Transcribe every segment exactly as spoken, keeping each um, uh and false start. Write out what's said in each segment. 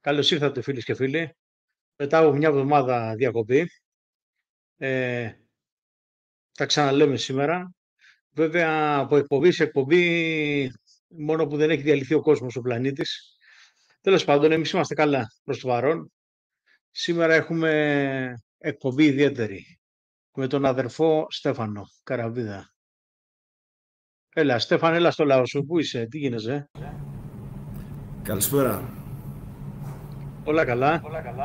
Καλώς ήρθατε φίλες και φίλοι. Μετά από μια εβδομάδα διακοπή, ε, τα ξαναλέμε σήμερα. Βέβαια, από εκπομπή σε εκπομπή, μόνο που δεν έχει διαλυθεί ο κόσμος, ο πλανήτης. Τέλος πάντων, εμείς είμαστε καλά προς το παρόν. Σήμερα έχουμε εκπομπή ιδιαίτερη με τον αδερφό Στέφανο Καραβίδα. Έλα, Στέφαν, έλα στο λαό σου. Πού είσαι, τι γίνεσαι? Καλησπέρα. Όλα καλά.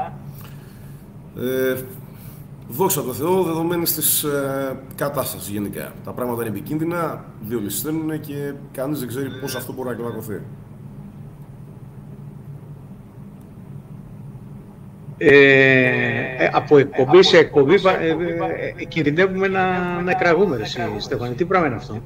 Ε, δόξα τω Θεώ, δεδομένης της ε, κατάστασης γενικά. Τα πράγματα είναι επικίνδυνα, δύο λησταίνουν και κανείς δεν ξέρει πώς αυτό μπορεί να κλιμακωθεί. Ε, ε, από εκπομπή σε εκπομπή ε, ε, ε, κινδυνεύουμε να, να εκραγούμε, εσύ, Στέφανη. Τι πράγμα είναι αυτό?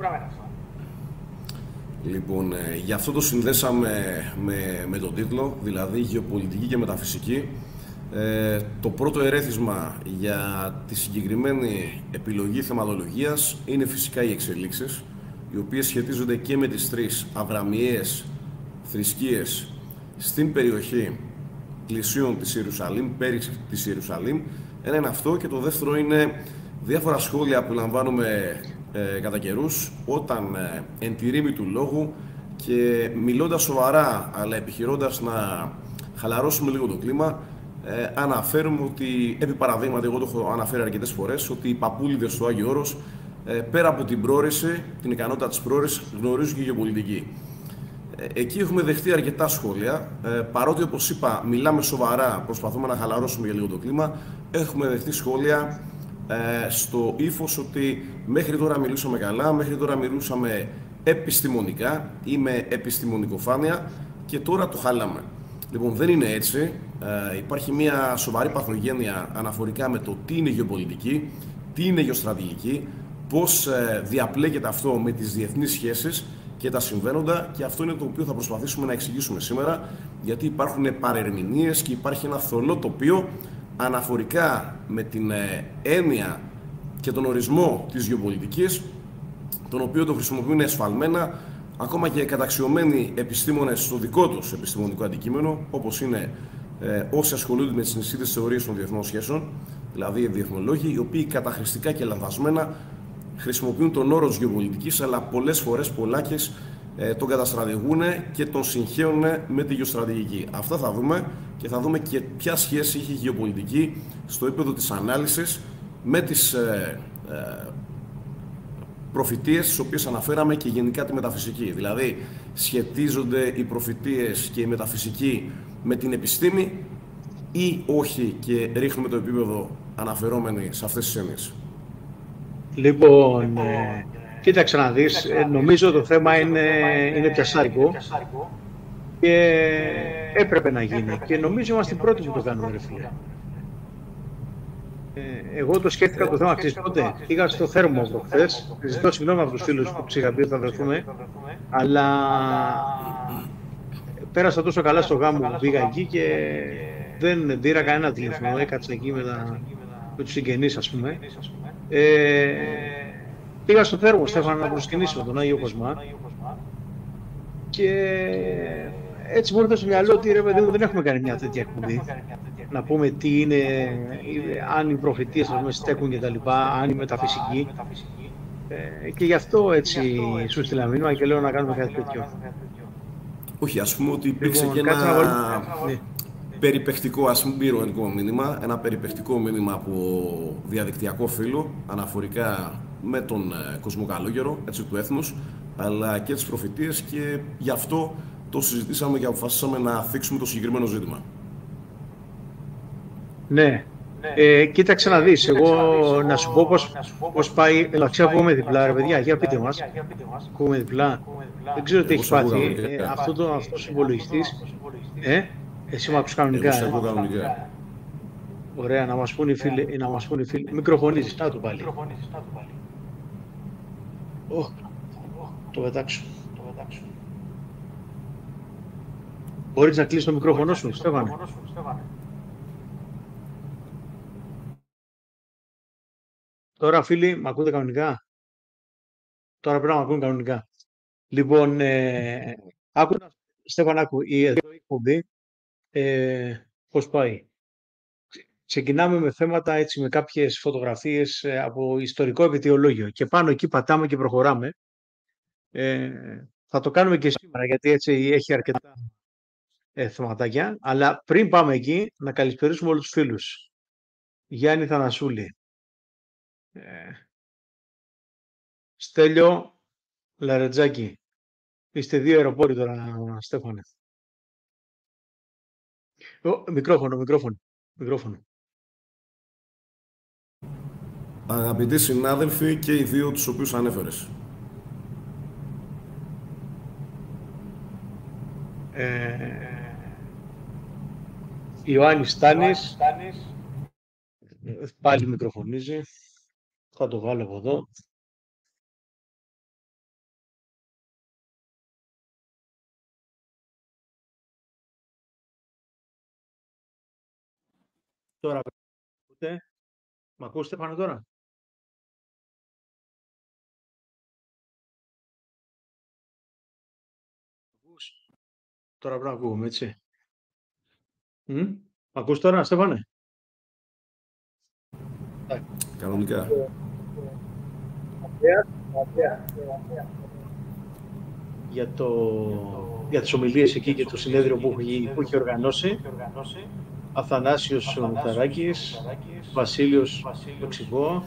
Λοιπόν, ε, γι' αυτό το συνδέσαμε με, με τον τίτλο, δηλαδή γεωπολιτική και μεταφυσική. Ε, το πρώτο ερέθισμα για τη συγκεκριμένη επιλογή θεματολογίας είναι φυσικά οι εξελίξεις, οι οποίες σχετίζονται και με τις τρεις αβραμιαίες θρησκείες στην περιοχή πλησίων της Ιερουσαλήμ, πέρυσι της Ιερουσαλήμ. Ένα είναι αυτό, και το δεύτερο είναι διάφορα σχόλια που λαμβάνουμε ε, κατά καιρούς, όταν ε, εν τη ρήμη του λόγου και μιλώντας σοβαρά αλλά επιχειρώντας να χαλαρώσουμε λίγο το κλίμα, ε, αναφέρουμε ότι, επί παραδείγματι, εγώ το έχω αναφέρει αρκετές φορές, ότι οι παππούλιδες του Άγιου Όρος, ε, πέρα από την πρόρηση, την ικανότητα της πρόρησης, γνωρίζουν και γεωπολιτική. Εκεί έχουμε δεχτεί αρκετά σχόλια, ε, παρότι, όπως είπα, μιλάμε σοβαρά, προσπαθούμε να χαλαρώσουμε για λίγο το κλίμα. Έχουμε δεχτεί σχόλια ε, στο ύφος ότι μέχρι τώρα μιλούσαμε καλά, μέχρι τώρα μιλούσαμε επιστημονικά ή με επιστημονικοφάνεια και τώρα το χάλαμε. Λοιπόν, δεν είναι έτσι. Ε, υπάρχει μια σοβαρή παθογένεια αναφορικά με το τι είναι γεωπολιτική, τι είναι γεωστρατηγική, πώς ε, διαπλέκεται αυτό με τις διεθνείς σχέσεις και τα συμβαίνοντα, και αυτό είναι το οποίο θα προσπαθήσουμε να εξηγήσουμε σήμερα, γιατί υπάρχουν παρερμηνίες και υπάρχει ένα θολό τοπίο αναφορικά με την ε, έννοια και τον ορισμό της γεωπολιτικής, τον οποίο το χρησιμοποιούν εσφαλμένα ακόμα και καταξιωμένοι επιστήμονες στο δικό τους επιστημονικό αντικείμενο, όπως είναι ε, όσοι ασχολούνται με τις συνεισίδες θεωρίες των διεθνών σχέσεων, δηλαδή οι διεθνολόγοι, οι οποίοι καταχρηστικά και λανθασμένα χρησιμοποιούν τον όρο της γεωπολιτικής, αλλά πολλές φορές, πολλάκες, ε, τον καταστρατηγούν και τον συγχέουν με τη γεωστρατηγική. Αυτά θα δούμε, και θα δούμε και ποια σχέση έχει η γεωπολιτική στο επίπεδο της ανάλυσης με τις ε, ε, προφητείες τις οποίες αναφέραμε και γενικά τη μεταφυσική. Δηλαδή, σχετίζονται οι προφητείες και η μεταφυσική με την επιστήμη ή όχι, και ρίχνουμε το επίπεδο αναφερόμενοι σε αυτές τις έννοιες? Λοιπόν, ε, κοίταξε να δεις, ε, νομίζω το θέμα είναι, είναι πιασάρικο και έπρεπε να γίνει, και νομίζω είμαστε οι πρώτοι που το κάνουμε, ρε φίλε. Ε, εγώ το σκέφτηκα το θέμα, ξέρεις πότε? Πήγα στο Θέρμο προχθές, ζητώ συγγνώμη από τους φίλους που τους είχα πει ότι θα βρεθούμε, αλλά πέρασα τόσο καλά στο γάμο που πήγα εκεί και δεν πήρα κανένα τηλέφωνο, έκατσα εκεί με, τα, με τους συγγενείς, ας πούμε. Ε, πήγα στο Θέρμο, Στέφανα, να προσκυνήσω τον Άγιο Κοσμά, και έτσι μου ήρθε στο μυαλό ότι, ρε παιδί μου, δεν έχουμε κάνει μια τέτοια εκπομπή. Να πούμε τι είναι, αν οι προφητείες, ας πούμε, στέκουν και τα λοιπά, αν η μεταφυσική. Ε, και γι' αυτό έτσι σου στείλα μήνυμα και λέω να κάνουμε κάτι τέτοιο. Όχι, ας πούμε ότι υπήρξε Λοιπόν, και ένα ναι. περιπαικτικό, ας πούμε, ηρωικό μήνυμα, ένα περιπαικτικό μήνυμα από διαδικτυακό φίλο, αναφορικά με τον ε, κοσμοκαλόγερο, έτσι, του έθνους, αλλά και τις προφητείες, και γι' αυτό το συζητήσαμε και αποφασίσαμε να θίξουμε το συγκεκριμένο ζήτημα. Ναι. Ε, κοίταξε να δεις, εγώ να σου πω πώς, πώς πάει. Εντάξει, ακούγομαι διπλά, ρε παιδιά, για πείτε μας. Ακούγομαι διπλά. Δεν ξέρω τι έχει πάθει. Ε, αυτό το αυτός ο υπολογιστής. Ε, εσύ μ' ακούς κανονικά? Εγώ κανονικά. Ωραία, να μας πούν οι φίλοι. Να μας πούν οι φίλοι. Μικροφωνίζεις, να το πάλι. Oh, το πετάξω. Μπορείς να κλείσεις το μικρόφωνο σου, Στέφανε? Τώρα, φίλοι, μ' ακούτε κανονικά? Τώρα πρέπει να μ' ακούν κανονικά. Λοιπόν, ε, άκου, Στέφανα, άκου, η εδώ εκπομπή Ε, πώς πάει. Ξεκινάμε με θέματα έτσι, με κάποιες φωτογραφίες ε, από ιστορικό επιτιολόγιο και πάνω εκεί πατάμε και προχωράμε. Ε, θα το κάνουμε και σήμερα γιατί έτσι έχει αρκετά ε, θεματάκια, αλλά πριν πάμε εκεί να καλησπερίσουμε όλους τους φίλους. Γιάννη Θανασούλη, ε, Στέλιο Λαρετζάκη. Είστε δύο αεροπόροι τώρα, Στέφανε. Ο, μικρόφωνο, μικρόφωνο, μικρόφωνο. Αγαπητοί συνάδελφοι και οι δύο τους οποίους ανέφερες. Ε, Ιωάννης Στάνης, πάλι μικροφωνίζει. Θα το βάλω από εδώ. Τώρα, ακούτε. Μ' ακούστε πάνω τώρα. Τώρα πρέπει να ακούγουμε, έτσι. Μ? Μ' ακούς τώρα, Στέφανε. Κανονικά. Για, το, για τις ομιλίες εκεί και το συνέδριο που έχει, που έχει οργανώσει. Αθανάσιος Μουταράκης, Βασίλειος Λοξικό,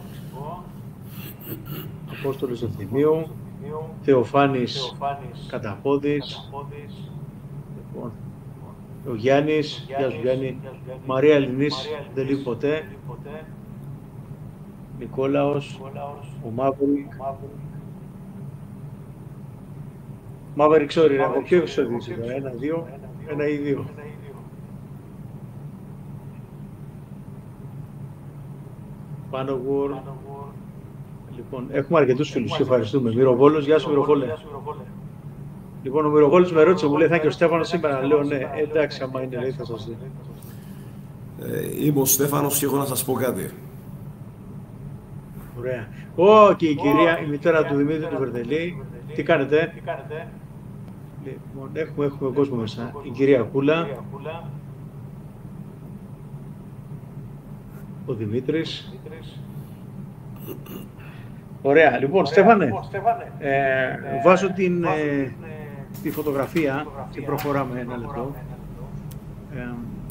Απόστολος Ευθυμίου, Θεοφάνης Καταπόδης, λοιπόν, ο Γιάννης, γεια σου Γιάννη, Μαρία Ελληνής, δεν λείπει ποτέ, Νικόλαος, ο Μαύρη, Μαύρη ξόρι, από ποιο εξόδιο είσαι τώρα, ένα, δύο, ένα ή δύο. Πάνω Γουρ. Λοιπόν, έχουμε αρκετούς φίλους και ευχαριστούμε. Μυροβόλος, γεια σου Μυροβόλε. Λοιπόν, ο Μυροβόλος με ρώτησε, μου λέει, θα είναι και ο Στέφανος σήμερα. Λέω, ναι, εντάξει, άμα είναι, λέει, θα σας δει. Ε, είμαι ο Στέφανος και έχω να σας πω κάτι. Ωραία. Ω, και η κυρία, η μητέρα του Δημήτρη του Βερδελή. Τι κάνετε? Λοιπόν, έχουμε, έχουμε κόσμο μέσα. Η κυρία Κούλα. Ο Δημήτρης. Ωραία. Λοιπόν, Στέφανε, ε, βάζω την, ε, τη φωτογραφία και προχωράμε ένα λεπτό. Ε,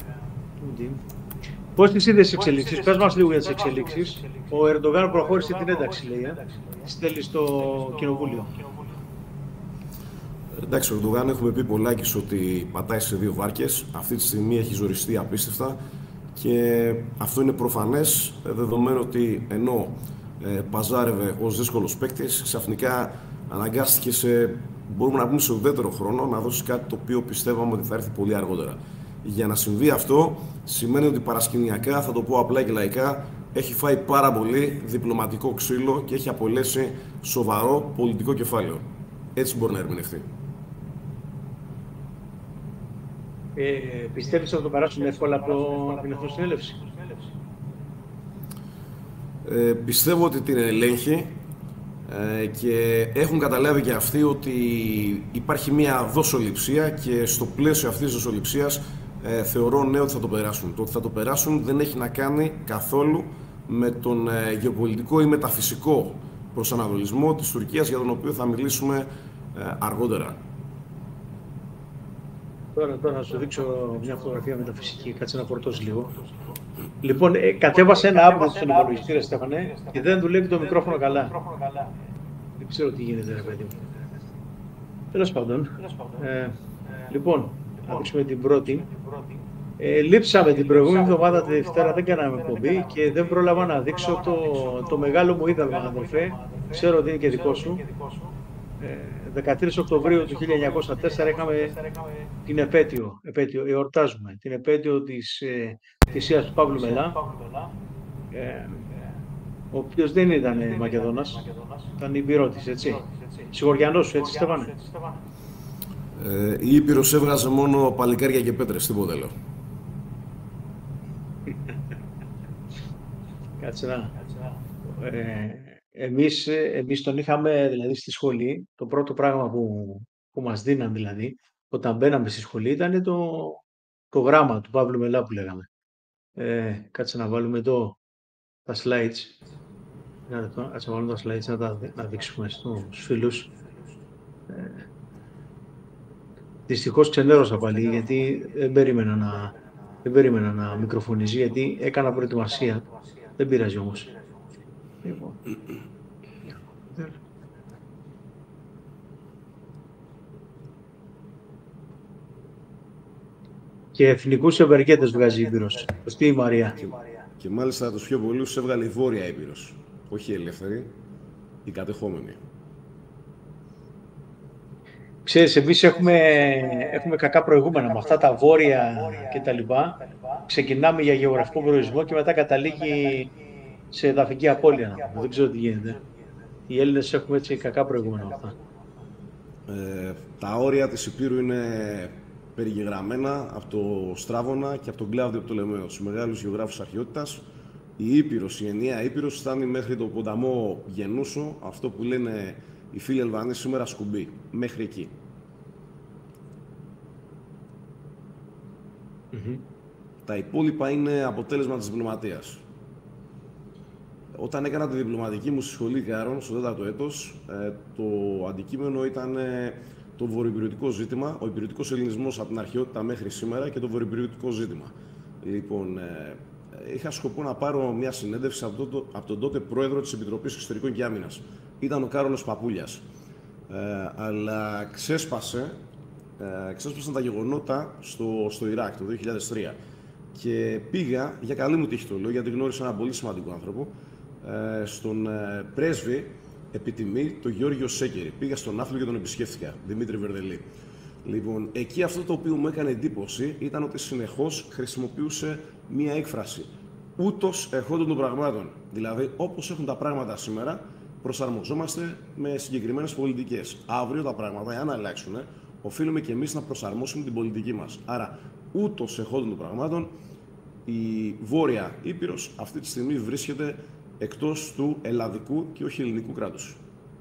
Πώς τις είδες τις εξελίξεις? Πες μας λίγο για τις εξελίξεις. Ο Ερντογάν προχώρησε την ένταξη, λέει, ε. Στέλνει στο κοινοβούλιο. Εντάξει, ο Ερντογάν έχουμε πει πολλάκις ότι πατάει σε δύο βάρκες. Αυτή τη στιγμή έχει ζοριστεί απίστευτα και αυτό είναι προφανές, δεδομένου ότι ενώ ε, παζάρευε ως δύσκολος παίκτης, ξαφνικά αναγκάστηκε σε, μπορούμε να πούμε, σε ουδέτερο χρόνο να δώσει κάτι το οποίο πιστεύαμε ότι θα έρθει πολύ αργότερα. Για να συμβεί αυτό σημαίνει ότι παρασκηνιακά, θα το πω απλά και λαϊκά, έχει φάει πάρα πολύ διπλωματικό ξύλο και έχει απολέσει σοβαρό πολιτικό κεφάλαιο. Έτσι μπορεί να ερμηνευτεί. Ε, πιστεύεις ότι θα το περάσουν εύκολα από την Εθνοσυνέλευση? Ε, πιστεύω ότι την ελέγχει ε, και έχουν καταλάβει και αυτοί ότι υπάρχει μια δοσοληψία και στο πλαίσιο αυτής της δοσοληψίας ε, θεωρώ ναι ότι θα το περάσουν. Το ότι θα το περάσουν δεν έχει να κάνει καθόλου με τον ε, γεωπολιτικό ή μεταφυσικό προσανατολισμό της Τουρκίας, για τον οποίο θα μιλήσουμε ε, αργότερα. Τώρα, τώρα να σου δείξω μια φωτογραφία μεταφυσική, κάτσε να φορτώσει λίγο. Λοιπόν, ε, κατέβασε ένα app στον υπολογιστή, ρε Στέφανε, και δεν δουλεύει το μικρόφωνο καλά. Δεν ξέρω τι γίνεται, ρε παιδί μου. Τέλος πάντων. Ε, λοιπόν, να δείξουμε την πρώτη. Ε, λείψαμε την προηγούμενη εβδομάδα, τη Δευτέρα, δεν κάναμε εκπομπή και δεν πρόλαβα να δείξω το, το μεγάλο μου είδαλμα, αδελφέ. Ξέρω ότι είναι και δικό σου. Ε, δεκατρείς Οκτωβρίου του χίλια εννιακόσια τέσσερα είχαμε την επέτειο, επέτειο, εορτάζουμε την επέτειο της ε, θυσίας του Παύλου Μελά, ε, ο οποίος δεν ήταν ε, Μακεδόνας, ήταν Ιππηρώτης, έτσι. Σιγοριανός σου, έτσι, Στέφανε? Ε, η Ήπειρος έβγαζε μόνο παλικάρια και πέτρες, τίποτα άλλο. Κάτσε να. Ε, εμείς, εμείς τον είχαμε δηλαδή στη σχολή, το πρώτο πράγμα που, που μας δίναν δηλαδή, όταν μπαίναμε στη σχολή ήταν το, το γράμμα του Παύλου Μελά που λέγαμε. Ε, κάτσε να βάλουμε εδώ τα slides. Κάτσε να βάλουμε τα slides να τα να δείξουμε στους φίλους. Ε, δυστυχώς ξενέρωσα πάλι, γιατί δεν περίμενα να, δεν περίμενα να μικροφωνίζει, γιατί έκανα προετοιμασία. Δεν πειράζει όμως. Λοιπόν. Και εθνικούς ευεργέτες βγάζει η Ήπειρος. Σωστή η Μαρία. Και, και μάλιστα τους πιο πολλούς έβγαλε η Βόρεια Ήπειρος. Όχι η ελεύθερη, η κατεχόμενη. Ξέρεις, εμείς έχουμε, έχουμε κακά προηγούμενα με αυτά τα βόρεια και τα λοιπά. Ξεκινάμε για γεωγραφικό προορισμό και μετά καταλήγει σε εδαφική απώλεια. Δεν ξέρω τι γίνεται. Οι Έλληνες έχουμε έτσι κακά προηγούμενα με αυτά. Ε, τα όρια της Υπήρου είναι περιγεγραμμένα από το Στράβωνα και από τον Κλάουδιο Πτολεμαίο, τους μεγάλους γεωγράφους αρχαιότητας. Η Ήπειρος, η ενιαία Ήπειρος, φτάνει μέχρι το ποταμό Γενούσο, αυτό που λένε οι φίλοι Αλβανοί σήμερα Σκουμπί, μέχρι εκεί. Mm-hmm. Τα υπόλοιπα είναι αποτέλεσμα της διπλωματίας. Όταν έκανα τη διπλωματική μου στη σχολή Κάρων, στο τέταρτο έτος, το αντικείμενο ήταν το βορειοπηρωτικό ζήτημα, ο υπηρετικός ελληνισμός από την αρχαιότητα μέχρι σήμερα και το βορειοπηρωτικό ζήτημα. Λοιπόν, είχα σκοπό να πάρω μια συνέντευξη από, το, από τον τότε πρόεδρο της Επιτροπής Εξωτερικών και Άμυνας. Ήταν ο Κάρολος Παπούλιας. Ε, αλλά ξέσπασε, ε, ξέσπασαν τα γεγονότα στο, στο Ιράκ το δύο χιλιάδες τρία. Και πήγα, για καλή μου τύχη το λέω, γιατί γνώρισα έναν πολύ σημαντικό άνθρωπο, ε, στον ε, πρέσβη επιτιμή, τον Γιώργιο Σέκερη. Πήγα στον Άφλο και τον επισκέφθηκα, Δημήτρη Βερδελή. Λοιπόν, εκεί αυτό το οποίο μου έκανε εντύπωση ήταν ότι συνεχώς χρησιμοποιούσε μία έκφραση. Ούτως εχόντων των πραγμάτων. Δηλαδή, όπως έχουν τα πράγματα σήμερα, προσαρμοζόμαστε με συγκεκριμένες πολιτικές. Αύριο τα πράγματα, εάν αλλάξουν, οφείλουμε και εμείς να προσαρμόσουμε την πολιτική μας. Άρα, ούτως εχόντων των πραγμάτων, η Βόρεια Ήπειρος αυτή τη στιγμή βρίσκεται εκτός του ελλαδικού και όχι ελληνικού κράτους.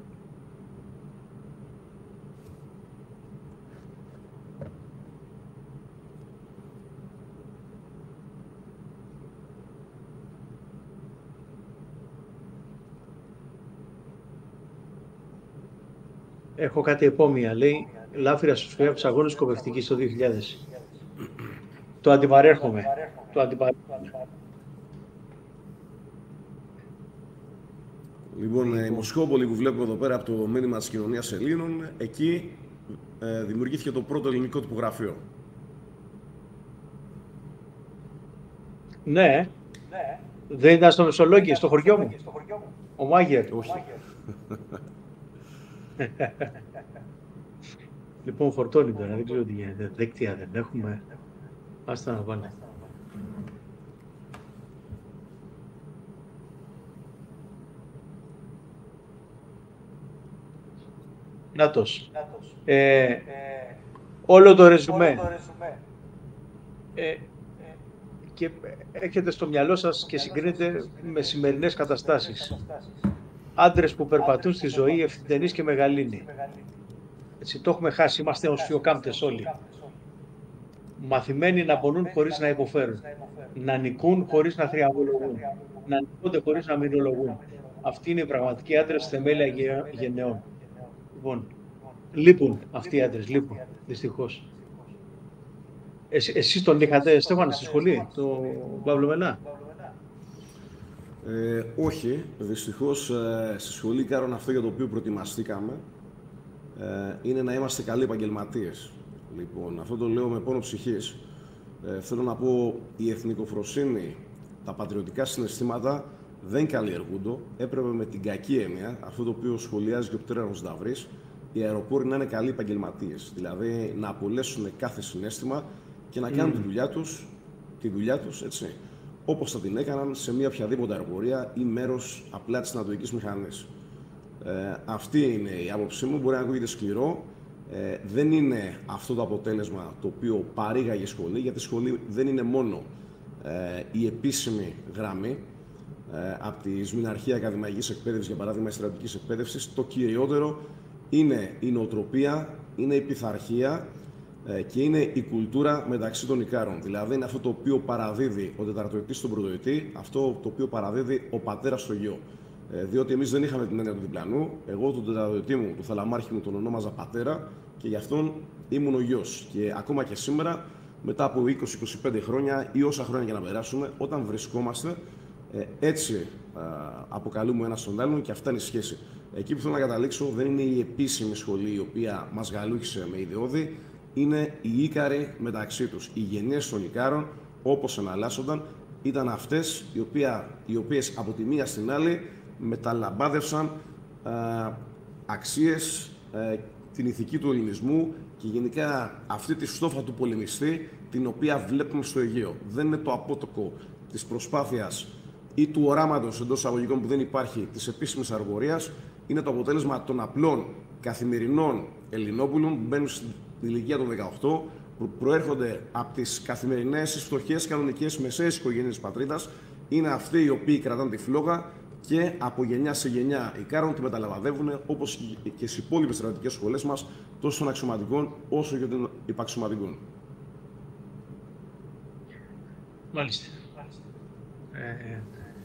Έχω κάτι επόμοια, λέει, Λάφυρα στους φρέους αγώνες σκοπευτικής το δύο χιλιάδες. Το αντιπαρέρχομαι. Το αντιπαρέρχομαι. Λοιπόν, η Μοσχόπολη που βλέπουμε εδώ πέρα από το μήνυμα της Κοινωνίας Ελλήνων, εκεί ε, δημιουργήθηκε το πρώτο ελληνικό τυπογραφείο. Ναι. ναι. Δεν ήταν στο Μεσολόγγι, στο χωριό μου. Ο Μάγερ. Όχι. Λοιπόν, φορτώνει τώρα, δεν ξέρω τι γίνεται. Δίκτυα δεν έχουμε. Άστα να πάνε. Νάτος. Ε, όλο το ρεζουμέ. Ε, και έχετε στο μυαλό σας και συγκρίνετε με σημερινές καταστάσεις. Άντρες που περπατούν στη ζωή, ευθυντενείς και μεγαλύνοι. Έτσι, το έχουμε χάσει, είμαστε οσφιοκάμπτες όλοι. Μαθημένοι να πονούν χωρίς να υποφέρουν. Να νικούν χωρίς να θριαμβολογούν. Να νικούνται χωρίς να μυρολογούν. Αυτοί είναι οι πραγματικοί άντρες θεμέλια γενεών. Λοιπόν, λείπουν αυτοί οι άντρες, λείπουν, δυστυχώς. Εσύ, εσείς τον είχατε, Στέφανα, στη σχολή, τον Παύλο Μελά? Ε, όχι, δυστυχώς ε, στη σχολή Κάρων αυτό για το οποίο προετοιμαστήκαμε ε, είναι να είμαστε καλοί επαγγελματίες. Λοιπόν, αυτό το λέω με πόνο ψυχής. Ε, θέλω να πω, η εθνικοφροσύνη, τα πατριωτικά συναισθήματα δεν καλλιεργούνται. Έπρεπε με την κακή έννοια, αυτό το οποίο σχολιάζει και ο Πτέραρος Δαυρής, οι αεροπόροι να είναι καλοί επαγγελματίες. Δηλαδή να απολέσουν κάθε συναίσθημα και να κάνουν mm. τη δουλειά τους, τη δουλειά τους, έτσι, όπως θα την έκαναν σε μια οποιαδήποτε αεροπορία ή μέρος απλά της νατοικής μηχανής. Ε, αυτή είναι η άποψή μου, μπορεί να ακούγεται σκληρό. Ε, δεν είναι αυτό το αποτέλεσμα το οποίο παρήγαγε η σχολή, γιατί η σχολή δεν είναι μόνο ε, η επίσημη γραμμή ε, από τη Σμηναρχία Ακαδημαϊκής Εκπαίδευσης, για παράδειγμα, η στρατιωτικής εκπαίδευσης. Το κυριότερο είναι η νοοτροπία, είναι η πειθαρχία και είναι η κουλτούρα μεταξύ των Ικάρων. Δηλαδή είναι αυτό το οποίο παραδίδει ο τεταρτοετής στον πρωτοετή, αυτό το οποίο παραδίδει ο πατέρας στο γιο. Διότι εμείς δεν είχαμε την έννοια του διπλανού. Εγώ τον τεταρτοετή μου, τον θαλαμάρχη μου, τον ονόμαζα πατέρα και γι' αυτόν ήμουν ο γιος. Και ακόμα και σήμερα, μετά από είκοσι με είκοσι πέντε χρόνια ή όσα χρόνια για να περάσουμε, όταν βρισκόμαστε, έτσι αποκαλούμε ένας τον άλλον και αυτά είναι η σχέση. Εκεί που θέλω να καταλήξω δεν είναι η επίσημη σχολή η οποία μας γαλούχησε με ιδεώδη, είναι οι Ίκαροι μεταξύ τους. Οι γενιές των Ικάρων, όπως εναλλάσσονταν, ήταν αυτές οι, οποία, οι οποίες από τη μία στην άλλη μεταλαμπάδευσαν ε, αξίες, ε, την ηθική του ελληνισμού και γενικά αυτή τη στόφα του πολεμιστή, την οποία βλέπουμε στο Αιγαίο. Δεν είναι το απότοκο της προσπάθειας ή του οράματος εντός εισαγωγικών που δεν υπάρχει της επίσημης αργορίας, είναι το αποτέλεσμα των απλών καθημερινών Ελληνόπουλων που μπαίνουν στην ηλικία των δεκαοκτώ, που προέρχονται από τις καθημερινές, φτωχές, κανονικές, μεσαίες οικογένειες της πατρίδας. Είναι αυτοί οι οποίοι κρατάνε τη φλόγα και από γενιά σε γενιά Ικάρων τη μεταλαμβαδεύουν, όπως και στις υπόλοιπες στρατιωτικές σχολές μας, τόσο των αξιωματικών όσο και των υπαξιωματικών. Μάλιστα. Ε,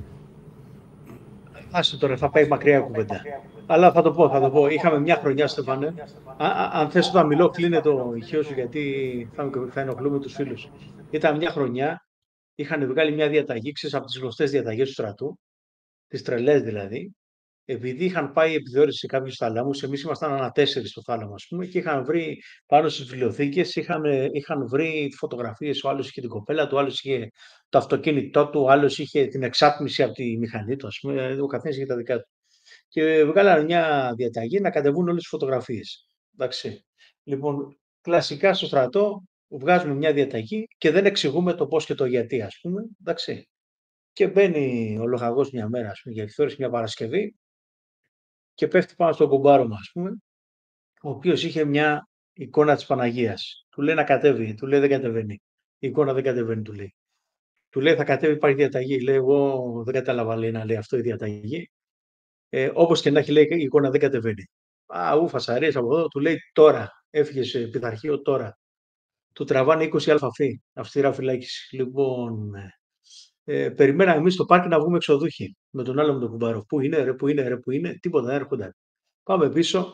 άσε τώρα, θα πάει μακριά η κουβέντα. Αλλά θα το πω, θα το πω. Είχαμε μια χρονιά, Στεφάνε. Α, α, αν θες όταν μιλώ, κλείνε το ηχείο σου, γιατί θα, θα ενοχλούμε τους φίλους. Ήταν μια χρονιά, είχαν βγάλει μια διαταγή, ξέρεις, από τις γνωστές διαταγές του στρατού, τις τρελές δηλαδή, επειδή είχαν πάει επιθεώρηση σε κάποιους θάλαμους, εμείς ήμασταν ανά τέσσερις στο θάλαμο, ας πούμε, και είχαν βρει πάνω στις βιβλιοθήκες, είχαν, είχαν βρει φωτογραφίες, ο άλλος είχε την κοπέλα του, ο άλλος είχε το αυτοκίνητό του, ο άλλος είχε την εξάτμιση από τη μηχανή του, ας πούμε, ο καθένας είχε τα δικά του. Και βγάλανε μια διαταγή να κατεβούν όλες τις φωτογραφίες. Εντάξει. Λοιπόν, κλασικά στο στρατό βγάζουμε μια διαταγή και δεν εξηγούμε το πώς και το γιατί, ας πούμε. Εντάξει. Και μπαίνει ο λοχαγός μια μέρα, ας πούμε, για επιθεώρηση μια Παρασκευή και πέφτει πάνω στον κουμπάρο μας, ας πούμε, ο οποίος είχε μια εικόνα της Παναγίας. Του λέει να κατέβει, του λέει δεν κατεβαίνει. Η εικόνα δεν κατεβαίνει, του λέει. Του λέει θα κατέβει, υπάρχει διαταγή. Λέει εγώ δεν κατάλαβα, λέει, να λέει αυτό η διαταγή. Ε, όπως και να έχει, λέει, η εικόνα δεν κατεβαίνει. Α, ου, φασαρίες από εδώ, του λέει τώρα, έφυγε σε πειθαρχείο τώρα. Του τραβάνε είκοσι αλφα φύ, αυστηρά φυλάκιση. Λοιπόν, ε, περιμέναμε εμείς στο πάρκι να βγούμε εξοδούχοι με τον άλλο με τον κουμπάρο. Πού είναι, ρε, πού είναι, ρε, πού είναι, τίποτα δεν έρχονταν. Πάμε πίσω.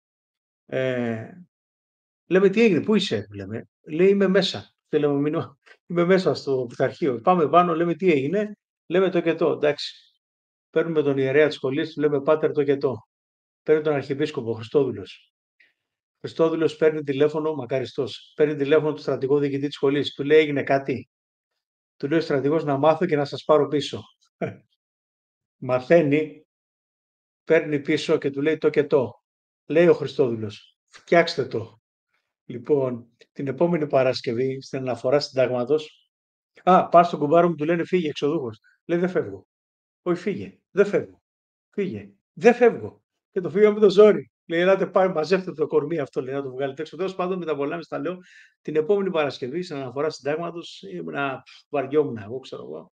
Ε, λέμε τι έγινε, πού είσαι, λέμε. Λέει είμαι μέσα. Θέλω να μείνω. Είμαι μέσα στο πειθαρχείο. Πάμε πάνω, λέμε τι έγινε. Λέμε το και το, εντάξει. Παίρνουμε τον ιερέα της σχολής, του λέμε πάτερ το και το. Παίρνει τον Αρχιεπίσκοπο Χριστόδουλος. Χριστόδουλος παίρνει τηλέφωνο, μακαριστός. Παίρνει τηλέφωνο του στρατηγού διοικητή της σχολής. Του λέει έγινε κάτι. Του λέει ο στρατηγός να μάθω και να σας πάρω πίσω. Μαθαίνει, παίρνει πίσω και του λέει το και το. Λέει ο Χριστόδουλος, φτιάξτε το. Λοιπόν, την επόμενη Παρασκευή, στην αναφορά συντάγματος, α, πας στον κουμπάρο μου, του λένε φύγε εξοδούχος. Λέει δεν φεύγω. Όχι φύγε, δεν φεύγω. Φύγε, δεν φεύγω. Και το φύγαμε με το ζόρι. Λέει, ελάτε πάρε, μαζεύτε το κορμί αυτό, λέει, να το βγάλετε έξω. Τέλος πάντων, με τα πολλά τα λέω, την επόμενη Παρασκευή, στην αναφορά συντάγματος, ήμουνα, βαριόμουν εγώ, ξέρω εγώ.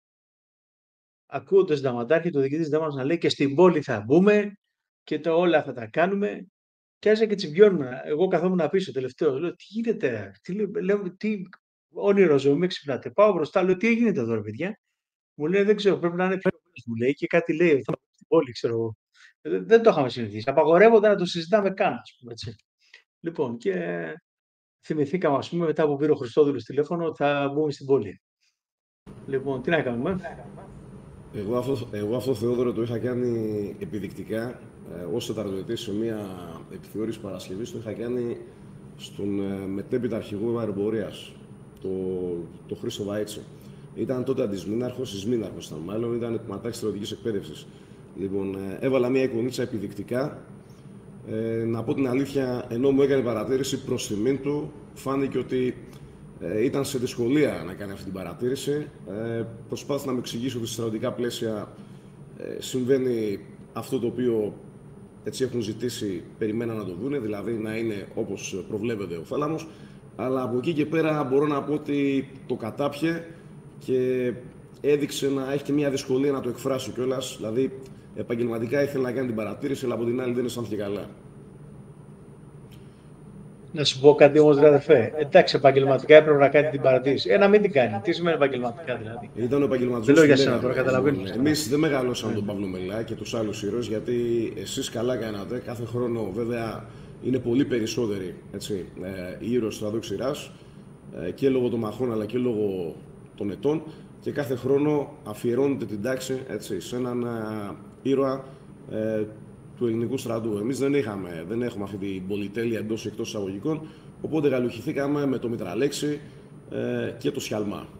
Ακούω τον συνταγματάρχη, το διοικητή συντάγματος να λέει και στην πόλη θα μπούμε και το όλα θα τα κάνουμε. Και άρχισα και τσιμπιώνουν. Εγώ καθόμουν πίσω τελευταίο. Λέω, τι γίνεται, τι, λέω, τι όνειρο ζωή, με ξυπνάτε. Πάω μπροστά, λέω, τι έγινε εδώ, ρε παιδιά. Μου λέει, δεν ξέρω, πρέπει να είναι πιο μου λέει και κάτι λέει. Θα πάω στην πόλη, ξέρω εγώ. Δεν το είχαμε συνηθίσει. Απαγορεύονταν να το συζητάμε καν, ας πούμε, έτσι. Λοιπόν, και θυμηθήκαμε, ας πούμε, μετά που πήρε ο Χριστόδουλος τηλέφωνο, ότι θα μπούμε στην πόλη. Λοιπόν, τι να κάνουμε. Εγώ αυτό, εγώ αυτό Θεόδωρο, το είχα κάνει επιδεικτικά ε, ως τεταρτοετής σε μια επιθεώρηση Παρασκευής. Το είχα κάνει στον ε, μετέπειτα αρχηγό αεροπορίας, το, το Χρήστο Βαΐτσι. Ήταν τότε αντισμήναρχος, εισμήναρχος ήταν μάλλον, ήταν εκματάρχης στρατιωτικής εκπαίδευσης. Λοιπόν, ε, έβαλα μια εικονίτσα επιδεικτικά. Ε, να πω την αλήθεια, ενώ μου έκανε παρατήρηση προς τιμήν του, φάνηκε ότι ε, ήταν σε δυσκολία να κάνει αυτή την παρατήρηση. Ε, προσπάθησε να μου εξηγήσει ότι σε στρατιωτικά πλαίσια ε, συμβαίνει αυτό το οποίο έτσι έχουν ζητήσει, περιμέναν να το δούνε, δηλαδή να είναι όπως προβλέπεται ο θάλαμος. Αλλά από εκεί και πέρα μπορώ να πω ότι το κατάπιε και έδειξε να έχει και μια δυσκολία να το εκφράσει κιόλας. Δηλαδή, επαγγελματικά ήθελε να κάνει την παρατήρηση, αλλά από την άλλη δεν αισθάνθηκε καλά. Να σου πω κάτι όμως, ρε αδερφέ. Εντάξει, επαγγελματικά έπρεπε να κάνει την παρατήρηση. Ε, να μην την κάνει. Τι σημαίνει επαγγελματικά δηλαδή? Ήταν ο Δεν επαγγελματισμός λέω που για σένα λέγαμε. τώρα, καταλαβαίνεις. Λοιπόν, εμείς δεν μεγαλώσαμε τον Παύλο Μελά και τους άλλους ήρωες, γιατί εσείς καλά κάνατε. Κάθε χρόνο, βέβαια, είναι πολύ περισσότεροι έτσι, ε, οι ήρωες του στρατού Ξηράς, ε, και λόγω των μαχών αλλά και λόγω των ετών. Και κάθε χρόνο αφιερώνεται την τάξη έτσι, σε έναν ε, ήρωα ε, του ελληνικού στρατού. Εμείς δεν, είχαμε, δεν έχουμε αυτή την πολυτέλεια εντός ή εκτός εισαγωγικών, οπότε γαλουχηθήκαμε με το Μητραλέξη ε, και το Σιαλμά.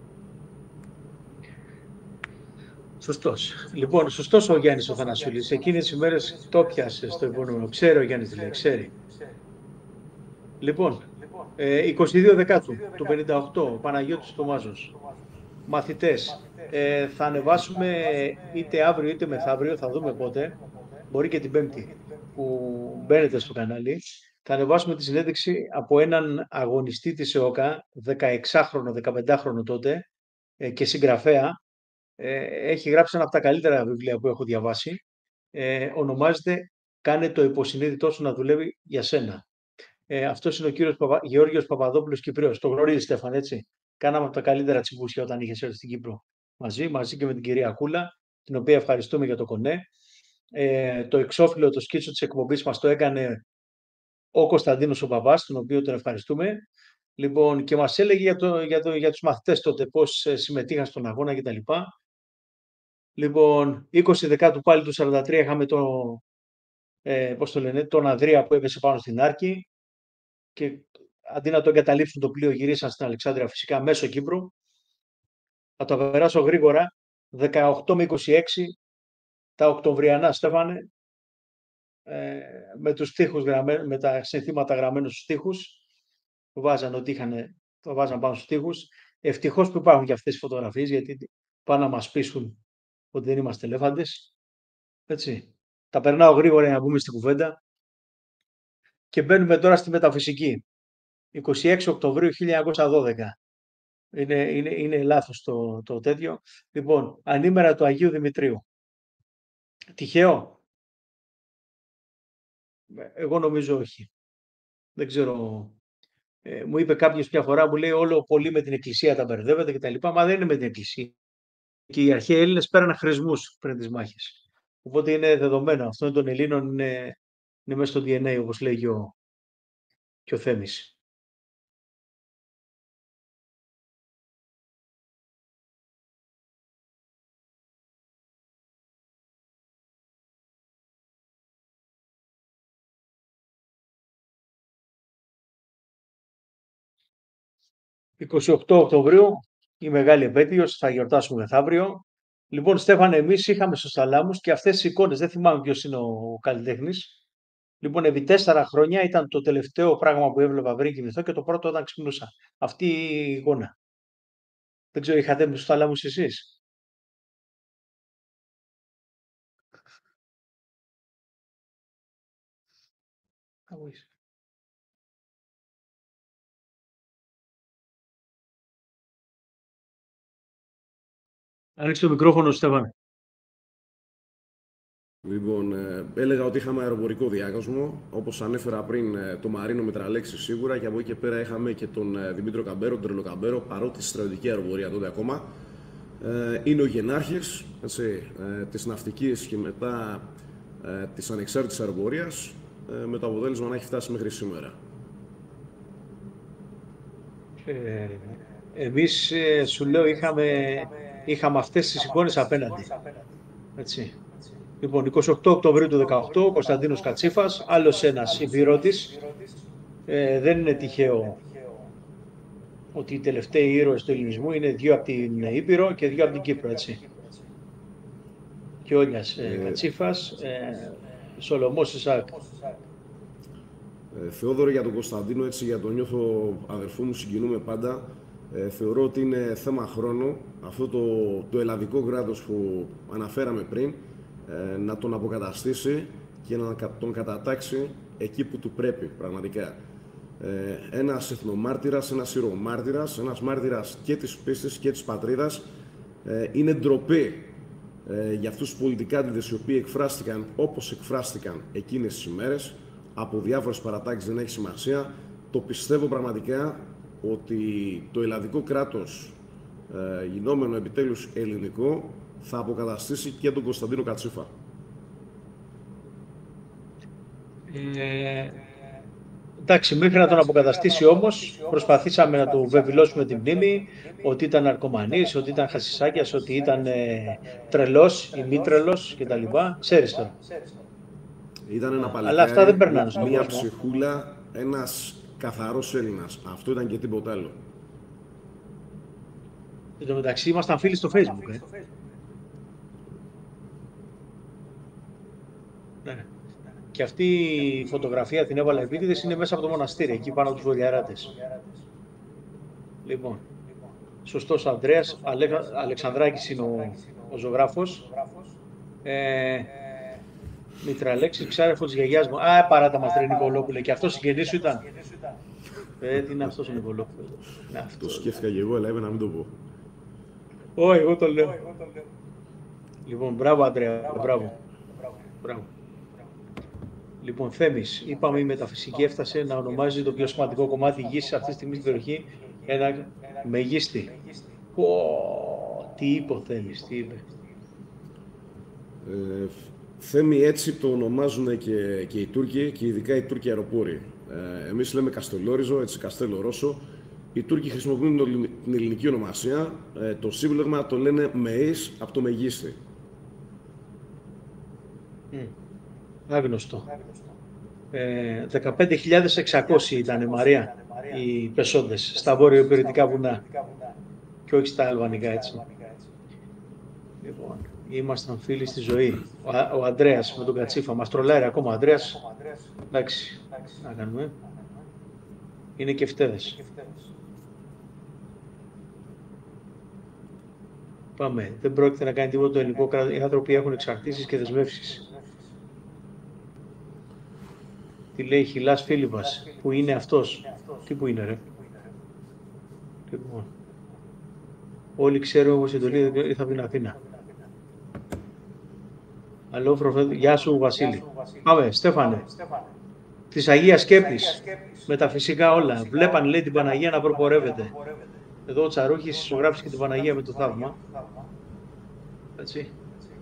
Σωστός. Λοιπόν, σωστός ο Γιάννης ο Θανασούλης. Εκείνες τις ημέρες το πιάσε στο υπόνομο. Ξέρει ο Γιάννης τι λέει, ξέρει. Λοιπόν, ε, είκοσι δύο Δεκάτου του πενήντα οκτώ, ο Παναγιώτης Τομάζος. Μαθητές, ε, θα ανεβάσουμε είτε αύριο είτε μεθαύριο, θα δούμε πότε, μπορεί και την Πέμπτη που μπαίνετε στο κανάλι, θα ανεβάσουμε τη συνέντευξη από έναν αγωνιστή της ΕΟΚΑ, δεκαεξάχρονο, δεκαπεντάχρονο τότε, ε, και συγγραφέα. Ε, έχει γράψει ένα από τα καλύτερα βιβλία που έχω διαβάσει. Ε, ονομάζεται «Κάνε το υποσυνείδητό σου να δουλεύει για σένα». Ε, αυτός είναι ο κύριος Παπα... Γεώργιος Παπαδόπουλος Κυπρέος. Το γνωρίζεις, Στέφαν, έτσι? Κάναμε από τα καλύτερα τσιμπούσια όταν είχες έρθει στην Κύπρο μαζί, μαζί και με την κυρία Κούλα, την οποία ευχαριστούμε για το κονέ. Ε, το εξώφυλλο, το σκίτσο της εκπομπής μας το έκανε ο Κωνσταντίνος ο Παπάς, τον οποίο τον ευχαριστούμε. Λοιπόν, και μας έλεγε για, το, για, το, για τους μαθητές τότε, πώς συμμετείχαν στον αγώνα κτλ. Λοιπόν, είκοσι Δεκάτου πάλι του σαράντα τρία είχαμε το, ε, πώς το λένε, τον Ανδρέα που έπεσε πάνω στην Άρκη και αντί να το εγκαταλείψουν το πλοίο γυρίσαν στην Αλεξάνδρεια, φυσικά μέσω Κύπρου. Θα το περάσω γρήγορα. δεκαοκτώ με είκοσι έξι τα Οκτωβριανά, Στέφανε, ε, με, τους στίχους, με τα συνθήματα γραμμένους στους στίχους που βάζαν ότι είχαν, το βάζαν πάνω στους στίχους. Ευτυχώς που υπάρχουν και αυτές τις φωτογραφίες, γιατί πάνε να μας πείσουν ότι δεν είμαστε ελέφαντες. Έτσι. Τα περνάω γρήγορα για να μπούμε στην κουβέντα. Και μπαίνουμε τώρα στη μεταφυσική. είκοσι έξι Οκτωβρίου χίλια εννιακόσια δώδεκα. Είναι, είναι, είναι λάθος το, το τέτοιο. Λοιπόν, ανήμερα του Αγίου Δημητρίου. Τυχαίο? Εγώ νομίζω όχι. Δεν ξέρω. Ε, μου είπε κάποιος μια φορά, μου λέει όλο πολύ με την Εκκλησία τα μπερδεύεται κτλ. Μα δεν είναι με την Εκκλησία. Και οι αρχαίοι Έλληνες πέραν χρησμούς πριν τις μάχες. Οπότε είναι δεδομένο. Αυτό των Ελλήνων είναι, είναι μέσα στο ντι εν έι, όπως λέει και ο, και ο Θέμης. είκοσι οκτώ Οκτωβρίου, η μεγάλη επέτειος, θα γιορτάσουμε μεθαύριο. Λοιπόν, Στέφανε, εμείς είχαμε στους θαλάμους και αυτές τις εικόνες, δεν θυμάμαι ποιος είναι ο καλλιτέχνης. Λοιπόν, επί τέσσερα χρόνια ήταν το τελευταίο πράγμα που έβλεπα πριν κοιμηθώ και το πρώτο όταν ξυπνούσα. Αυτή η εικόνα. Δεν ξέρω, είχατε στους θαλάμους εσείς? Ανοίξτε το μικρόφωνο, Στέφανε. Λοιπόν, ε, έλεγα ότι είχαμε αεροπορικό διάκοσμο, όπως ανέφερα πριν, ε, το Μαρίνο Μητραλέξη σίγουρα, και από εκεί και πέρα είχαμε και τον ε, Δημήτριο Καμπέρο, τον Τρελοκαμπέρο, παρότι στη στρατιωτική αεροπορία τότε ακόμα. Ε, είναι ο γενάρχης έτσι, ε, της ναυτικής και μετά ε, της ανεξάρτητης αεροπορίας, ε, με το αποτέλεσμα να έχει φτάσει μέχρι σήμερα. Ε, εμείς, ε, σου λέω, είχαμε, είχαμε αυτές τις εικόνες απέναντι. Έτσι. Λοιπόν, είκοσι οκτώ Οκτωβρίου του δεκαοκτώ, ο Κωνσταντίνος Κατσίφας, άλλος ένας υπηρώτης. Ε, δεν είναι τυχαίο ότι οι τελευταίοι ήρωες του ελληνισμού είναι δύο από την Ήπειρο και δύο από την Κύπρο, έτσι. Κιόλιας ε, ε, Κατσίφας, ε, Σολωμός Ισάκ. Ε, Θεόδωρο, για τον Κωνσταντίνο, έτσι, για τον νιώθω αδερφό μου, συγκινούμε πάντα. Ε, θεωρώ ότι είναι θέμα χρόνου αυτό το, το ελλαδικό κράτος που αναφέραμε πριν, ε, να τον αποκαταστήσει και να τον κατατάξει εκεί που του πρέπει πραγματικά. Ε, ένας εθνομάρτυρας, ένας ηρωμάρτυρας, ένας μάρτυρας και της πίστης και της πατρίδας. Ε, είναι ντροπή ε, για αυτούς τους πολιτικάντιδες οι οποίοι εκφράστηκαν όπως εκφράστηκαν εκείνες τις ημέρες, από διάφορες παρατάξεις, δεν έχει σημασία. το πιστεύω πραγματικά ότι το ελλαδικό κράτος, ε, γινόμενο επιτέλους ελληνικό, θα αποκαταστήσει και τον Κωνσταντίνο Κατσίφα. Ε, εντάξει, μέχρι να τον αποκαταστήσει όμως, προσπαθήσαμε να του βεβαιώσουμε την μνήμη, ότι ήταν ναρκωμανής, ότι ήταν χασισάκιας, ότι ήταν ε, τρελός ή μη τρελός κτλ. Ξέρεις τώρα. Ήταν ένα παλικάρι, Αλλά αυτά δεν περνάνε στον μια κόσμο. ψυχούλα, ένας καθαρός Έλληνας. Αυτό ήταν και τίποτα άλλο. Εν τω μεταξύ ήμασταν φίλοι στο Facebook. Ε. Ναι. Και αυτή η φωτογραφία την έβαλα επίτηδες, είναι μέσα από το μοναστήρι, εκεί πάνω από τους Βολιαράτες. Λοιπόν, σωστός Ανδρέας, Αλε, Αλεξανδράκης είναι ο, ο ζωγράφος. Ε, Μητραλέξης, ξάρεφο της γιαγιάς μου. Α, παράτα μας, ρε Νικολόπουλε. Και αυτός συγγενής σου ήταν. Ε, τι είναι αυτός ο Νικολόπουλος. Αυτό. Το σκέφτηκα και εγώ, αλλά έπρεπε να μην το πω. Όχι, εγώ το λέω. Λοιπόν, μπράβο Ανδρέα, μπράβο. Μπράβο. Λοιπόν, Θέμης, είπαμε η μεταφυσική έφτασε να ονομάζει το πιο σημαντικό κομμάτι γης αυτή τη στιγμή στην περιοχή ένα μεγίστη. Πω, τι είπε ο Θέμης, τι είπε. Ε, Θέμη, έτσι το ονομάζουν και, και οι Τούρκοι, και ειδικά οι Τούρκοι αεροπόροι. Ε, εμείς λέμε Καστελόριζο, έτσι Καστέλο Ρώσο. Οι Τούρκοι χρησιμοποιούν το, την ελληνική ονομασία. Ε, το σύμπλεγμα το λένε Μεΐς, από το μεγίστη. Mm. Άγνωστο. Ε, δεκαπέντε χιλιάδες εξακόσιοι ήταν, Μαρία, οι πεσόντες στα βόρειο-υπηρετικά βουνά και όχι στα αλβανικά, έτσι. Λοιπόν, ήμασταν φίλοι στη ζωή. Ο, ο Ανδρέας με τον Κατσίφα μας τρολάρει ακόμα. Ο Ανδρέας, εντάξει, να κάνουμε. Είναι και φταίδες. Πάμε. Δεν πρόκειται να κάνει τίποτα το ελληνικό κράτος. Οι άνθρωποι έχουν εξαρτήσεις και δεσμεύσεις. Τι λέει Χιλάς Φίλιππας, που είναι αυτός. Τι που είναι, ρε. Λοιπόν. Όλοι ξέρουμε πως η εντολή ήρθε από την Αθήνα. Αλλό προφέτη. Γεια σου Βασίλη. Πάμε, Στέφανε. Της Αγίας Σκέπης. Με τα φυσικά όλα. Βλέπαν, λέει, την Παναγία να προπορεύεται. Εδώ ο Τσαρούχης ισογράφησε και την Παναγία με το θαύμα. Έτσι.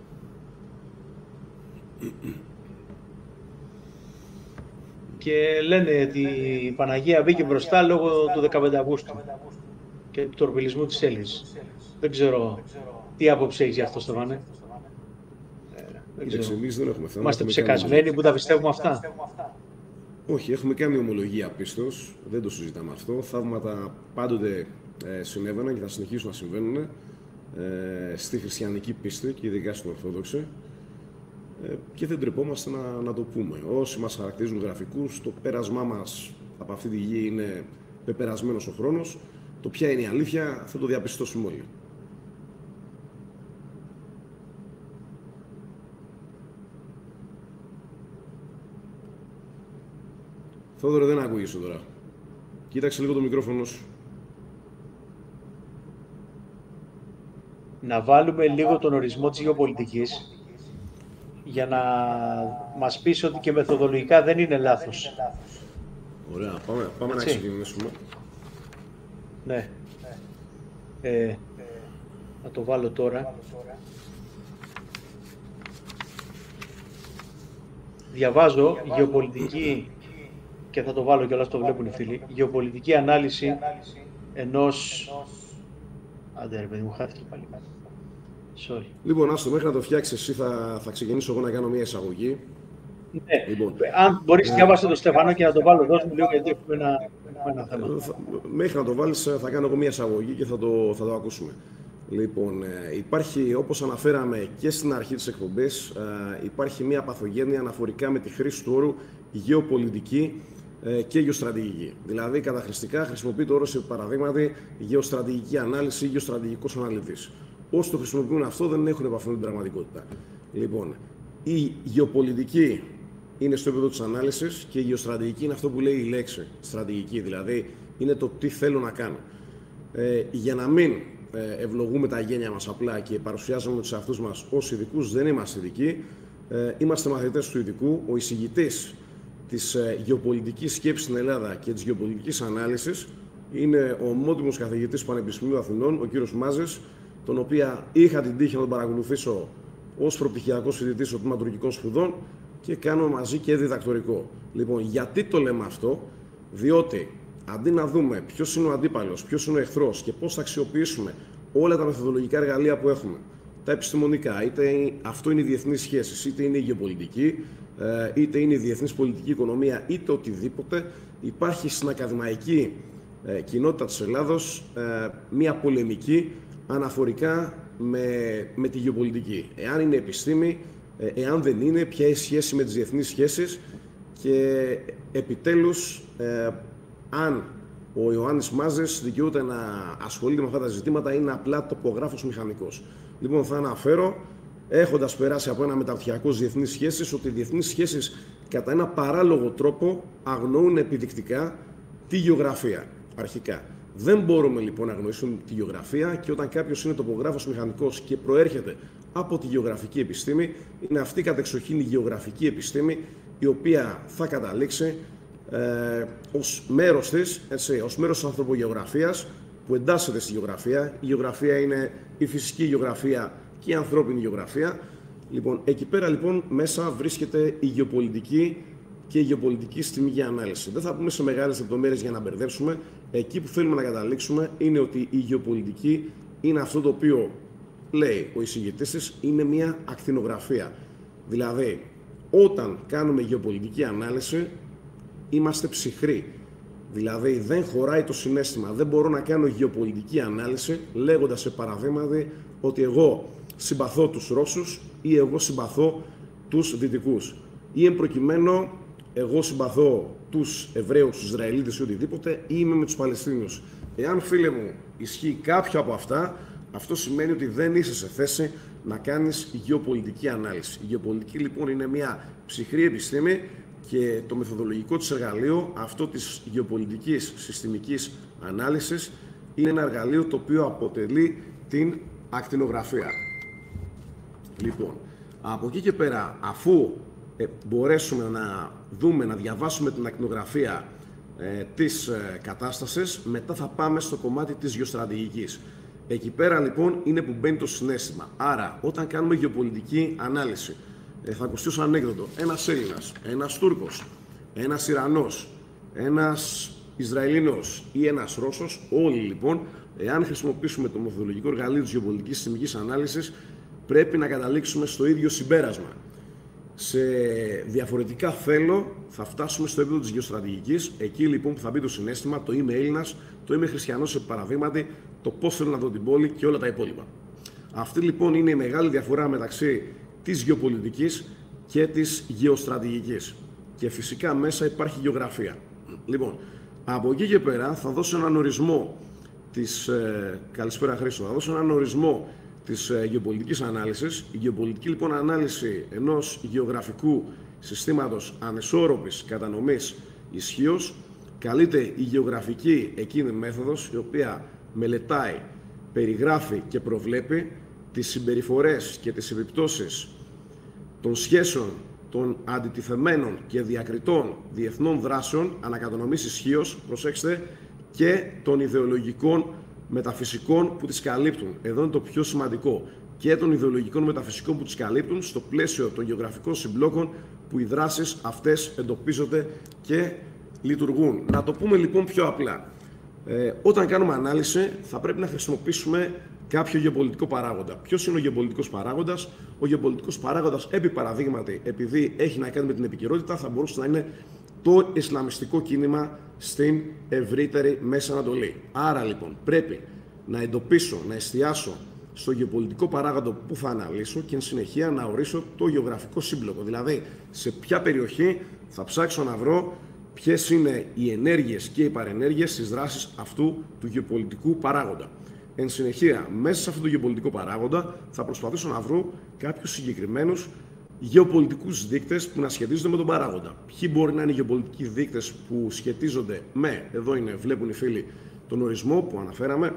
Και λένε ότι η Παναγία μπήκε μπροστά λόγω του δεκαπέντε Αυγούστου και του τορπιλισμού της Έλλης. Δεν ξέρω τι άποψη έχεις γι' αυτό, Στεφάνε. Εντάξει, εμείς δεν έχουμε θέμα. Είμαστε ψεκασμένοι που τα πιστεύουμε αυτά. Όχι, έχουμε κάνει ομολογία πίστος, δεν το συζητάμε αυτό. Θαύματα πάντοτε ε, συνέβαιναν και θα συνεχίσουν να συμβαίνουν ε, στη χριστιανική πίστη και ειδικά στην Ορθόδοξη. Ε, και δεν τρεπόμαστε να, να το πούμε. Όσοι μας χαρακτηρίζουν γραφικούς, το πέρασμά μας από αυτή τη γη είναι πεπερασμένος ο χρόνος. Το ποια είναι η αλήθεια θα το διαπιστώσουμε όλοι. Θόδωρο, δεν ακούγεσαι τώρα. Κοίταξε λίγο το μικρόφωνο σου. Να βάλουμε λίγο τον ορισμό της γεωπολιτικής για να μας πεις ότι και μεθοδολογικά δεν είναι λάθος. Ωραία, πάμε, πάμε να ξεκινήσουμε. Ναι. Ε, να το βάλω τώρα. Διαβάζω γεωπολιτική, και θα το βάλω κιόλας, το βλέπουν οι φίλοι, γεωπολιτική ανάλυση ενός... Άντε ρε παιδί μου, χάθηκε πάλι. Sorry. Λοιπόν, άστο, μέχρι να το φτιάξεις εσύ θα, θα ξεκινήσω εγώ να κάνω μια εισαγωγή. Ναι. Λοιπόν, αν μπορείς, διάβασε το Στεφανό και να το βάλω, δώσ' μου λίγο, γιατί έχουμε ένα, έχουμε ένα θέμα. Θα, μέχρι να το βάλεις θα κάνω εγώ μια εισαγωγή και θα το, θα το ακούσουμε. Λοιπόν, ε, υπάρχει, όπως αναφέραμε και στην αρχή της εκπομπής, ε, υπάρχει μια παθογένεια αναφορικά με τη χρήση του όρου γεωπολιτική ε, και γεωστρατηγική. Δηλαδή, καταχρηστικά χρησιμοποιείται ο όρος, παραδείγματι, γεωστρατηγική ανάλυση ή γεωστρατηγικός αναλυτής. Όσοι το χρησιμοποιούν αυτό δεν έχουν επαφή με την πραγματικότητα. Λοιπόν, η γεωπολιτική είναι στο επίπεδο της ανάλυσης και η γεωστρατηγική είναι αυτό που λέει η λέξη στρατηγική, δηλαδή είναι το τι θέλω να κάνω. Ε, για να μην ε, ευλογούμε τα γένια μας απλά και παρουσιάζουμε τους εαυτούς μας ως ειδικούς, δεν είμαστε ειδικοί, ε, είμαστε μαθητές του ειδικού. Ο εισηγητής της γεωπολιτικής σκέψης στην Ελλάδα και της γεωπολιτικής ανάλυσης είναι ο ομότιμος καθηγητής του Πανεπιστημίου Αθηνών, ο κύριος Μάζης, τον οποίο είχα την τύχη να τον παρακολουθήσω ως προπτυχιακός φοιτητής των τμήματουργικών σπουδών και κάνουμε μαζί και διδακτορικό. Λοιπόν, γιατί το λέμε αυτό? Διότι αντί να δούμε ποιος είναι ο αντίπαλος, ποιος είναι ο εχθρός και πώς θα αξιοποιήσουμε όλα τα μεθοδολογικά εργαλεία που έχουμε, τα επιστημονικά, είτε αυτό είναι οι διεθνείς σχέσεις, είτε είναι η γεωπολιτική, είτε είναι η διεθνής πολιτική οικονομία, είτε οτιδήποτε, υπάρχει στην ακαδημαϊκή κοινότητα της Ελλάδος μία πολεμική αναφορικά με, με τη γεωπολιτική. Εάν είναι επιστήμη, εάν δεν είναι, ποια είναι η σχέση με τις διεθνείς σχέσεις και επιτέλους αν ο Ιωάννης Μάζης δικαιούται να ασχολείται με αυτά τα ζητήματα, είναι απλά τοπογράφος μηχανικός. Λοιπόν, θα αναφέρω, έχοντας περάσει από ένα μεταπτυχιακό διεθνείς σχέσεις, ότι οι διεθνείς σχέσεις κατά ένα παράλογο τρόπο αγνοούν επιδεικτικά τη γεωγραφία, αρχικά. Δεν μπορούμε λοιπόν να αγνοήσουμε τη γεωγραφία και όταν κάποιος είναι τοπογράφος μηχανικός και προέρχεται από τη γεωγραφική επιστήμη, είναι αυτή κατεξοχήν η γεωγραφική επιστήμη η οποία θα καταλήξει ε, ως μέρος της, έτσι, ως μέρος της ανθρωπογεωγραφίας που εντάσσεται στη γεωγραφία. Η γεωγραφία είναι η φυσική γεωγραφία και η ανθρώπινη γεωγραφία. Λοιπόν, εκεί πέρα λοιπόν μέσα βρίσκεται η γεωπολιτική και η γεωπολιτική συστημική ανάλυση. Δεν θα πούμε σε μεγάλες λεπτομέρειες για να μπερδέψουμε. Εκεί που θέλουμε να καταλήξουμε είναι ότι η γεωπολιτική είναι αυτό το οποίο λέει ο εισηγητής της, είναι μια ακτινογραφία. Δηλαδή, όταν κάνουμε γεωπολιτική ανάλυση, είμαστε ψυχροί. Δηλαδή, δεν χωράει το συναίσθημα. Δεν μπορώ να κάνω γεωπολιτική ανάλυση λέγοντας σε παραδείγματι ότι εγώ συμπαθώ τους Ρώσους ή εγώ συμπαθώ τους Δυτικούς. Ή εν προκειμένου, εγώ συμπαθώ τους Εβραίους, τους Ισραηλίτες ή οτιδήποτε, ή είμαι με τους Παλαιστίνιους. Εάν, φίλε μου, ισχύει κάποιο από αυτά, αυτό σημαίνει ότι δεν είσαι σε θέση να κάνεις γεωπολιτική ανάλυση. Η γεωπολιτική λοιπόν είναι μια ψυχρή επιστήμη και το μεθοδολογικό της εργαλείο, αυτό της γεωπολιτικής συστημικής ανάλυσης, είναι ένα εργαλείο το οποίο αποτελεί την ακτινογραφία. Λοιπόν, από εκεί και πέρα, αφού ε, μπορέσουμε να δούμε, να διαβάσουμε την ακτινογραφία ε, της ε, κατάστασης, μετά θα πάμε στο κομμάτι της γεωστρατηγικής. Εκεί πέρα λοιπόν είναι που μπαίνει το συναίσθημα. Άρα, όταν κάνουμε γεωπολιτική ανάλυση, ε, θα ακουστεί ως ανέκδοτο ένας Έλληνας, ένας Τούρκος, ένας Ιρανός, ένας Ισραηλινός ή ένας Ρώσος, όλοι λοιπόν, εάν χρησιμοποιήσουμε το μεθοδολογικό εργαλείο της γεωπολιτικής συστημικής ανάλυσης, πρέπει να καταλήξουμε στο ίδιο συμπέρασμα. Σε διαφορετικά θέλω θα φτάσουμε στο επίπεδο της γεωστρατηγικής, εκεί λοιπόν που θα μπει το συναίσθημα, το είμαι Έλληνας, το είμαι χριστιανός σε παραδείγματι, το πώς θέλω να δω την πόλη και όλα τα υπόλοιπα. Αυτή λοιπόν είναι η μεγάλη διαφορά μεταξύ της γεωπολιτικής και της γεωστρατηγικής. Και φυσικά μέσα υπάρχει γεωγραφία. Λοιπόν, από εκεί και πέρα θα δώσω έναν ορισμό της... Ε, καλησπέρα Χρήστο, θα δώσω έναν ορισμό της ε, γεωπολιτικής ανάλυσης. Η γεωπολιτική λοιπόν ανάλυση ενός γεωγραφικού συστήματος ανισόρροπης κατανομής ισχύως καλείται η γεωγραφική εκείνη μέθοδος η οποία μελετάει, περιγράφει και προβλέπει τις συμπεριφορές και τις επιπτώσεις των σχέσεων των αντιτιθεμένων και διακριτών διεθνών δράσεων ανακατανομής ισχύως, προσέξτε, και των ιδεολογικών μεταφυσικών που τις καλύπτουν. Εδώ είναι το πιο σημαντικό. Και των ιδεολογικών μεταφυσικών που τις καλύπτουν στο πλαίσιο των γεωγραφικών συμπλόκων που οι δράσεις αυτές εντοπίζονται και λειτουργούν. Να το πούμε λοιπόν πιο απλά. Ε, όταν κάνουμε ανάλυση θα πρέπει να χρησιμοποιήσουμε κάποιο γεωπολιτικό παράγοντα. Ποιος είναι ο γεωπολιτικός παράγοντας? Ο γεωπολιτικός παράγοντας, επί παραδείγματι, επειδή έχει να κάνει με την επικαιρότητα, θα μπορούσε να είναι το Ισλαμιστικό κίνημα στην ευρύτερη Μέση Ανατολή. Άρα λοιπόν πρέπει να εντοπίσω, να εστιάσω στο γεωπολιτικό παράγοντα που θα αναλύσω και εν συνεχεία να ορίσω το γεωγραφικό σύμπλοκο. Δηλαδή, σε ποια περιοχή θα ψάξω να βρω ποιες είναι οι ενέργειες και οι παρενέργειες στις δράσεις αυτού του γεωπολιτικού παράγοντα. Εν συνεχεία, μέσα σε αυτό το γεωπολιτικό παράγοντα θα προσπαθήσω να βρω κάποιους συγκεκριμένους γεωπολιτικούς δείκτες που να σχετίζονται με τον παράγοντα. Ποιοι μπορεί να είναι οι γεωπολιτικοί δείκτες που σχετίζονται με, εδώ είναι, βλέπουν οι φίλοι, τον ορισμό που αναφέραμε.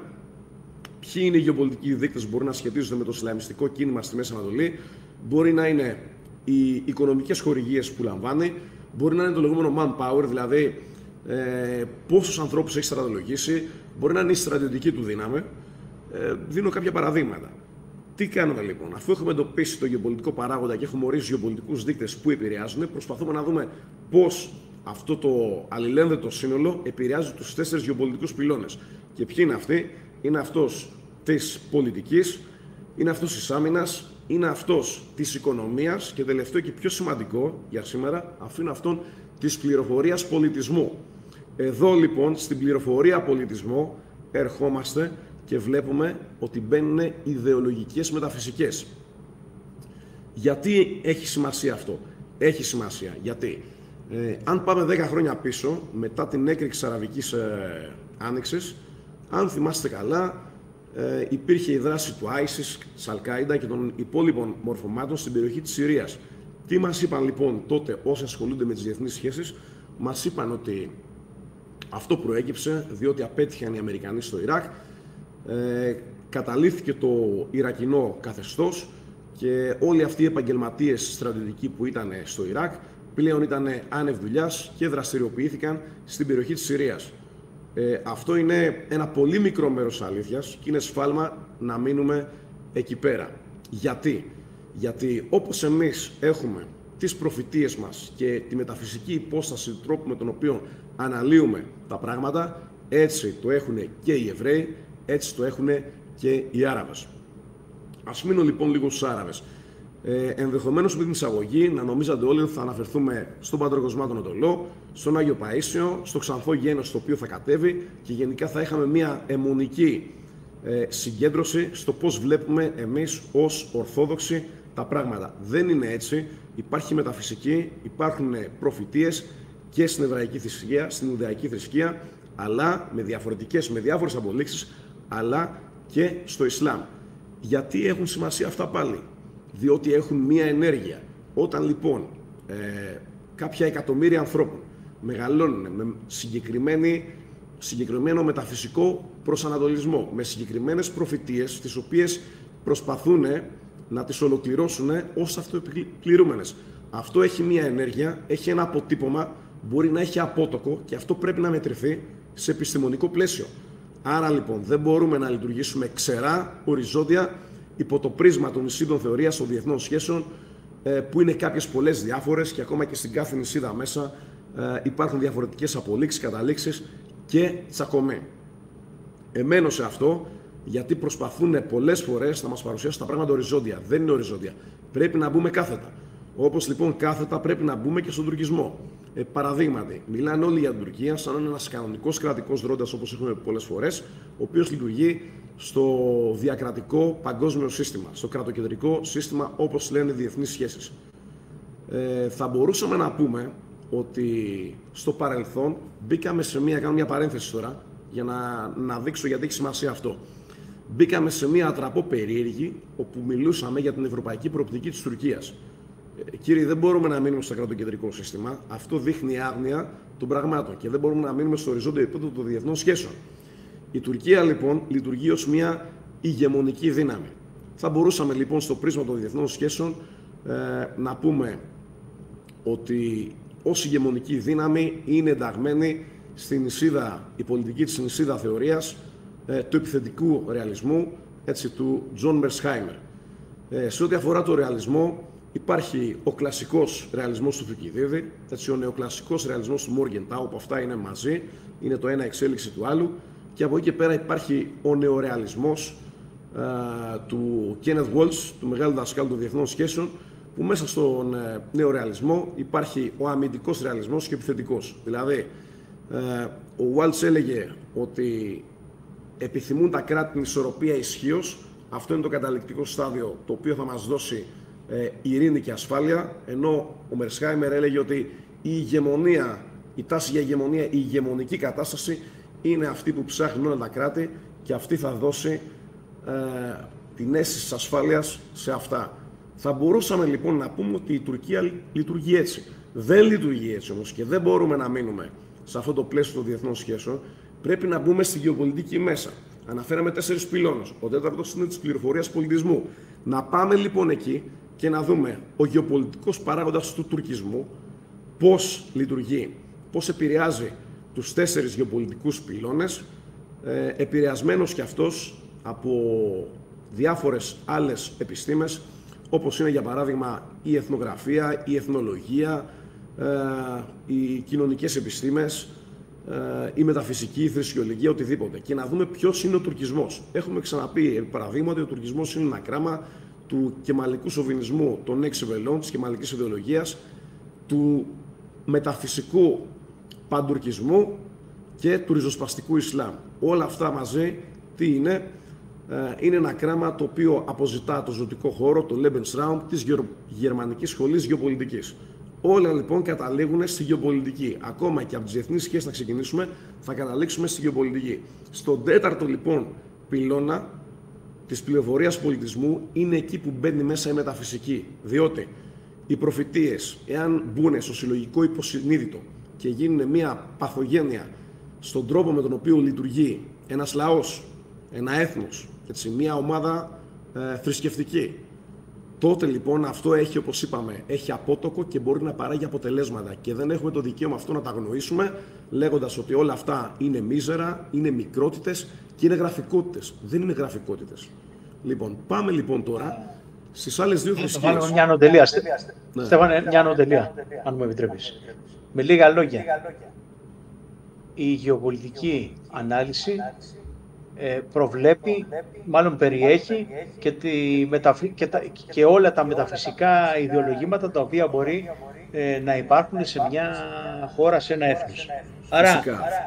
Ποιοι είναι οι γεωπολιτικοί δείκτες που μπορεί να σχετίζονται με το Ισλαμιστικό κίνημα στη Μέση Ανατολή? Μπορεί να είναι οι οικονομικές χορηγίες που λαμβάνει, μπορεί να είναι το λεγόμενο manpower, δηλαδή ε, πόσους ανθρώπους έχει στρατολογήσει, μπορεί να είναι η στρατιωτική του δύναμη. Ε, δίνω κάποια παραδείγματα. Τι κάνουμε λοιπόν, αφού έχουμε εντοπίσει το γεωπολιτικό παράγοντα και έχουμε ορίσει γεωπολιτικούς δείκτες που επηρεάζουν, προσπαθούμε να δούμε πώς αυτό το αλληλένδετο σύνολο επηρεάζει τους τέσσερις γεωπολιτικούς πυλώνες. Και ποιοι είναι αυτοί? Είναι αυτός της πολιτικής, είναι αυτός της άμυνας, είναι αυτός της οικονομίας και τελευταίο και πιο σημαντικό για σήμερα, αφού είναι αυτόν της πληροφορίας πολιτισμού. Εδώ λοιπόν στην πληροφορία πολιτισμό ερχόμαστε και βλέπουμε ότι μπαίνουν ιδεολογικές μεταφυσικές. Γιατί έχει σημασία αυτό? Έχει σημασία γιατί ε, αν πάμε δέκα χρόνια πίσω, μετά την έκρηξη της Αραβικής ε, Άνοιξης, αν θυμάστε καλά, ε, υπήρχε η δράση του άισις, της Αλ-Κάιντα και των υπόλοιπων μορφωμάτων στην περιοχή της Συρίας. Τι μας είπαν λοιπόν τότε όσοι ασχολούνται με τις διεθνείς σχέσεις? Μας είπαν ότι αυτό προέκυψε διότι απέτυχαν οι Αμερικανοί στο Ιράκ, ε, καταλήφθηκε το Ιρακινό καθεστώς και όλοι αυτοί οι επαγγελματίες στρατιωτικοί που ήταν στο Ιράκ πλέον ήταν άνευ δουλειάς και δραστηριοποιήθηκαν στην περιοχή της Συρίας. Ε, αυτό είναι ένα πολύ μικρό μέρος αλήθειας και είναι σφάλμα να μείνουμε εκεί πέρα. Γιατί? Γιατί όπως εμείς έχουμε τις προφητείες μας και τη μεταφυσική υπόσταση του τρόπου με τον οποίο αναλύουμε τα πράγματα, έτσι το έχουν και οι Εβραίοι, έτσι το έχουν και οι Άραβες. Ας μείνω λοιπόν λίγο στους Άραβες. Ε, ενδεχομένως με την εισαγωγή να νομίζατε όλοι ότι θα αναφερθούμε στον Παντροκοσμάτων Οτολό, στον Άγιο Παΐσιο, στο Ξανθό Γένος το οποίο θα κατέβει και γενικά θα είχαμε μια αιμονική ε, συγκέντρωση στο πώς βλέπουμε εμείς ως Ορθόδοξοι τα πράγματα. Δεν είναι έτσι. Υπάρχει μεταφυσική, υπάρχουν προφητείες και στην Εβραϊκή θρησκεία, στην Ιδαϊκή θρησκεία, αλλά με διαφορετικές, με διάφορες απολύξεις, αλλά και στο Ισλάμ. Γιατί έχουν σημασία αυτά πάλι? Διότι έχουν μία ενέργεια. Όταν λοιπόν ε, κάποια εκατομμύρια ανθρώπων μεγαλώνουν με συγκεκριμένο μεταφυσικό προσανατολισμό, με συγκεκριμένες προφητείες, τις οποίες προσπαθούν να τις ολοκληρώσουν ως αυτοεπιπληρούμενες. Αυτό έχει μία ενέργεια, έχει ένα αποτύπωμα, μπορεί να έχει απότοκο και αυτό πρέπει να μετρηθεί σε επιστημονικό πλαίσιο. Άρα λοιπόν δεν μπορούμε να λειτουργήσουμε ξερά, οριζόντια, υπό το πρίσμα των νησίδων θεωρίας των διεθνών σχέσεων, που είναι κάποιες πολλές διάφορες και ακόμα και στην κάθε νησίδα μέσα υπάρχουν διαφορετικές απολύξεις, καταλήξεις και τσακωμοί. Εμένω σε αυτό, γιατί προσπαθούν πολλές φορές να μας παρουσιάσουν τα πράγματα οριζόντια. Δεν είναι οριζόντια. Πρέπει να μπούμε κάθετα. Όπως λοιπόν κάθετα πρέπει να μπούμε και στον τουρκισμό. Ε, παραδείγματι, μιλάνε όλοι για την Τουρκία σαν ένας κανονικός κρατικός δρόντας, όπως έχουμε πολλές φορές, ο οποίος λειτουργεί στο διακρατικό παγκόσμιο σύστημα, στο κρατοκεντρικό σύστημα, όπως λένε διεθνείς σχέσεις. Ε, θα μπορούσαμε να πούμε ότι στο παρελθόν μπήκαμε σε μία, κάνω μια παρένθεση τώρα, για να, να δείξω γιατί έχει σημασία αυτό. Μπήκαμε σε μία ατραπό περίεργη, όπου μιλούσαμε για την ευρωπαϊκή προοπτική της Τουρκίας. Ε, κύριοι, δεν μπορούμε να μείνουμε στο κρατοκεντρικό σύστημα. Αυτό δείχνει άγνοια των πραγμάτων και δεν μπορούμε να μείνουμε στο οριζόντιο επίπεδο των διεθνών σχέσεων. Η Τουρκία λοιπόν λειτουργεί ως μια ηγεμονική δύναμη. Θα μπορούσαμε λοιπόν στο πρίσμα των διεθνών σχέσεων ε, να πούμε ότι ως ηγεμονική δύναμη είναι ενταγμένη στην νησίδα, η πολιτική της νησίδα θεωρίας ε, του επιθετικού ρεαλισμού, έτσι, του Τζον Μερσχάιμερ. Ε, σε ό,τι αφορά το ρεαλισμό, υπάρχει ο κλασικός ρεαλισμός του Θουκυδίδη, έτσι, ο νεοκλασικός ρεαλισμός του Μόργεντάου, που αυτά είναι μαζί, είναι το ένα εξέλιξη του άλλου, και από εκεί και πέρα υπάρχει ο νεορεαλισμός ε, του Κένεθ Βόλτς, του μεγάλου δασκάλου των διεθνών σχέσεων, που μέσα στον ε, νεορεαλισμό υπάρχει ο αμυντικός ρεαλισμός και επιθετικός. Δηλαδή, ε, ο Βόλτς έλεγε ότι επιθυμούν τα κράτη την ισορροπία ισχύως. Αυτό είναι το καταληκτικό στάδιο το οποίο θα μας δώσει ε, ειρήνη και ασφάλεια, ενώ ο Μερσχάιμερ έλεγε ότι η ηγεμονία, η τάση για ηγεμονία, η ηγεμονική κατάσταση είναι αυτή που ψάχνουν όλα τα κράτη και αυτή θα δώσει ε, την αίσθηση της ασφάλειας σε αυτά. Θα μπορούσαμε λοιπόν να πούμε ότι η Τουρκία λειτουργεί έτσι. Δεν λειτουργεί έτσι όμως και δεν μπορούμε να μείνουμε σε αυτό το πλαίσιο των διεθνών σχέσεων. Πρέπει να μπούμε στη γεωπολιτική μέσα. Αναφέραμε τέσσερις πυλώνες. Ο τέταρτος είναι της πληροφορίας πολιτισμού. Να πάμε λοιπόν εκεί και να δούμε ο γεωπολιτικός παράγοντας του τουρκισμού πώς λειτουργεί, πώς επηρεάζει τους τέσσερις γεωπολιτικούς πυλώνες, ε, επηρεασμένος και αυτός από διάφορες άλλες επιστήμες, όπως είναι για παράδειγμα η εθνογραφία, η εθνολογία, ε, οι κοινωνικές επιστήμες, ε, η μεταφυσική, η θρησκεολογία, οτιδήποτε. Και να δούμε ποιος είναι ο τουρκισμός. Έχουμε ξαναπεί, επί παραδείγματι, ότι ο τουρκισμός είναι ένα κράμα του κεμαλικού σοβινισμού των έξι βελών, της κεμαλικής ιδεολογίας, του μεταφυσικού παντουρκισμού και του ριζοσπαστικού Ισλάμ. Όλα αυτά μαζί τι είναι? Είναι ένα κράμα το οποίο αποζητά το ζωτικό χώρο, το Lebensraum της Γερμανικής Σχολής Γεωπολιτικής. Όλα λοιπόν καταλήγουν στη γεωπολιτική. Ακόμα και από τις διεθνείς σχέσεις να ξεκινήσουμε, θα καταλήξουμε στη γεωπολιτική. Στον τέταρτο λοιπόν πυλώνα της πληροφορίας πολιτισμού είναι εκεί που μπαίνει μέσα η μεταφυσική. Διότι οι προφητείες, εάν μπουν στο συλλογικό υποσυνείδητο και γίνουν μια παθογένεια στον τρόπο με τον οποίο λειτουργεί ένας λαός, ένα έθνος, έτσι, μια ομάδα ε, θρησκευτική, τότε λοιπόν αυτό έχει, όπως είπαμε, έχει απότοκο και μπορεί να παράγει αποτελέσματα. Και δεν έχουμε το δικαίωμα αυτό να τα αγνοήσουμε, λέγοντας ότι όλα αυτά είναι μίζερα, είναι μικρότητες και είναι γραφικότητες. Δεν είναι γραφικότητες. Λοιπόν, πάμε λοιπόν τώρα στις άλλες δύο θρησκείες. Στέφανε, μια ανωτελεία, ναι. Στέφανε, μια ανωτελεία, αν μου επιτρέπεις. Με λίγα λόγια, η γεωπολιτική ανάλυση ε, προβλέπει, μάλλον περιέχει και, τη μεταφυ... και, τα... και όλα τα μεταφυσικά ιδεολογήματα τα οποία μπορεί ε, να υπάρχουν σε μια χώρα, σε ένα έθνος. Άρα,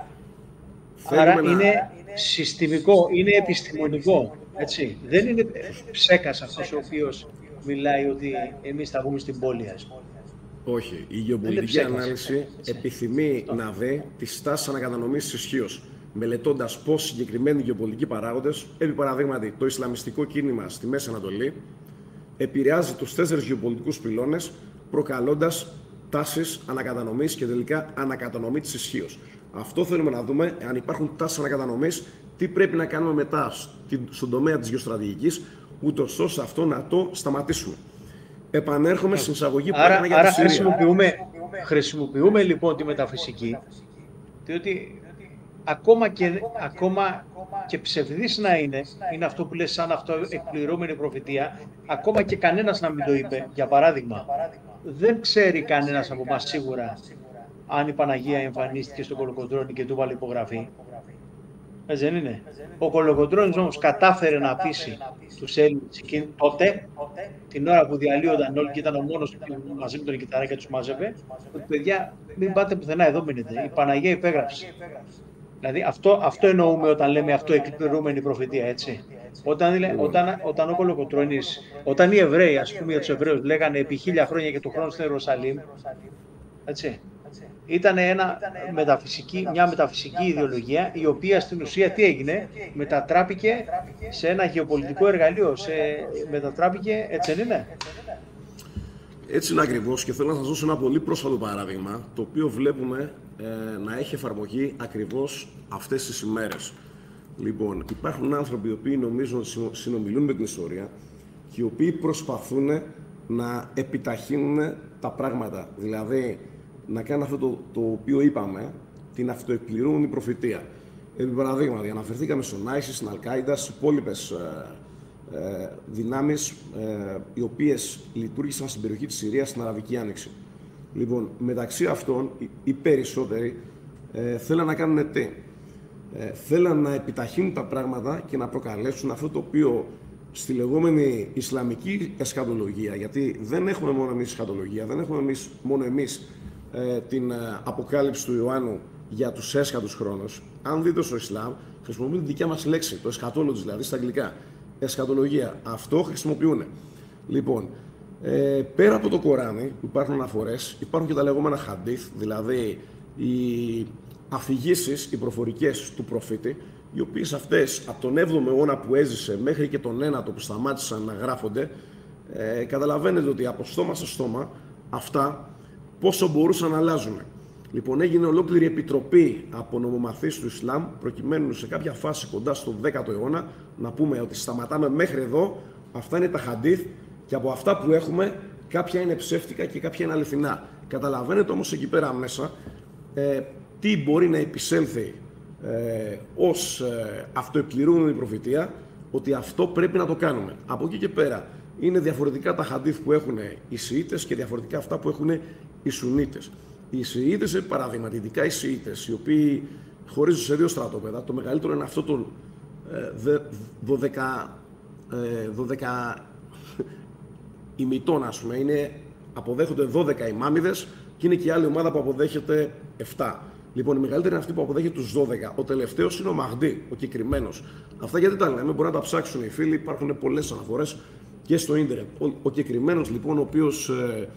άρα να... είναι συστημικό, είναι επιστημονικό. Έτσι. Δεν είναι ψέκας αυτός ο οποίος μιλάει ότι εμείς θα βγούμε στην πόλη. Όχι. Η γεωπολιτική ανάλυση επιθυμεί να δει τη στάση ανακατανομής της ισχύως, μελετώντας πώς συγκεκριμένοι γεωπολιτικοί παράγοντες, επί παραδείγματι το Ισλαμιστικό κίνημα στη Μέση Ανατολή, επηρεάζει τους τέσσερις γεωπολιτικούς πυλώνες, προκαλώντας τάσεις ανακατανομής και τελικά ανακατανομή της ισχύως. Αυτό θέλουμε να δούμε, αν υπάρχουν τάσεις ανακατανομής, τι πρέπει να κάνουμε μετά στον τομέα της γεωστρατηγικής, ούτως ώστε αυτό να το σταματήσουμε. Επανέρχομαι στην εισαγωγή που άρα, έκανα για άρα τη Συρία. Χρησιμοποιούμε, χρησιμοποιούμε λοιπόν τη μεταφυσική, διότι ακόμα και, ακόμα και ψευδής να είναι, είναι αυτό που λες σαν αυτό εκπληρώμενη προφητεία, ακόμα και κανένας να μην το είπε, για παράδειγμα, δεν ξέρει κανένας από εμάς σίγουρα αν η Παναγία εμφανίστηκε στον Κολοκοτρώνη και του βάλε υπογραφή. Έτσι δεν είναι? Ο Κολοκοτρώνης όμως κατάφερε να πείσει τους Έλληνες εκείνη τότε, την ώρα που διαλύονταν όλοι και ήταν ο μόνος που μαζί με τον Κιταρά και τους μάζευε, ότι παιδιά μην πάτε πουθενά, εδώ μείνετε. Η Παναγία υπέγραψε. Δηλαδή αυτό, αυτό εννοούμε όταν λέμε αυτό εκπληρούμενη προφητεία, έτσι. Όταν, όταν, όταν ο Κολοκοτρώνης, όταν οι Εβραίοι, ας πούμε για τους Εβραίους, λέγανε επί χίλια χρόνια και του χρόνου στην Ιερουσαλήμ, έτσι. Ήταν ένα μεταφυσική, μια μεταφυσική ιδεολογία, η οποία στην ουσία τι έγινε? Μετατράπηκε σε ένα γεωπολιτικό εργαλείο, σε, μετατράπηκε, έτσι δεν είναι? Έτσι είναι ακριβώς, και θέλω να σας δώσω ένα πολύ πρόσφατο παράδειγμα, το οποίο βλέπουμε ε, να έχει εφαρμογή ακριβώς αυτές τις ημέρες. Λοιπόν, υπάρχουν άνθρωποι οι οποίοι νομίζουν ότι συνομιλούν με την ιστορία και οι οποίοι προσπαθούν να επιταχύνουν τα πράγματα, δηλαδή να κάνουν αυτό το, το οποίο είπαμε, την αυτοεκπληρούμενη προφητεία. Επί παραδείγματι, αναφερθήκαμε στον Άισις, στην Αλ-Κάιντα, στις υπόλοιπες ε, ε, δυνάμεις ε, οι οποίες λειτουργήσαν στην περιοχή της Συρίας στην Αραβική Άνοιξη. Λοιπόν, μεταξύ αυτών, οι, οι περισσότεροι ε, θέλαν να κάνουν τι? Ε, θέλαν να επιταχύνουν τα πράγματα και να προκαλέσουν αυτό το οποίο στη λεγόμενη Ισλαμική εσχατολογία, γιατί δεν έχουμε μόνο εμείς εσχατολογία, δεν έχουμε εμείς, μόνο εμείς ε, την ε, αποκάλυψη του Ιωάννου για τους έσχατους χρόνους. Αν δείτε στο Ισλάμ, χρησιμοποιούν τη δικιά μας λέξη, το eschatology, δηλαδή στα αγγλικά. Εσχατολογία. Αυτό χρησιμοποιούν. Λοιπόν, ε, πέρα από το Κοράνι, που υπάρχουν αναφορές, υπάρχουν και τα λεγόμενα χαντίθ, δηλαδή οι αφηγήσεις, οι προφορικές του προφήτη, οι οποίες αυτές από τον έβδομο αιώνα που έζησε μέχρι και τον ένατο που σταμάτησαν να γράφονται, ε, καταλαβαίνετε ότι από στόμα σε στόμα αυτά πόσο μπορούσαν να αλλάζουν. Λοιπόν, έγινε ολόκληρη επιτροπή από νομομαθείς του Ισλάμ, προκειμένου σε κάποια φάση κοντά στον δέκατο αιώνα να πούμε ότι σταματάμε μέχρι εδώ, αυτά είναι τα χαντίθ και από αυτά που έχουμε κάποια είναι ψεύτικα και κάποια είναι αληθινά. Καταλαβαίνετε όμως εκεί πέρα μέσα ε, τι μπορεί να επισέλθει ε, ως ε, αυτοεπληρούμενη προφητεία, ότι αυτό πρέπει να το κάνουμε. Από εκεί και πέρα είναι διαφορετικά τα χαντίθ που έχουν οι Σιήτες και διαφορετικά αυτά που έχουν οι Σουνίτες. Οι Σιήτες, παραδείγματι, ειδικά οι Σιήτες, οι οποίοι χωρίζουν σε δύο στρατόπεδα, το μεγαλύτερο είναι αυτό των ε, δωδεκα, ε, δωδεκα ημιτών, ας πούμε, είναι, αποδέχονται δώδεκα ημάμιδες και είναι και η άλλη ομάδα που αποδέχεται επτά. Λοιπόν, η μεγαλύτερη είναι αυτή που αποδέχεται τους δώδεκα. Ο τελευταίος είναι ο Μαχντί, ο κεκριμένος. Αυτά γιατί τα λέμε, μπορεί να τα ψάξουν οι φίλοι, υπάρχουν πολλές αναφορές και στο ίντερνετ. Ο, ο κεκριμένος, λοιπόν, ο οποίος ε,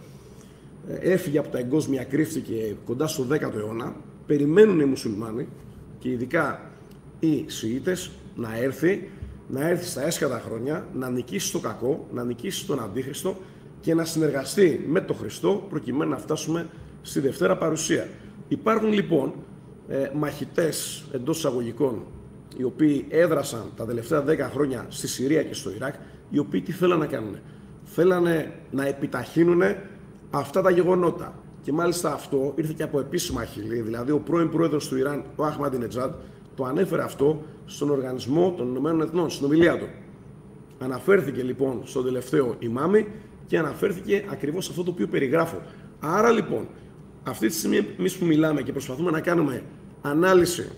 ε, έφυγε από τα εγκόσμια, κρύφτηκε κοντά στο δέκατο αιώνα, περιμένουν οι μουσουλμάνοι και ειδικά οι Σιήτες να έρθει, να έρθει στα έσχατα χρόνια, να νικήσει το κακό, να νικήσει τον Αντίχριστο και να συνεργαστεί με τον Χριστό προκειμένου να φτάσουμε στη Δευτέρα Παρουσία. Υπάρχουν λοιπόν ε, μαχητές εντός εισαγωγικών, οι οποίοι έδρασαν τα τελευταία δέκα χρόνια στη Συρία και στο Ιράκ, οι οποίοι τι θέλανε να κάνουν? Θέλανε να επιταχύνουν αυτά τα γεγονότα. Και μάλιστα αυτό ήρθε και από επίσημα χείλη, δηλαδή ο πρώην πρόεδρος του Ιράν, ο Αχμαντινετζάντ, το ανέφερε αυτό στον Οργανισμό των Ηνωμένων Εθνών, στην ομιλία του. Αναφέρθηκε λοιπόν στον τελευταίο ημάμι και αναφέρθηκε ακριβώς αυτό το οποίο περιγράφω. Άρα λοιπόν, αυτή τη στιγμή εμείς που μιλάμε και προσπαθούμε να κάνουμε ανάλυση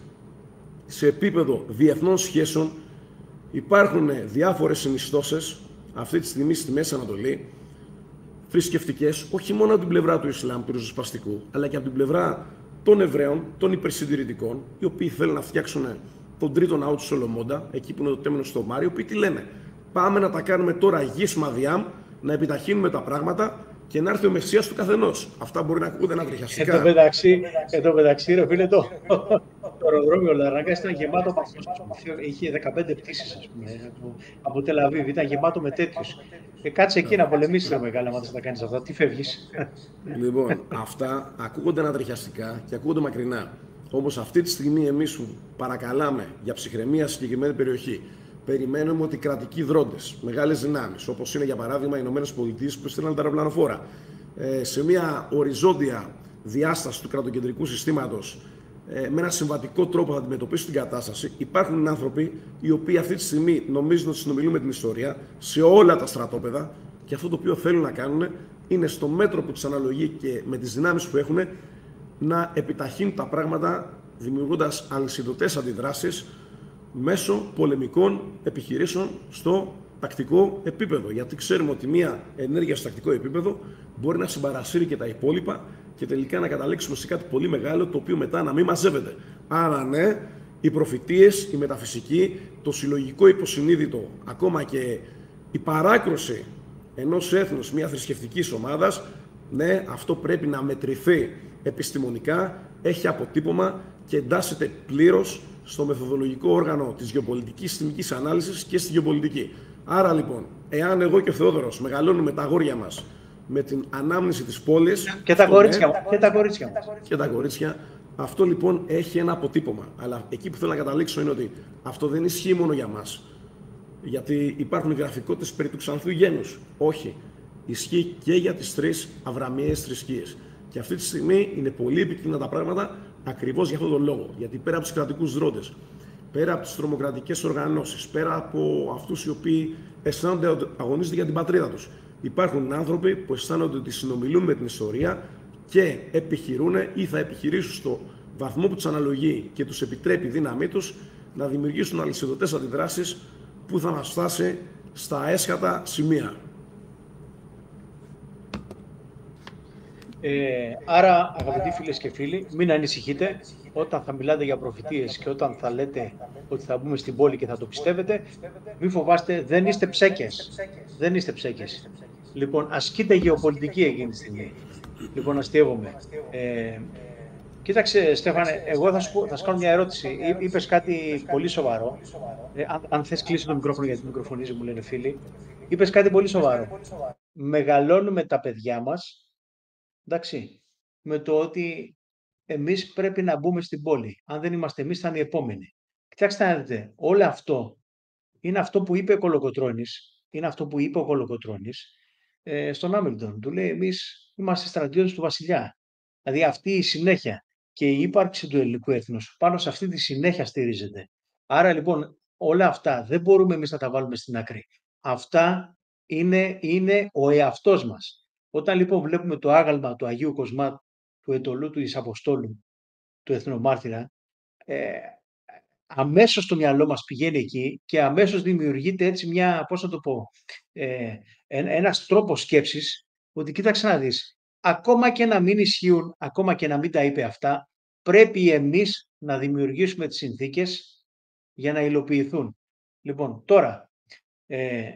σε επίπεδο διεθνών σχέσεων, υπάρχουν διάφορες συνιστώσεις αυτή τη στιγμή στη Μέση Ανατολή, θρησκευτικές, όχι μόνο από την πλευρά του Ισλάμ, του ριζοσπαστικού, αλλά και από την πλευρά των Εβραίων, των υπερσυντηρητικών, οι οποίοι θέλουν να φτιάξουν τον τρίτο ναό του Σολομώντα, εκεί που είναι το τέμενο στο Μάρι, οι οποίοι τι λένε? Πάμε να τα κάνουμε τώρα γης μαδιάμ, να επιταχύνουμε τα πράγματα και να έρθει ο Μεσσίας του καθενός. Αυτά μπορεί να ακούγονται ανατριχιαστικά. Εν τω μεταξύ, εν τω μεταξύ, ρε φίλε, το, το αεροδρόμιο Λαραγκάς ήταν γεμάτο, είχε δεκαπέντε πτήσεις, ας πούμε, από Τελαβίβ, ήταν γεμάτο με τέτοιους. Ε, κάτσε εκεί να πολεμήσεις, ρε μεγάλα, άμα δεν τα κάνεις αυτά. Τι φεύγεις? Λοιπόν, αυτά ακούγονται ανατριχιαστικά και ακούγονται μακρινά. Όμως αυτή τη στιγμή εμείς που παρακαλάμε για ψυχραιμία σε συγκεκριμένη περιοχή, περιμένουμε ότι οι κρατικοί δρόντες, μεγάλες δυνάμεις, όπως είναι για παράδειγμα οι Ηνωμένες Πολιτείες που στείλαν τα αεροπλανοφόρα, ε, σε μια οριζόντια διάσταση του κρατοκεντρικού συστήματος, ε, με ένα συμβατικό τρόπο θα αντιμετωπίσουν την κατάσταση. Υπάρχουν άνθρωποι οι οποίοι αυτή τη στιγμή νομίζουν ότι συνομιλούν με την ιστορία σε όλα τα στρατόπεδα και αυτό το οποίο θέλουν να κάνουν είναι στο μέτρο που τους αναλογεί και με τις δυνάμεις που έχουν να επιταχύνουν τα πράγματα, δημιουργώντας αλυσιδωτές αντιδράσεις μέσω πολεμικών επιχειρήσεων στο τακτικό επίπεδο. Γιατί ξέρουμε ότι μια ενέργεια στο τακτικό επίπεδο μπορεί να συμπαρασύρει και τα υπόλοιπα και τελικά να καταλήξουμε σε κάτι πολύ μεγάλο, το οποίο μετά να μην μαζεύεται. Άρα ναι, οι προφητείες, η μεταφυσική, το συλλογικό υποσυνείδητο, ακόμα και η παράκρουση ενός έθνους, μια θρησκευτικής ομάδας, ναι, αυτό πρέπει να μετρηθεί επιστημονικά, έχει αποτύπωμα και εντάσσεται πλήρως στο μεθοδολογικό όργανο της γεωπολιτικής συστημικής ανάλυσης και στη γεωπολιτική. Άρα λοιπόν, εάν εγώ και ο Θεόδωρος μεγαλώνουμε τα αγόρια μας με την ανάμνηση της πόλης και τα κορίτσια ναι, και τα κορίτσια και τα κορίτσια, αυτό λοιπόν έχει ένα αποτύπωμα. Αλλά εκεί που θέλω να καταλήξω είναι ότι αυτό δεν ισχύει μόνο για μας. Γιατί υπάρχουν γραφικότητες περί του ξανθού γένους. Όχι. Ισχύει και για τις τρεις αβραμιαίες θρησκείες. Και αυτή τη στιγμή είναι πολύ επικίνδυνα τα πράγματα ακριβώς για αυτόν τον λόγο. Γιατί πέρα από τους κρατικούς δρόντες, πέρα από τις τρομοκρατικές οργανώσεις, πέρα από αυτούς οι οποίοι αισθάνονται ότι αγωνίζονται για την πατρίδα τους, υπάρχουν άνθρωποι που αισθάνονται ότι συνομιλούν με την ιστορία και επιχειρούν ή θα επιχειρήσουν στο βαθμό που τους αναλογεί και τους επιτρέπει η δύναμή τους να δημιουργήσουν αλυσιδωτές αντιδράσεις που θα μας φτάσει στα έσχατα σημεία. Ε, άρα, αγαπητοί φίλες και φίλοι, μην ανησυχείτε όταν θα μιλάτε για προφητείες και όταν θα λέτε ότι θα μπούμε στην πόλη και θα το πιστεύετε. Μην φοβάστε, δεν είστε ψέκες. Δεν είστε ψέκες. Λοιπόν, ασκείτε γεωπολιτική εκείνη τη στιγμή. Λοιπόν, αστείευομαι. Ε, κοίταξε, Στέφανε, εγώ θα σου, πω, θα σου κάνω μια ερώτηση. Είπες κάτι πολύ σοβαρό. Ε, αν, αν θες κλείσει το μικρόφωνο, γιατί μικροφωνίζει, μου λένε φίλοι. Είπες κάτι πολύ σοβαρό. Μεγαλώνουμε τα παιδιά μας, εντάξει, με το ότι εμείς πρέπει να μπούμε στην πόλη. Αν δεν είμαστε εμείς, θα είναι οι επόμενοι. Κοιτάξτε να δείτε, όλο αυτό είναι αυτό που είπε ο Κολοκοτρώνης, είναι αυτό που είπε ο Κολοκοτρώνης ε, στον Άμιλτον. Του λέει, εμείς είμαστε στρατιώτες του βασιλιά. Δηλαδή αυτή η συνέχεια και η ύπαρξη του ελληνικού έθνους πάνω σε αυτή τη συνέχεια στηρίζεται. Άρα λοιπόν όλα αυτά δεν μπορούμε εμείς να τα βάλουμε στην άκρη. Αυτά είναι, είναι ο εαυτός μας. Όταν λοιπόν βλέπουμε το άγαλμα του Αγίου Κοσμά, του Αιτωλού του Εις Αποστόλου, του Εθνομάρτυρα, ε, αμέσως το μυαλό μας πηγαίνει εκεί και αμέσως δημιουργείται έτσι μια, πώς να το πω, ε, ένας τρόπος σκέψης ότι κοίταξε να δεις, ακόμα και να μην ισχύουν, ακόμα και να μην τα είπε αυτά, πρέπει εμείς να δημιουργήσουμε τις συνθήκες για να υλοποιηθούν. Λοιπόν, τώρα, ε,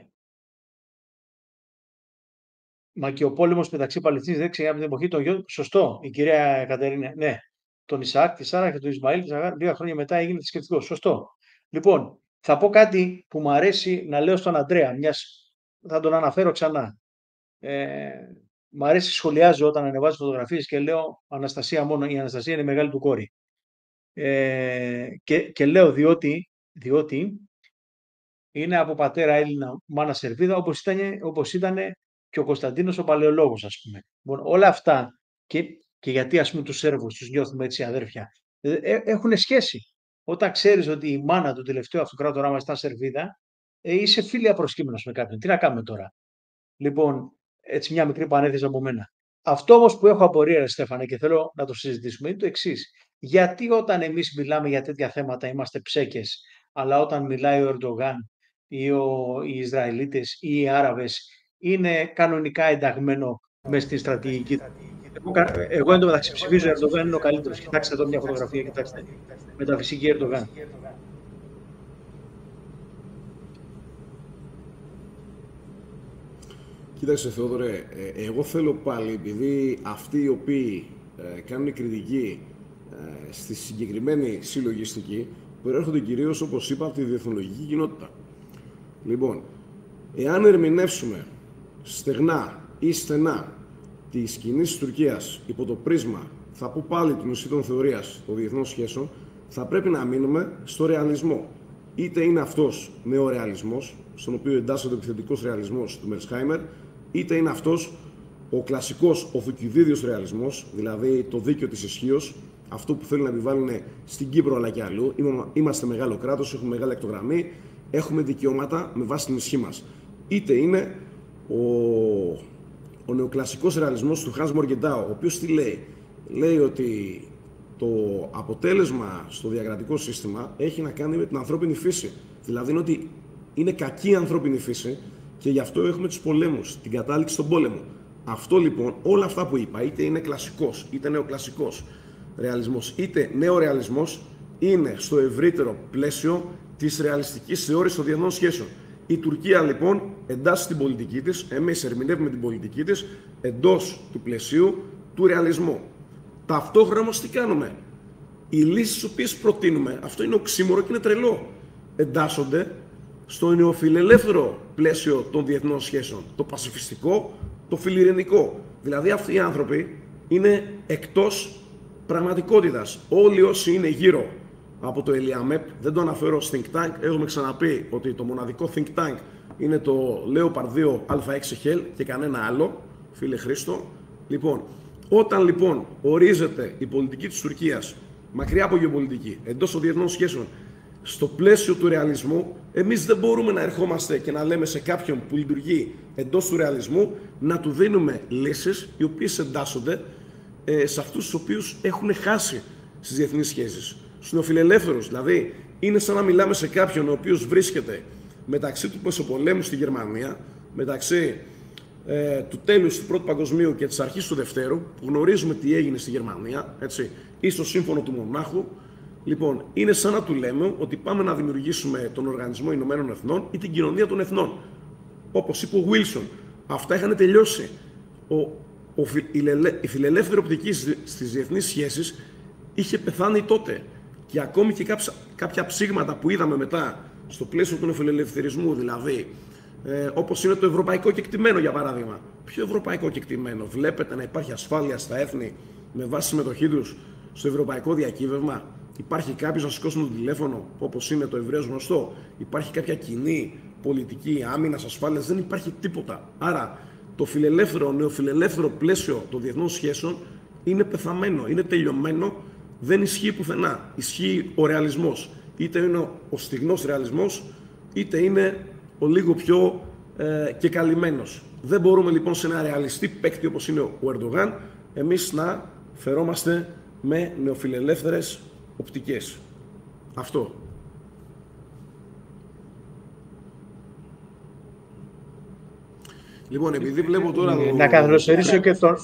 μα και ο πόλεμος μεταξύ Παλαιστίνης δεν ξέρει από την εποχή των γιών, σωστό, η κυρία Κατερίνα, ναι. Τον Ισαάκ, τη Σάρα και τον Ισμαήλ, τη Αγάρ, λίγα χρόνια μετά έγινε θρησκευτικό. Σωστό. Λοιπόν, θα πω κάτι που μου αρέσει να λέω στον Αντρέα, μιας, θα τον αναφέρω ξανά. Ε, μ' αρέσει σχολιάζω όταν ανεβάζω φωτογραφίες και λέω Αναστασία μόνο, η Αναστασία είναι η μεγάλη του κόρη. Ε, και, και λέω διότι, διότι είναι από πατέρα Έλληνα, μάνα Σερβίδα, όπως ήταν, όπως ήταν και ο Κωνσταντίνος ο Παλαιολόγος, ας πούμε. Λοιπόν, όλα αυτά και, και γιατί ας πούμε τους Σέρβους τους νιώθουμε έτσι αδέρφια, ε, έχουν σχέση. Όταν ξέρεις ότι η μάνα του τελευταίου αυτοκράτορά μας ήταν Σερβίδα, ε, είσαι φίλια προσκύμενος με κάποιον. Τι να κάνουμε τώρα. Λοιπόν, έτσι μια μικρή παρένθεση από μένα. Αυτό όμως που έχω απορία, ρε Στέφανε, και θέλω να το συζητήσουμε, είναι το εξής. Γιατί όταν εμείς μιλάμε για τέτοια θέματα είμαστε ψέκες, αλλά όταν μιλάει ο Ερντογάν ή ο, οι Ισραηλίτες ή οι Άραβες είναι κανονικά ενταγμένο μες στη στρατηγική. Εγώ, εγώ εν τω μεταξύ ψηφίζω Ερντογάν, είναι ο καλύτερος. Κοιτάξτε εδώ μια φωτογραφία, κοιτάξτε. Μεταφυσική Ερντογάν. Κοίταξε Θεόδωρε, εγώ θέλω πάλι, επειδή αυτοί οι οποίοι ε, κάνουν κριτική ε, στη συγκεκριμένη συλλογιστική, προέρχονται κυρίως, όπως είπα, από τη διεθνολογική κοινότητα. Λοιπόν, εάν ερμηνεύσουμε στεγνά ή στενά τις κινήσεις της Τουρκίας υπό το πρίσμα, θα πω πάλι την ουσία των θεωρίας των διεθνών σχέσεων, θα πρέπει να μείνουμε στο ρεαλισμό. Είτε είναι αυτός νεορεαλισμός, στον οποίο εντάσσεται ο επιθετικός ρεαλισμός του Μερσχάιμερ, είτε είναι αυτός ο κλασικός, ο Θουκυδίδιος ρεαλισμός, δηλαδή το δίκαιο της ισχύως, αυτό που θέλουν να επιβάλλουν στην Κύπρο αλλά και αλλού. Είμαστε μεγάλο κράτος, έχουμε μεγάλη ακτογραμμή, έχουμε δικαιώματα με βάση την ισχύ μας. Είτε είναι ο, ο νεοκλασικός ρεαλισμός του Hans Morgenthau, ο οποίος τι λέει. Λέει ότι το αποτέλεσμα στο διακρατικό σύστημα έχει να κάνει με την ανθρώπινη φύση. Δηλαδή είναι ότι είναι κακή η ανθρώπινη φύση και γι' αυτό έχουμε τους πολέμους, την κατάληξη στον πόλεμο. Αυτό λοιπόν, όλα αυτά που είπα, είτε είναι κλασικός, είτε νεοκλασικός ρεαλισμός, είτε νεορεαλισμός, είναι στο ευρύτερο πλαίσιο της ρεαλιστικής θεώρησης των διεθνών σχέσεων. Η Τουρκία λοιπόν εντάσσει την πολιτική της, εμείς ερμηνεύουμε την πολιτική της εντός του πλαισίου του ρεαλισμού. Ταυτόχρονα όμως τι κάνουμε. Οι λύσεις τις οποίες προτείνουμε, αυτό είναι οξύμορο και είναι τρελό, εντάσσονται στο νεοφιλελεύθερο πλαίσιο των διεθνών σχέσεων, το πασιφιστικό, το φιλιρινικό. Δηλαδή αυτοί οι άνθρωποι είναι εκτός πραγματικότητας. Όλοι όσοι είναι γύρω από το ΕΛΙΑΜΕΠ, δεν το αναφέρω ως think tank, έχουμε ξαναπεί ότι το μοναδικό think tank είναι το Leopard δύο Α έξι Hell και κανένα άλλο, φίλε Χρήστο. Λοιπόν, όταν λοιπόν ορίζεται η πολιτική της Τουρκίας, μακριά από γεωπολιτική, εντός των διεθνών σχέσεων, στο πλαίσιο του ρεαλισμού, εμείς δεν μπορούμε να ερχόμαστε και να λέμε σε κάποιον που λειτουργεί εντός του ρεαλισμού να του δίνουμε λύσεις οι οποίες εντάσσονται ε, σε αυτούς τους οποίους έχουν χάσει στις διεθνείς σχέσεις. Στους νεοφιλελεύθερους, δηλαδή, είναι σαν να μιλάμε σε κάποιον ο οποίος βρίσκεται μεταξύ του Μεσοπολέμου στη Γερμανία, μεταξύ ε, του τέλους του Πρώτου Παγκοσμίου και της αρχής του Δευτέρου, που γνωρίζουμε τι έγινε στη Γερμανία, έτσι, ή στο Σύμφωνο του Μονάχου. Λοιπόν, είναι σαν να του λέμε ότι πάμε να δημιουργήσουμε τον Οργανισμό Ηνωμένων Εθνών ή την Κοινωνία των Εθνών. Όπως είπε ο Βίλσον, αυτά είχαν τελειώσει. Ο, ο, η, η φιλελεύθερη οπτική στις διεθνείς σχέσεις είχε πεθάνει τότε. Και ακόμη και κάποια, κάποια ψήγματα που είδαμε μετά στο πλαίσιο του νεοφιλελευθερισμού, δηλαδή, ε, όπως είναι το ευρωπαϊκό κεκτημένο για παράδειγμα. Ποιο ευρωπαϊκό κεκτημένο? Βλέπετε να υπάρχει ασφάλεια στα έθνη με βάση συμμετοχή τους στο ευρωπαϊκό διακύβευμα? Υπάρχει κάποιος να σηκώσουμε το τηλέφωνο, όπως είναι το ευρέως γνωστό? Υπάρχει κάποια κοινή πολιτική άμυνας, ασφάλειας? Δεν υπάρχει τίποτα. Άρα το φιλελεύθερο, νεοφιλελεύθερο πλαίσιο των διεθνών σχέσεων είναι πεθαμένο, είναι τελειωμένο, δεν ισχύει πουθενά. Ισχύει ο ρεαλισμός. Είτε είναι ο στιγνός ρεαλισμός, είτε είναι ο λίγο πιο ε, και καλυμμένος. Δεν μπορούμε λοιπόν σε ένα ρεαλιστή παίκτη όπως είναι ο Ερντογάν, εμείς να φερόμαστε με νεοφιλελεύθερες οπτικές. Αυτό. Λοιπόν, επειδή βλέπω τώρα... Το... Να καλωσορίσω και τον,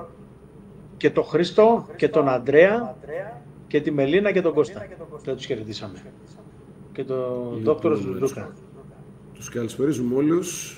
και τον Χρήστο και τον Ανδρέα και τη Μελίνα και τον Κώστα. Δεν τους χαιρετήσαμε. Και τον λοιπόν, δόκτωρο Λούκα. Τους καλησπερίζουμε όλους.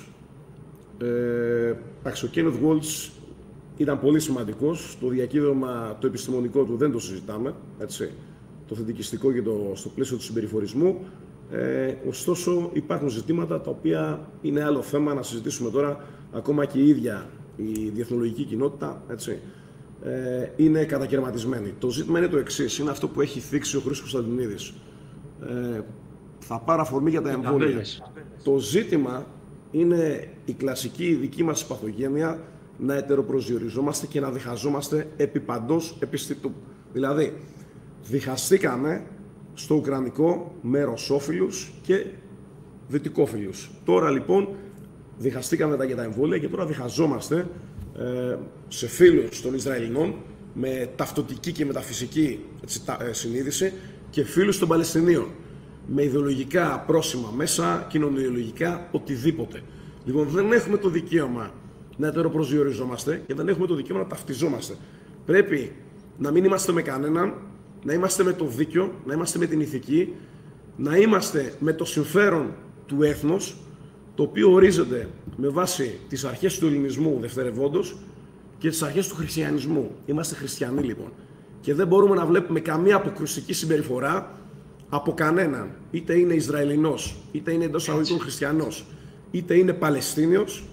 Ε, ο Κένεθ Γουόλτς ήταν πολύ σημαντικός. Το διακύβευμα το επιστημονικό του δεν το συζητάμε. Έτσι. Το θετικιστικό και το, στο πλαίσιο του συμπεριφορισμού. Ε, ωστόσο υπάρχουν ζητήματα τα οποία είναι άλλο θέμα να συζητήσουμε τώρα. Ακόμα και η ίδια η διεθνολογική κοινότητα έτσι, ε, είναι κατακαιρματισμένη. Το ζήτημα είναι το εξής, είναι αυτό που έχει θίξει ο Χρήστος Κωνσταντινίδης. Ε, θα πάρω αφορμή για τα εμβόλια. Το ζήτημα είναι η κλασική δική μας παθογένεια να ετεροπροσδιοριζόμαστε και να διχαζόμαστε επί παντός επιστητού. Δηλαδή, διχαστήκαμε στο ουκρανικό με ρωσόφιλους και δυτικόφιλους. Τώρα λοιπόν διχαστήκαμε τα για τα εμβόλια και τώρα διχαζόμαστε ε, σε φίλους των Ισραηλινών με ταυτοτική και μεταφυσική έτσι, τα, ε, συνείδηση και φίλους των Παλαιστινίων με ιδεολογικά πρόσημα μέσα, κοινωνιολογικά, οτιδήποτε. Λοιπόν, δεν έχουμε το δικαίωμα να ετεροπροσδιοριζόμαστε και δεν έχουμε το δικαίωμα να ταυτιζόμαστε. Πρέπει να μην είμαστε με κανέναν, να είμαστε με το δίκαιο, να είμαστε με την ηθική, να είμαστε με το συμφέρον του έθνους, το οποίο ορίζεται με βάση τις αρχές του ελληνισμού δευτερευόντως και τις αρχές του χριστιανισμού. Είμαστε χριστιανοί λοιπόν και δεν μπορούμε να βλέπουμε καμία αποκρουστική συμπεριφορά από κανέναν, είτε είναι Ισραηλινός, είτε είναι εντός αγωγικών χριστιανός, είτε είναι Παλαιστίνιος,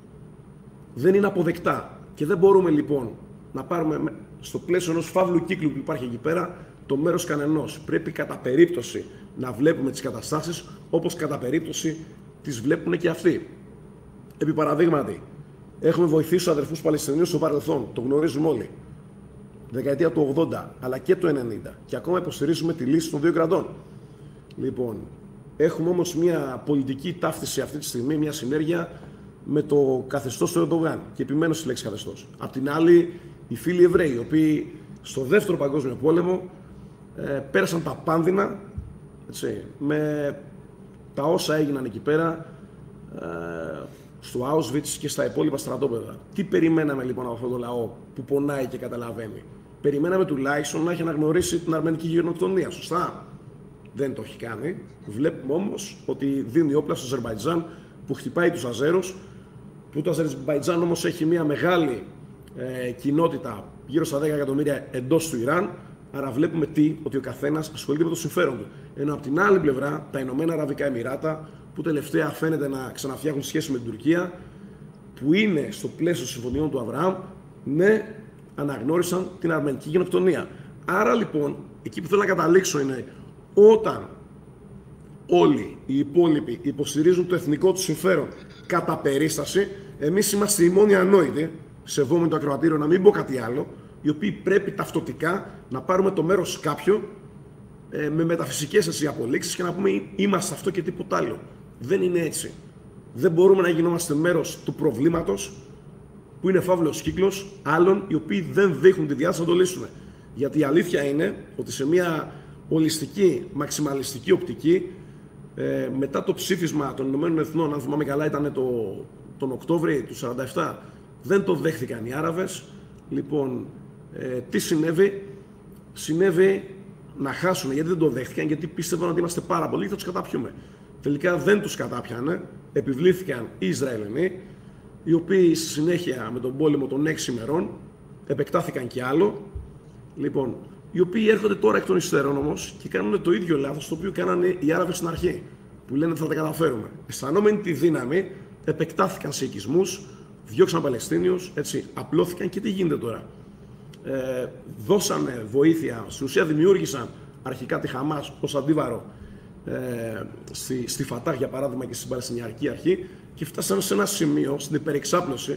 δεν είναι αποδεκτά. Και δεν μπορούμε λοιπόν να πάρουμε στο πλαίσιο ενός φαύλου κύκλου που υπάρχει εκεί πέρα το μέρος κανενός. Πρέπει κατά περίπτωση να βλέπουμε τις καταστάσεις όπως κατά περίπτωση τις βλέπουν και αυτοί. Επί παραδείγματι, έχουμε βοηθήσει τους αδερφούς Παλαιστινίους στο παρελθόν, το γνωρίζουμε όλοι. Δεκαετία του ογδόντα αλλά και του ενενήντα και ακόμα υποστηρίζουμε τη λύση των δύο κρατών. Λοιπόν, έχουμε όμως μια πολιτική ταύτιση αυτή τη στιγμή, μια συνέργεια με το καθεστώς του Ερντογάν και επιμένω στη λέξη καθεστώς. Απ' την άλλη, οι φίλοι Εβραίοι, οι οποίοι στο δεύτερο παγκόσμιο πόλεμο ε, πέρασαν τα πάνδυνα έτσι, με τα όσα έγιναν εκεί πέρα ε, στο Auschwitz και στα υπόλοιπα στρατόπεδα. Τι περιμέναμε λοιπόν από αυτόν τον λαό που πονάει και καταλαβαίνει? Περιμέναμε τουλάχιστον να έχει αναγνωρίσει την αρμενική γενοκτονία, σωστά? Δεν το έχει κάνει. Βλέπουμε όμως ότι δίνει όπλα στο Αζερμπαϊτζάν που χτυπάει τους Αζέρους, που το Αζερμπαϊτζάν όμως έχει μια μεγάλη ε, κοινότητα, γύρω στα δέκα εκατομμύρια εντός του Ιράν. Άρα βλέπουμε τι, ότι ο καθένας ασχολείται με το συμφέρον του. Ενώ από την άλλη πλευρά, τα Ηνωμένα Αραβικά Εμιράτα, που τελευταία φαίνεται να ξαναφτιάχνουν σχέση με την Τουρκία, που είναι στο πλαίσιο συμφωνιών του Αβραάμ, ναι, αναγνώρισαν την αρμενική γενοκτονία. Άρα λοιπόν, εκεί που θέλω να καταλήξω είναι όταν όλοι οι υπόλοιποι υποστηρίζουν το εθνικό του συμφέρον κατά περίσταση, εμείς είμαστε οι μόνοι ανόητοι, σεβόμενοι το ακροατήριο, να μην πω κάτι άλλο, οι οποίοι πρέπει ταυτοτικά να πάρουμε το μέρος κάποιου ε, με μεταφυσικές έτσι, απολύξεις και να πούμε είμαστε αυτό και τίποτα άλλο. Δεν είναι έτσι. Δεν μπορούμε να γινόμαστε μέρος του προβλήματος που είναι φαύλος κύκλος άλλων οι οποίοι δεν δείχνουν τη διάθεση να το λύσουν. Γιατί η αλήθεια είναι ότι σε μια ολιστική, μαξιμαλιστική οπτική, ε, μετά το ψήφισμα των Ηνωμένων Εθνών, αν θυμάμαι καλά ήταν το, τον Οκτώβρη του σαράντα επτά, δεν το δέχθηκαν οι Άραβες. Λοιπόν, ε, τι συνέβη? Συνέβη να χάσουν, γιατί δεν το δέχτηκαν, γιατί πίστευαν ότι είμαστε πάρα πολλοί και θα τους κατάπιουμε. Τελικά δεν τους κατάπιανε, επιβλήθηκαν οι Ισραηλινοί, οι οποίοι στη συνέχεια με τον πόλεμο των έξι ημερών επεκτάθηκαν κι άλλο. Λοιπόν, οι οποίοι έρχονται τώρα εκ των υστέρων όμως και κάνουν το ίδιο λάθος το οποίο κάνανε οι Άραβες στην αρχή, που λένε ότι θα τα καταφέρουμε. Αισθανόμενοι τη δύναμη, επεκτάθηκαν σε οικισμούς, διώξαν Παλαιστίνιους, έτσι, απλώθηκαν και τι γίνεται τώρα? Ε, δώσανε βοήθεια, στην ουσία δημιούργησαν αρχικά τη Χαμάς ως αντίβαρο ε, στη, στη Φατάχ για παράδειγμα και στην Παλαιστινιακή αρχή και φτάσανε σε ένα σημείο, στην υπερεξάπλωση,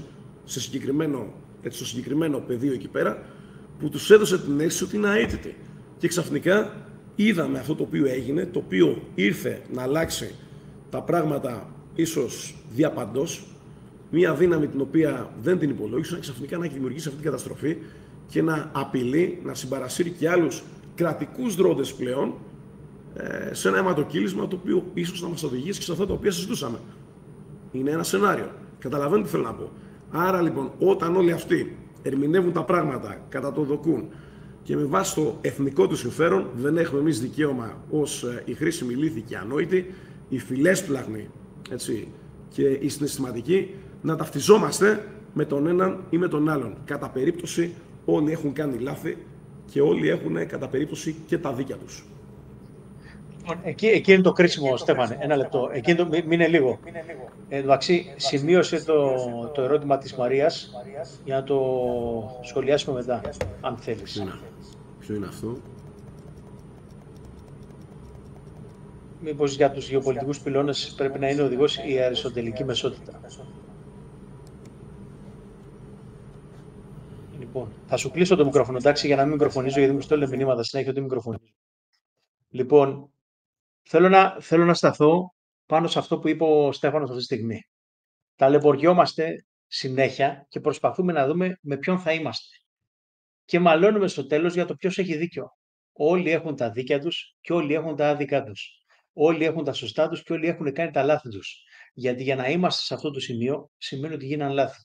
σε συγκεκριμένο, έτσι, στο συγκεκριμένο πεδίο εκεί πέρα, που τους έδωσε την αίσθηση ότι είναι αίτητοι. Και ξαφνικά είδαμε αυτό το οποίο έγινε, το οποίο ήρθε να αλλάξει τα πράγματα ίσως διαπαντός, μια δύναμη την οποία δεν την υπολόγισαν, ξαφνικά να έχει δημιουργήσει αυτή την καταστροφή και να απειλεί, να συμπαρασύρει και άλλους κρατικούς δρόντες πλέον ε, σε ένα αιματοκύλισμα το οποίο ίσως να μας οδηγήσει και σε αυτά τα οποία συζητούσαμε. Είναι ένα σενάριο. Καταλαβαίνετε τι θέλω να πω. Άρα λοιπόν, όταν όλοι αυτοί ερμηνεύουν τα πράγματα κατά το δοκούν και με βάση το εθνικό του συμφέρον, δεν έχουμε εμείς δικαίωμα ως ε, οι χρήσιμοι λύθοι και ανόητοι, οι φιλέσπλαχνοι, έτσι, και οι συναισθηματικοί, να ταυτιζόμαστε με τον έναν ή με τον άλλον. Κατά περίπτωση όλοι έχουν κάνει λάθη και όλοι έχουν κατά περίπτωση και τα δίκια τους. Εκεί, εκεί είναι το κρίσιμο, Στέφανε. Ένα λεπτό. Εκεί είναι το, μείνε λίγο. Ε, εντάξει, σημείωσε το, το ερώτημα της Μαρίας για να το σχολιάσουμε μετά, αν θέλεις. Ποιο είναι, ποιο είναι αυτό? Μήπως για τους γεωπολιτικούς πυλώνες πρέπει να είναι οδηγός η αριστοτελική μεσότητα. Λοιπόν, θα σου κλείσω το μικρόφωνο, εντάξει, για να μην μικροφωνίζω, γιατί μου στέλνουν μηνύματα συνέχεια ότι μικροφωνίζω. Λοιπόν, θέλω να, θέλω να σταθώ πάνω σε αυτό που είπε ο Στέφανος αυτή τη στιγμή. Ταλαιπωριόμαστε συνέχεια και προσπαθούμε να δούμε με ποιον θα είμαστε. Και μαλώνουμε στο τέλος για το ποιος έχει δίκιο. Όλοι έχουν τα δίκια τους και όλοι έχουν τα άδικα τους. Όλοι έχουν τα σωστά τους και όλοι έχουν κάνει τα λάθη τους. Γιατί για να είμαστε σε αυτό το σημείο σημαίνει ότι γίνανε λάθη.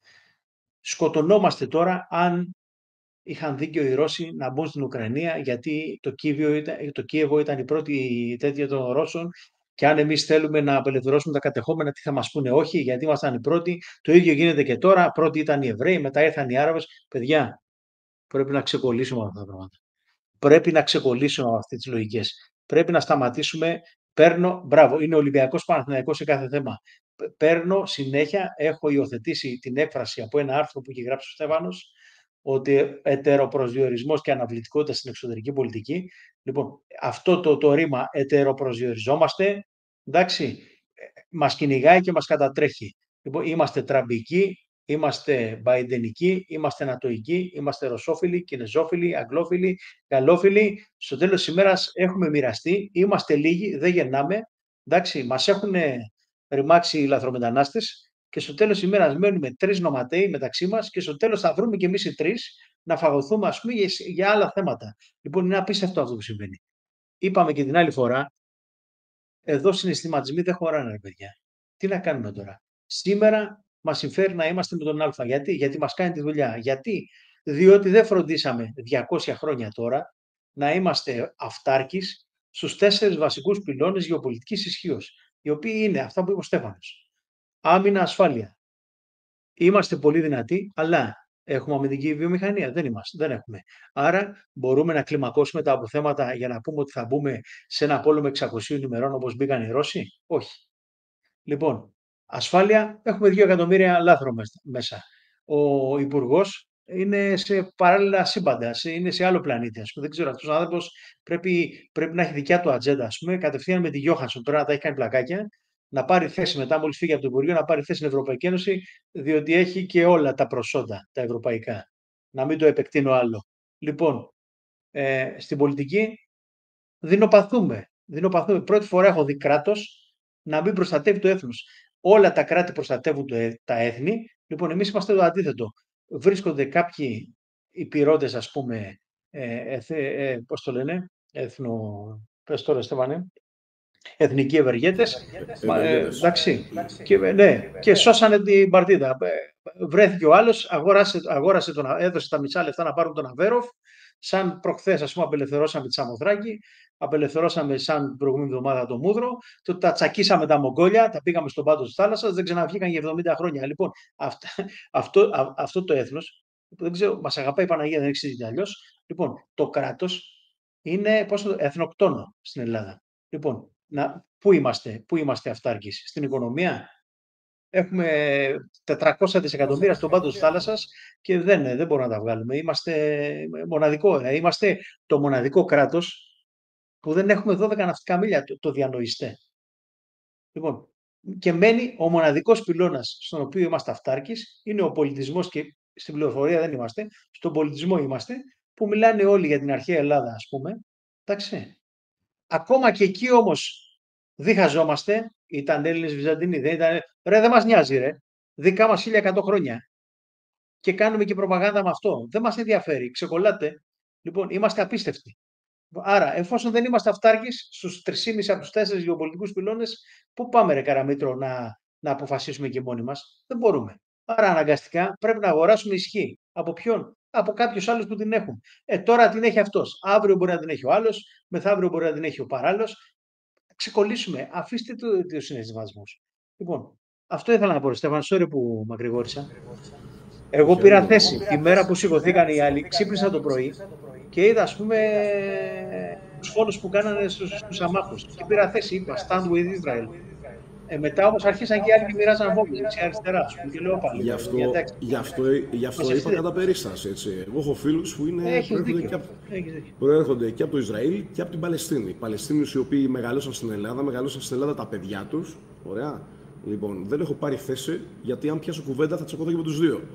Σκοτωνόμαστε τώρα αν είχαν δίκιο οι Ρώσοι να μπουν στην Ουκρανία, γιατί το Κίεβο ήταν, το Κίεβο ήταν η πρώτη τέτοια των Ρώσων. Και αν εμείς θέλουμε να απελευθερώσουμε τα κατεχόμενα, τι θα μας πούνε όχι, γιατί ήμασταν οι πρώτοι. Το ίδιο γίνεται και τώρα. Πρώτοι ήταν οι Εβραίοι, μετά ήρθαν οι Άραβες. Παιδιά, πρέπει να ξεκολλήσουμε από αυτά τα πράγματα. Πρέπει να ξεκολλήσουμε από αυτές τις λογικές. Πρέπει να σταματήσουμε. Παίρνω, μπράβο, είναι Ολυμπιακός Παναθηναϊκός σε κάθε θέμα. Παίρνω συνέχεια, έχω υιοθετήσει την έκφραση από ένα άρθρο που έχει γράψει ο Στέφανος, ότι ετεροπροσδιορισμός και αναβλητικότητα στην εξωτερική πολιτική. Λοιπόν, αυτό το, το ρήμα ετεροπροσδιοριζόμαστε, εντάξει, μας κυνηγάει και μας κατατρέχει. Λοιπόν, είμαστε τραμπικοί, είμαστε μπαϊντενικοί, είμαστε νατοικοί, είμαστε ρωσόφιλοι, κινεζόφιλοι, αγγλόφιλοι, γαλλόφιλοι. Στο τέλος της ημέρας έχουμε μοιραστεί, είμαστε λίγοι, δεν γεννάμε. Εντάξει, μας έχουν ρημάξει οι λαθρομετανάστες και στο τέλος της ημέρας μένουμε τρεις νοματέοι μεταξύ μας και στο τέλος θα βρούμε και εμείς οι τρεις να φαγωθούμε, ας πούμε, για, για άλλα θέματα. Λοιπόν, είναι απίστευτο αυτό που συμβαίνει. Είπαμε και την άλλη φορά, εδώ συναισθηματισμοί δεν χωράνε, ρε παιδιά. Τι να κάνουμε τώρα? Σήμερα μας συμφέρει να είμαστε με τον Α. Γιατί? Γιατί μας κάνει τη δουλειά. Γιατί? Διότι δεν φροντίσαμε διακόσια χρόνια τώρα να είμαστε αυτάρκεις στους τέσσερις βασικούς πυλώνες γεωπολιτικής ισχύως, οι οποίοι είναι αυτά που είπε ο Στέφανος. Άμυνα, ασφάλεια. Είμαστε πολύ δυνατοί, αλλά έχουμε αμυντική βιομηχανία? Δεν είμαστε, δεν έχουμε. Άρα μπορούμε να κλιμακώσουμε τα αποθέματα για να πούμε ότι θα μπούμε σε ένα πόλεμο εξακοσίων ημερών όπως μπήκαν οι Ρώσοι? Όχι. Λοιπόν, ασφάλεια, έχουμε δύο εκατομμύρια λάθρο μέσα. Ο Υπουργός είναι σε παράλληλα σύμπαντα, είναι σε άλλο πλανήτη. Ας πούμε. Δεν ξέρω, αυτός ο άνθρωπος πρέπει, πρέπει να έχει δικιά του ατζέντα. Ας πούμε, κατευθείαν με τη Γιώχανσον, τώρα να τα έχει κάνει πλακάκια, να πάρει θέση μετά, μόλις φύγει από το Υπουργείο, να πάρει θέση στην Ευρωπαϊκή Ένωση, διότι έχει και όλα τα προσόντα, τα ευρωπαϊκά. Να μην το επεκτείνω άλλο. Λοιπόν, ε, στην πολιτική δεινοπαθούμε. δεινοπαθούμε. Πρώτη φορά έχω δει κράτος να μην προστατεύει το έθνος. Όλα τα κράτη προστατεύουν το, τα έθνη. Λοιπόν, εμείς είμαστε το αντίθετο. Βρίσκονται κάποιοι υπηρώτες, ας πούμε, ε, ε, ε, πώς το λένε, έθνο, πες τώρα, Στέφανε, εθνικοί ευεργέτες, ε, εντάξει, και, ναι, και σώσανε την παρτίδα. Βρέθηκε ο άλλος, αγόρασε, αγόρασε τον, έδωσε τα μισά λεφτά να πάρουν τον Αβέροφ, σαν προχθές, ας πούμε, απελευθερώσαμε τη Σαμοθράκη, απελευθερώσαμε σαν προηγούμενη εβδομάδα το Μούδρο, το, τα τσακίσαμε τα Μογγόλια, τα πήγαμε στον πάτο της θάλασσας, δεν ξαναβγήκαν για εβδομήντα χρόνια. Λοιπόν, αυτά, αυτό, α, αυτό το έθνος, δεν ξέρω, μας αγαπάει η Παναγία, δεν εξηγείται αλλιώς. Λοιπόν, το κράτος είναι πώς το, εθνοκτόνο στην Ελλάδα. Λοιπόν, να, πού είμαστε, πού είμαστε αυτάρκεις? Στην οικονομία? Έχουμε τετρακόσια δισεκατομμύρια στον πάτο της θάλασσας και δεν, δεν μπορούμε να τα βγάλουμε. Είμαστε μοναδικό. Είμαστε το μοναδικό κράτος που δεν έχουμε δώδεκα ναυτικά μίλια, το, το διανοείστε. Λοιπόν, Και μένει ο μοναδικός πυλώνας στον οποίο είμαστε αυτάρκης, είναι ο πολιτισμός, και στην πληροφορία δεν είμαστε, στον πολιτισμό είμαστε, που μιλάνε όλοι για την αρχαία Ελλάδα, ας πούμε. Εντάξει. Ακόμα και εκεί όμως διχαζόμαστε, ήταν Έλληνες Βυζαντινοί, δεν ήταν. Ρε, δεν μας νοιάζει, ρε. Δικά μας χίλια εκατό χρόνια. Και κάνουμε και προπαγάνδα με αυτό. Δεν μας ενδιαφέρει. Ξεκολλάτε. Λοιπόν, είμαστε απίστευτοι. Άρα, εφόσον δεν είμαστε αυτάρκης στους τρία κόμμα πέντε από τους τέσσερις γεωπολιτικούς πυλώνες, πού πάμε, ρε Καραμήτρο, να, να αποφασίσουμε και μόνοι μας? Δεν μπορούμε. Άρα, αναγκαστικά πρέπει να αγοράσουμε ισχύ. Από ποιον? Από κάποιους άλλους που την έχουν. Ε, τώρα την έχει αυτός. Αύριο μπορεί να την έχει ο άλλος. Μεθαύριο μπορεί να την έχει ο παράλληλος. Ξεκολλήσουμε. Αφήστε το, το συναισθηματισμούς. Λοιπόν, αυτό ήθελα να πω. Στέφαν, sorry που μακρηγόρησα. Εγώ πήρα θέση τη μέρα που σηκωθήκαν οι άλλοι. Ξύπνησα το πρωί και είδα, ας πούμε, τους φόνους που κάνανε στους, στους αμάχους. Και πήρα θέση, είπα, stand with Israel. Ε, μετά όμως άρχισαν και οι άλλοι και μοιράζαν βόμβες, δεξιά-αριστερά, ας πούμε, και λέω πάλι. Γι' αυτό, γι αυτό, γι αυτό είπα κατά περίσταση, έτσι. Εγώ έχω φίλους που είναι, προέρχονται, και από, προέρχονται και από το Ισραήλ και από την Παλαιστίνη. Οι Παλαιστίνιους οι οποίοι μεγαλώσαν στην Ελλάδα, μεγαλώσαν στην Ελλάδα τα παιδιά τους. Ωραία. Λοιπόν, δεν έχω πάρει θέση, γιατί αν πιάσω κουβέντα θα τσακωθώ και με τους δύο.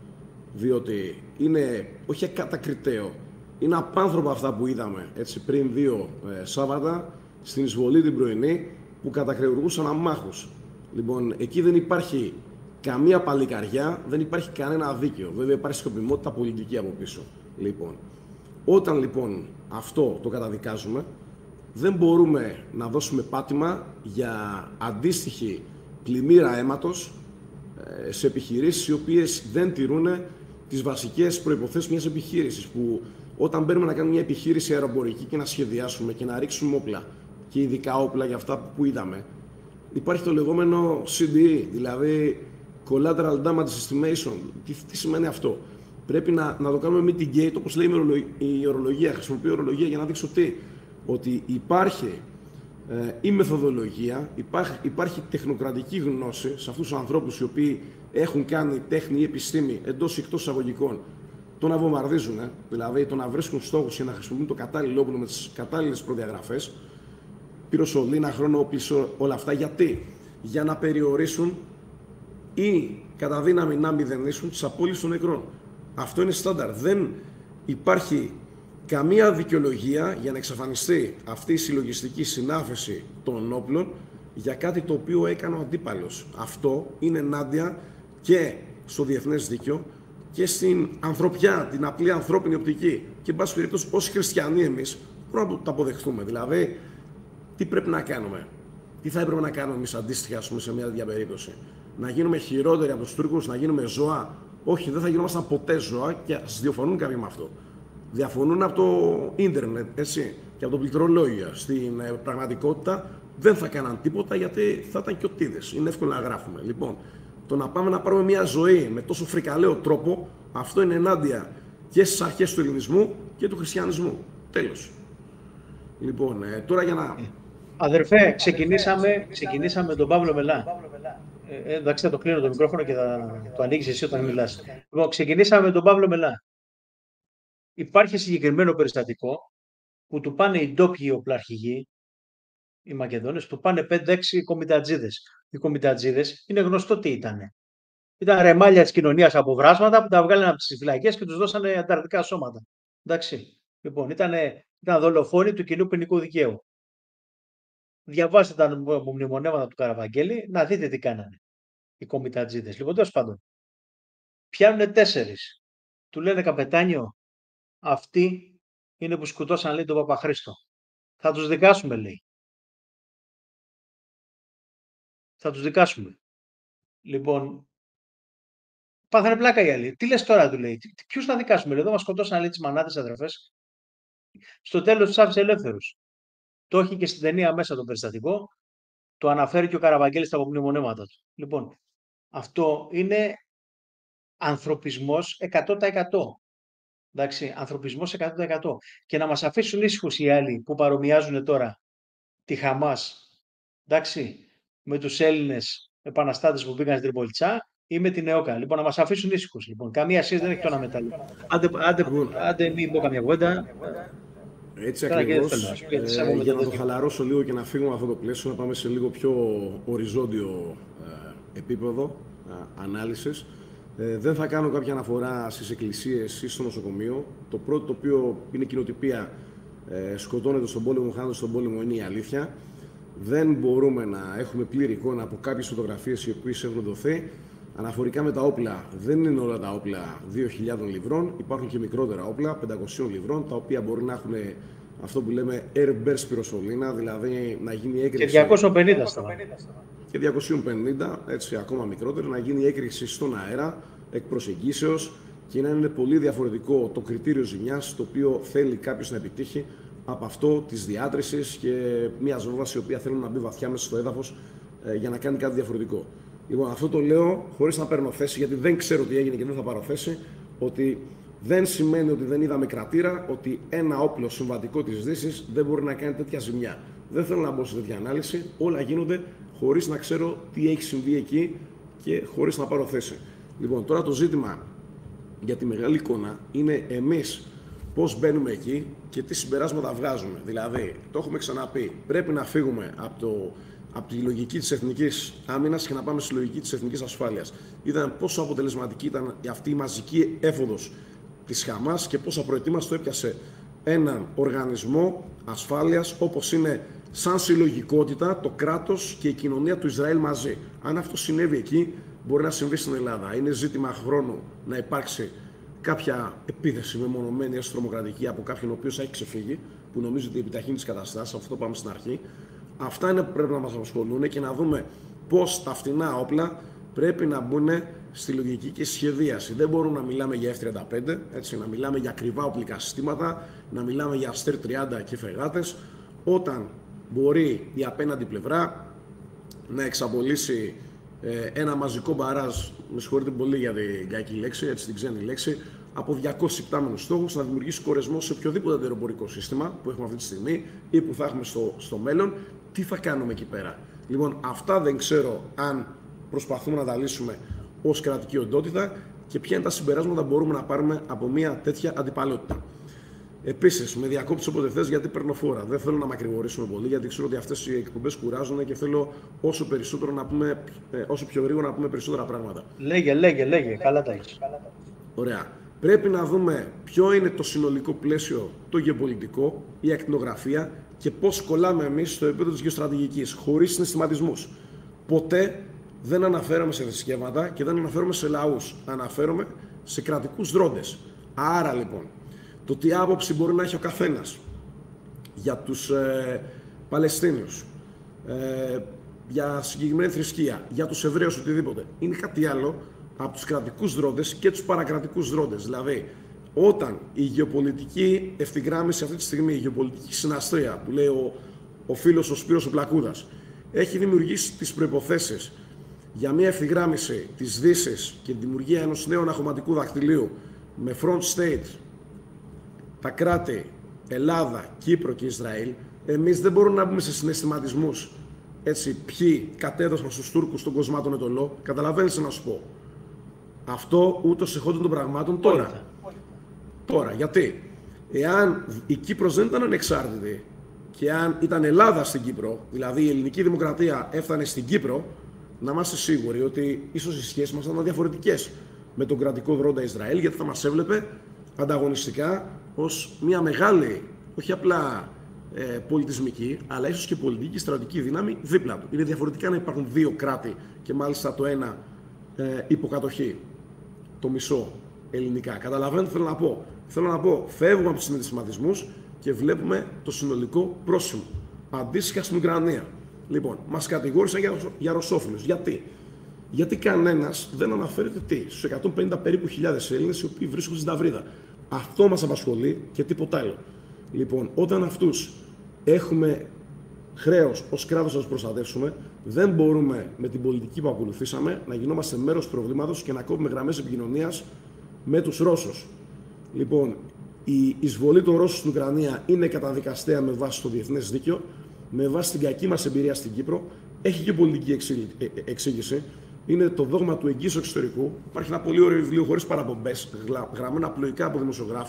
Διότι είναι, όχι ακατακριτέο, είναι απάνθρωπα αυτά που είδαμε, έτσι, πριν δύο ε, Σάββατα στην εισβολή την πρωινή, που κατακρεουργούσαν αμάχους. Λοιπόν, εκεί δεν υπάρχει καμία παλικαριά, δεν υπάρχει κανένα δίκαιο. Βέβαια υπάρχει σκοπιμότητα πολιτική από πίσω. Λοιπόν, όταν λοιπόν αυτό το καταδικάζουμε, δεν μπορούμε να δώσουμε πάτημα για αντίστοιχη πλημμύρα αίματος ε, σε επιχειρήσεις οι οποίες δεν τηρούν τις βασικές προϋποθέσεις μιας επιχείρησης. Που όταν μπαίνουμε να κάνουμε μια επιχείρηση αεροπορική και να σχεδιάσουμε και να ρίξουμε όπλα, και ειδικά όπλα για αυτά που είδαμε, υπάρχει το λεγόμενο σι ντι ι, δηλαδή Collateral Damage Estimation. Τι, τι σημαίνει αυτό? Πρέπει να, να το κάνουμε mitigate, όπως λέει η ορολογία. Χρησιμοποιώ ορολογία για να δείξω τι. Ότι υπάρχει ε, η μεθοδολογία, υπάρχει, υπάρχει τεχνοκρατική γνώση σε αυτούς τους ανθρώπους οι οποίοι έχουν κάνει τέχνη ή επιστήμη εντός ή εκτός εισαγωγικών, το να βομβαρδίζουν, ε, δηλαδή το να βρίσκουν στόχους και να χρησιμοποιούν το κατάλληλο όπλο με τις κατάλληλες προδιαγραφές, πυροσολίνα, χρόνο όπλισο, όλα αυτά. Γιατί? Για να περιορίσουν ή κατά δύναμη να μηδενίσουν τις απώλειες των νεκρών. Αυτό είναι στάνταρ. Δεν υπάρχει καμία δικαιολογία για να εξαφανιστεί αυτή η συλλογιστική συνάφεση των όπλων για κάτι το οποίο έκανε ο αντίπαλος. Αυτό είναι ενάντια και στο διεθνές δίκαιο και στην ανθρωπιά, την απλή ανθρώπινη οπτική. Και εν πάση περιπτώσει, ως χριστιανοί εμείς πρέπει να το αποδεχτούμε. Δηλαδή, τι πρέπει να κάνουμε? Τι θα έπρεπε να κάνουμε εμείς αντίστοιχα, ας πούμε, σε μια τέτοια περίπτωση? Να γίνουμε χειρότεροι από τους Τούρκους, να γίνουμε ζώα? Όχι, δεν θα γινόμασταν ποτέ ζώα, και σας διαφωνούν κάποιοι με αυτό. Διαφωνούν από το ίντερνετ, έτσι, και από το πληκτρολόγιο. Στην ε, πραγματικότητα δεν θα κάναν τίποτα, γιατί θα ήταν κιωτίδες. Είναι εύκολο να γράφουμε. Λοιπόν, το να πάμε να πάρουμε μια ζωή με τόσο φρικαλαίο τρόπο, αυτό είναι ενάντια και στις αρχές του ελληνισμού και του χριστιανισμού. Τέλος. Λοιπόν, ε, τώρα για να... Αδερφέ, ξεκινήσαμε, ξεκινήσαμε με τον Παύλο Μελά. Ε, εντάξει, θα το κλείνω το μικρόφωνο και θα το ανοίγεις εσύ όταν μιλάς. Λοιπόν, ξεκινήσαμε με τον Παύλο Μελά. Υπάρχει συγκεκριμένο περιστατικό που του πάνε οι ντόπιοι οπλαρχηγοί, οι Μακεδόνες, του πάνε πέντε έξι κομιτατζίδες. Οι κομιτατζίδες είναι γνωστό τι ήτανε. Ήταν ρεμάλια της κοινωνίας από βράσματα που τα βγάλανε από τις φυλακές και τους δώσανε ανταρτικά σώματα. Εντάξει. Λοιπόν, ήταν, ήταν δολοφόνοι του κοινού ποινικού δικαίου. Διαβάστε τα μνημονεύματα του Καραβαγγέλη, να δείτε τι κάνανε οι κομιτατζίδες. Λοιπόν, τέλος πάντων, πιάνουν τέσσερις. Του λένε, καπετάνιο, αυτοί είναι που σκοτώσαν, λέει, τον Παπαχρήστο. Θα τους δικάσουμε, λέει. Θα τους δικάσουμε. Λοιπόν, πάθανε πλάκα οι άλλοι. Τι λες τώρα, του λέει. Ποιους θα δικάσουμε, λέει. Εδώ μας σκοτώσαν, λέει, τις μανάδες αδερφές. Στο τέλος τους άφησε ελεύθερους. Το έχει και στην ταινία μέσα το περιστατικό. Το αναφέρει και ο Καραβαγγέλης στα απομνημονέματα του. Λοιπόν, αυτό είναι ανθρωπισμός εκατό τοις εκατό. Εντάξει, ανθρωπισμός εκατό τοις εκατό. Και να μας αφήσουν ήσυχους οι άλλοι που παρομοιάζουν τώρα τη Χαμάς, εντάξει, με τους Έλληνες επαναστάτες που πήγαν στην Τριπολιτσά ή με την ΕΟΚΑ. Λοιπόν, να μας αφήσουν ήσυχους. Λοιπόν, καμία σχέση δεν έχει το ένα μετάλλιο. Άντε, άντε, άντε μην πω καμία κουβέντα. Έτσι Τώρα και δεν θέλω ακριβώς, να σου πω, γιατί ε, σέβομαι για το να το τέτοιο. χαλαρώσω λίγο και να φύγουμε από αυτό το πλαίσιο, να πάμε σε λίγο πιο οριζόντιο ε, επίπεδο ε, ανάλυσης. Ε, δεν θα κάνω κάποια αναφορά στις εκκλησίες ή στο νοσοκομείο. Το πρώτο, το οποίο είναι κοινοτυπία, ε, σκοτώνεται στον πόλεμο, χάνεται στον πόλεμο, είναι η αλήθεια. Δεν μπορούμε να έχουμε πλήρη εικόνα από κάποιες φωτογραφίες οι οποίες έχουν δοθεί. Αναφορικά με τα όπλα, δεν είναι όλα τα όπλα δύο χιλιάδες λιβρών, υπάρχουν και μικρότερα όπλα, πεντακόσιες λιβρών, τα οποία μπορεί να έχουν αυτό που λέμε airburst πυροσβολίνα, δηλαδή να γίνει έκρηξη. Και διακόσια πενήντα στα Και διακόσια πενήντα, έτσι ακόμα μικρότερο, να γίνει έκρηξη στον αέρα, εκ προσεγγίσεως, και να είναι πολύ διαφορετικό το κριτήριο ζημιάς, το οποίο θέλει κάποιος να επιτύχει από αυτό της διάτρησης και μια βόμβας η οποία θέλει να μπει βαθιά μέσα στο έδαφος ε, για να κάνει κάτι διαφορετικό. Λοιπόν, αυτό το λέω χωρίς να παίρνω θέση, γιατί δεν ξέρω τι έγινε και δεν θα πάρω θέση, ότι δεν σημαίνει ότι δεν είδαμε κρατήρα, ότι ένα όπλο συμβατικό της Δύσης δεν μπορεί να κάνει τέτοια ζημιά. Δεν θέλω να μπω σε τέτοια ανάλυση, όλα γίνονται χωρίς να ξέρω τι έχει συμβεί εκεί και χωρίς να πάρω θέση. Λοιπόν, τώρα το ζήτημα για τη μεγάλη εικόνα είναι εμείς πώς μπαίνουμε εκεί και τι συμπεράσματα βγάζουμε. Δηλαδή, το έχουμε ξαναπεί, πρέπει να φύγουμε από, το, από τη λογική της εθνικής άμυνας και να πάμε στη λογική της εθνικής ασφάλειας. Είδαμε πόσο αποτελεσματική ήταν αυτή η μαζική έφοδος της Χαμάς και πόσο απροετοίμαστο έπιασε έναν οργανισμό ασφάλειας όπως είναι σαν συλλογικότητα το κράτος και η κοινωνία του Ισραήλ μαζί. Αν αυτό συνέβη εκεί, μπορεί να συμβεί στην Ελλάδα. Είναι ζήτημα χρόνου να υπάρξει κάποια επίθεση μεμονωμένη έστω τρομοκρατική από κάποιον ο οποίος έχει ξεφύγει, που νομίζει ότι επιταχύνει τις καταστάσεις. Αυτό το πάμε στην αρχή. Αυτά είναι που πρέπει να μας απασχολούν και να δούμε πώς τα φτηνά όπλα πρέπει να μπουν στη λογική και σχεδίαση. Δεν μπορούμε να μιλάμε για εφ τριάντα πέντε, έτσι, να μιλάμε για ακριβά οπλικά συστήματα, να μιλάμε για αστέρ τριάντα και φρεγάτες, όταν μπορεί η απέναντι πλευρά να εξαπολύσει ε, ένα μαζικό μπαράζ, με συγχωρείτε πολύ για την κακή λέξη, έτσι, την ξένη λέξη, από διακόσιους υπτάμενους στόχους, να δημιουργήσει κορεσμό σε οποιοδήποτε αεροπορικό σύστημα που έχουμε αυτή τη στιγμή ή που θα έχουμε στο, στο μέλλον. Τι θα κάνουμε εκεί πέρα? Λοιπόν, αυτά δεν ξέρω αν προσπαθούμε να τα λύσουμε ως κρατική οντότητα και ποια είναι τα συμπεράσματα που μπορούμε να πάρουμε από μια τέτοια αντιπαλότητα. Επίσης, με διακόψεις όποτε θες, γιατί παίρνω φόρα. Δεν θέλω να μακρηγορήσουμε πολύ, γιατί ξέρω ότι αυτές οι εκπομπές κουράζουν και θέλω όσο, περισσότερο να πούμε, όσο πιο γρήγορα να πούμε περισσότερα πράγματα. Λέγε, λέγε, λέγε. Καλά τα έχεις. Ωραία. Πρέπει να δούμε ποιο είναι το συνολικό πλαίσιο, το γεωπολιτικό, η ακτινογραφία και πώς κολλάμε εμείς στο επίπεδο της γεωστρατηγικής, χωρίς συναισθηματισμούς. Ποτέ δεν αναφέρομαι σε θρησκεύματα και δεν αναφέρομαι σε λαούς. Αναφέρομαι σε κρατικούς δρόντες. Άρα λοιπόν, το τι άποψη μπορεί να έχει ο καθένας για τους ε, Παλαιστίνιους, ε, για συγκεκριμένη θρησκεία, για τους Εβραίους, οτιδήποτε, είναι κάτι άλλο από τους κρατικούς δρόντες και τους παρακρατικούς δρόντες. Δηλαδή, όταν η γεωπολιτική ευθυγράμμιση αυτή τη στιγμή, η γεωπολιτική συναστρία που λέει ο, ο φίλος ο Σπύρος ο Πλακούδας, έχει δημιουργήσει τις προϋποθέσεις για μια ευθυγράμμιση της Δύσης και τη δημιουργία ενός νέου αναχωματικού δακτυλίου με front state τα κράτη Ελλάδα, Κύπρο και Ισραήλ, εμείς δεν μπορούμε να μπούμε σε συναισθηματισμούς. Έτσι, ποιοι κατέδωσαν στους Τούρκους τον Κοσμάτο Νετολό, καταλαβαίνεις να σου πω. Αυτό ούτως εχόντων των πραγμάτων τώρα. Όλυτα. Τώρα, γιατί εάν η Κύπρος δεν ήταν ανεξάρτητη και αν ήταν Ελλάδα στην Κύπρο, δηλαδή η ελληνική δημοκρατία έφτανε στην Κύπρο, να είμαστε σίγουροι ότι ίσως οι σχέσεις μας θα ήταν διαφορετικές με τον κρατικό δρόντα Ισραήλ, γιατί θα μας έβλεπε ανταγωνιστικά ως μια μεγάλη, όχι απλά ε, πολιτισμική, αλλά ίσως και πολιτική και στρατηγική δύναμη δίπλα του. Είναι διαφορετικά να υπάρχουν δύο κράτη και μάλιστα το ένα ε, υποκατοχή, το μισό ελληνικά. Καταλαβαίνετε τι θέλω να πω. Θέλω να πω, φεύγουμε από τους συναισθηματισμούς και βλέπουμε το συνολικό πρόσημο. Αντίστοιχα στην Ουκρανία. Λοιπόν, μας κατηγόρησαν για, για ρωσόφιλους. Γιατί? Γιατί κανένας δεν αναφέρεται τι, στους εκατόν πενήντα περίπου χιλιάδες Έλληνες οι οποίοι βρίσκονται στην Ταυρίδα. Αυτό μας απασχολεί και τίποτα άλλο. Λοιπόν, όταν αυτούς έχουμε χρέος ως κράτος να τους προστατεύσουμε, δεν μπορούμε με την πολιτική που ακολουθήσαμε να γινόμαστε μέρος του προβλήματος και να κόβουμε γραμμές επικοινωνίας με τους Ρώσους. Λοιπόν, η εισβολή των Ρώσων στην Ουκρανία είναι καταδικαστέα με βάση το διεθνές δίκαιο, με βάση την κακή μας εμπειρία στην Κύπρο, έχει και πολιτική εξήγηση. Είναι το δόγμα του εγγύσου εξωτερικού. Υπάρχει ένα πολύ ωραίο βιβλίο χωρίς παραπομπές, γραμμένο απλοϊκά από δημοσιογράφο,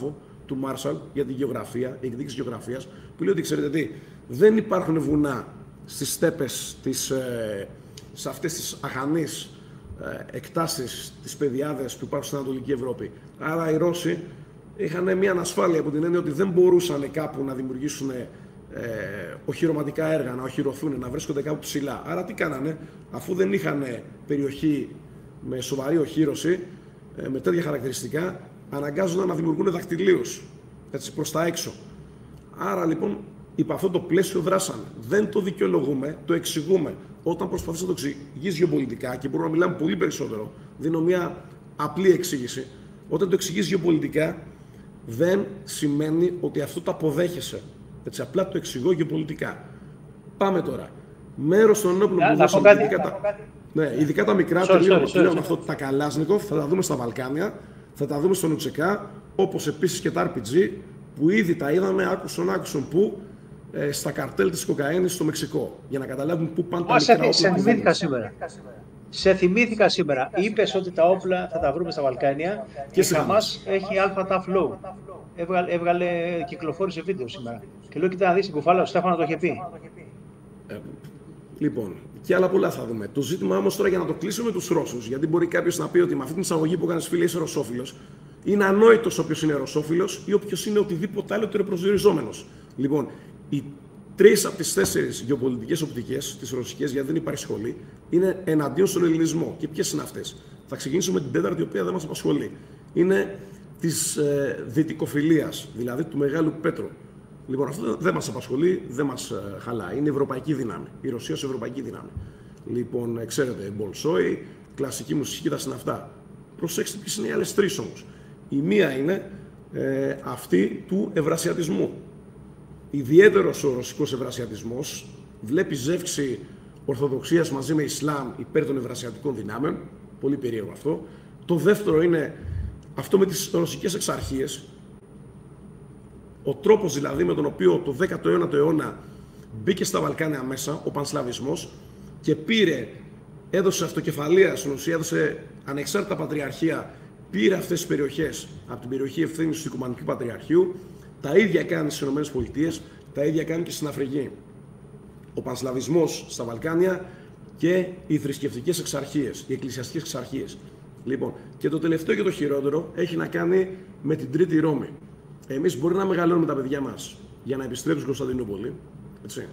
του Μάρσαλ για τη γεωγραφία, η εκδίκηση γεωγραφίας, που λέει ότι ξέρετε τι, δεν υπάρχουν βουνά στις στέπες, της, ε, σε αυτές τις αχανείς ε, εκτάσεις, τις πεδιάδες που υπάρχουν στην Ανατολική Ευρώπη. Άρα οι Ρώσοι είχαν μια ανασφάλεια από την έννοια ότι δεν μπορούσαν κάπου να δημιουργήσουν ε, οχυρωματικά έργα, να οχυρωθούν, να βρίσκονται κάπου ψηλά. Άρα τι κάνανε, αφού δεν είχαν περιοχή με σοβαρή οχύρωση, ε, με τέτοια χαρακτηριστικά, αναγκάζονταν να δημιουργούν δακτυλίους, έτσι, προς τα έξω. Άρα λοιπόν, υπό αυτό το πλαίσιο δράσανε. Δεν το δικαιολογούμε, το εξηγούμε. Όταν προσπαθείς να το εξηγείς γεωπολιτικά, και μπορούμε να μιλάμε πολύ περισσότερο, δίνω μια απλή εξήγηση. Όταν το εξηγείς γεωπολιτικά, δεν σημαίνει ότι αυτό το αποδέχεσαι. Έτσι, απλά το εξηγώ γεωπολιτικά. Πάμε τώρα. Μέρος των ενόπλων που δώσαμε, ειδικά, τα... ναι, ειδικά τα μικρά, τελείω αυτό τα Καλάσνικοφ, θα τα δούμε στα Βαλκάνια, θα τα δούμε στο Νουτσεκά, όπως επίσης και τα αρ πι τζι, που ήδη τα είδαμε, άκουσον, άκουσον πού, ε, στα καρτέλ της κοκαίνης στο Μεξικό, για να καταλάβουν πού πάνε τα μικρά όπλα. Σε θυμήθηκα σήμερα. Σε θυμήθηκα σήμερα. Είπες ότι τα όπλα θα τα βρούμε στα Βαλκάνια και η Χαμάς έχει αλφα ταφ λόου. Έβγαλε, έβγαλε, κυκλοφόρησε βίντεο σήμερα. Και λέω, κοίτα να δεις την κουφάλα, ο Στέφανο το είχε πει. Ε, λοιπόν, και άλλα πολλά θα δούμε. Το ζήτημα όμως τώρα, για να το κλείσουμε με τους Ρώσους, γιατί μπορεί κάποιος να πει ότι με αυτή την εισαγωγή που έκανες, φίλε, είσαι ρωσόφιλος, είναι ανόητος όποιος είναι ρωσόφιλος ή όποιος είναι οτιδήποτε άλλο τεροπροσδιοριζόμενος. Λοιπόν, οι τρεις από τις τέσσερις γεωπολιτικές οπτικές, τις ρωσικές, γιατί δεν υπάρχει σχολή, είναι εναντίον στον ελληνισμό. Και ποιες είναι αυτές? Θα ξεκινήσω με την τέταρτη, η οποία δεν μας απασχολεί. Είναι της ε, δυτικοφιλίας, δηλαδή του Μεγάλου Πέτρου. Λοιπόν, αυτό δεν μας απασχολεί, δεν μας ε, χαλάει. Είναι η ευρωπαϊκή δύναμη. Η Ρωσία ως ευρωπαϊκή δύναμη. Λοιπόν, ε, ξέρετε, Μπολσόι, κλασική μουσική, τα είναι αυτά. Προσέξτε ποιες είναι οι άλλες τρεις όμως. Η μία είναι ε, αυτή του ευρασιατισμού. Ιδιαίτερος ο ρωσικός ευρασιατισμός βλέπει ζεύξη Ορθοδοξίας μαζί με Ισλάμ υπέρ των ευρασιατικών δυνάμεων. Πολύ περίεργο αυτό. Το δεύτερο είναι αυτό με τις ρωσικές εξαρχίες. Ο τρόπος δηλαδή με τον οποίο το δέκατο ένατο αιώνα μπήκε στα Βαλκάνια μέσα ο πανσλαβισμός και πήρε, έδωσε αυτοκεφαλία στην ουσία, έδωσε ανεξάρτητα πατριαρχία, πήρε αυτές τις περιοχές από την περιοχή ευθύνης του Οικουμενικού Πατριαρχείου. Τα ίδια κάνει στις ΗΠΑ, τα ίδια κάνει και στην Αφρική. Ο πανσλαβισμός στα Βαλκάνια και οι θρησκευτικές εξαρχίες, οι εκκλησιαστικές εξαρχίες. Λοιπόν, και το τελευταίο και το χειρότερο έχει να κάνει με την Τρίτη Ρώμη. Εμείς μπορεί να μεγαλώνουμε τα παιδιά μας για να επιστρέψουν στην Κωνσταντινούπολη. Έτσι.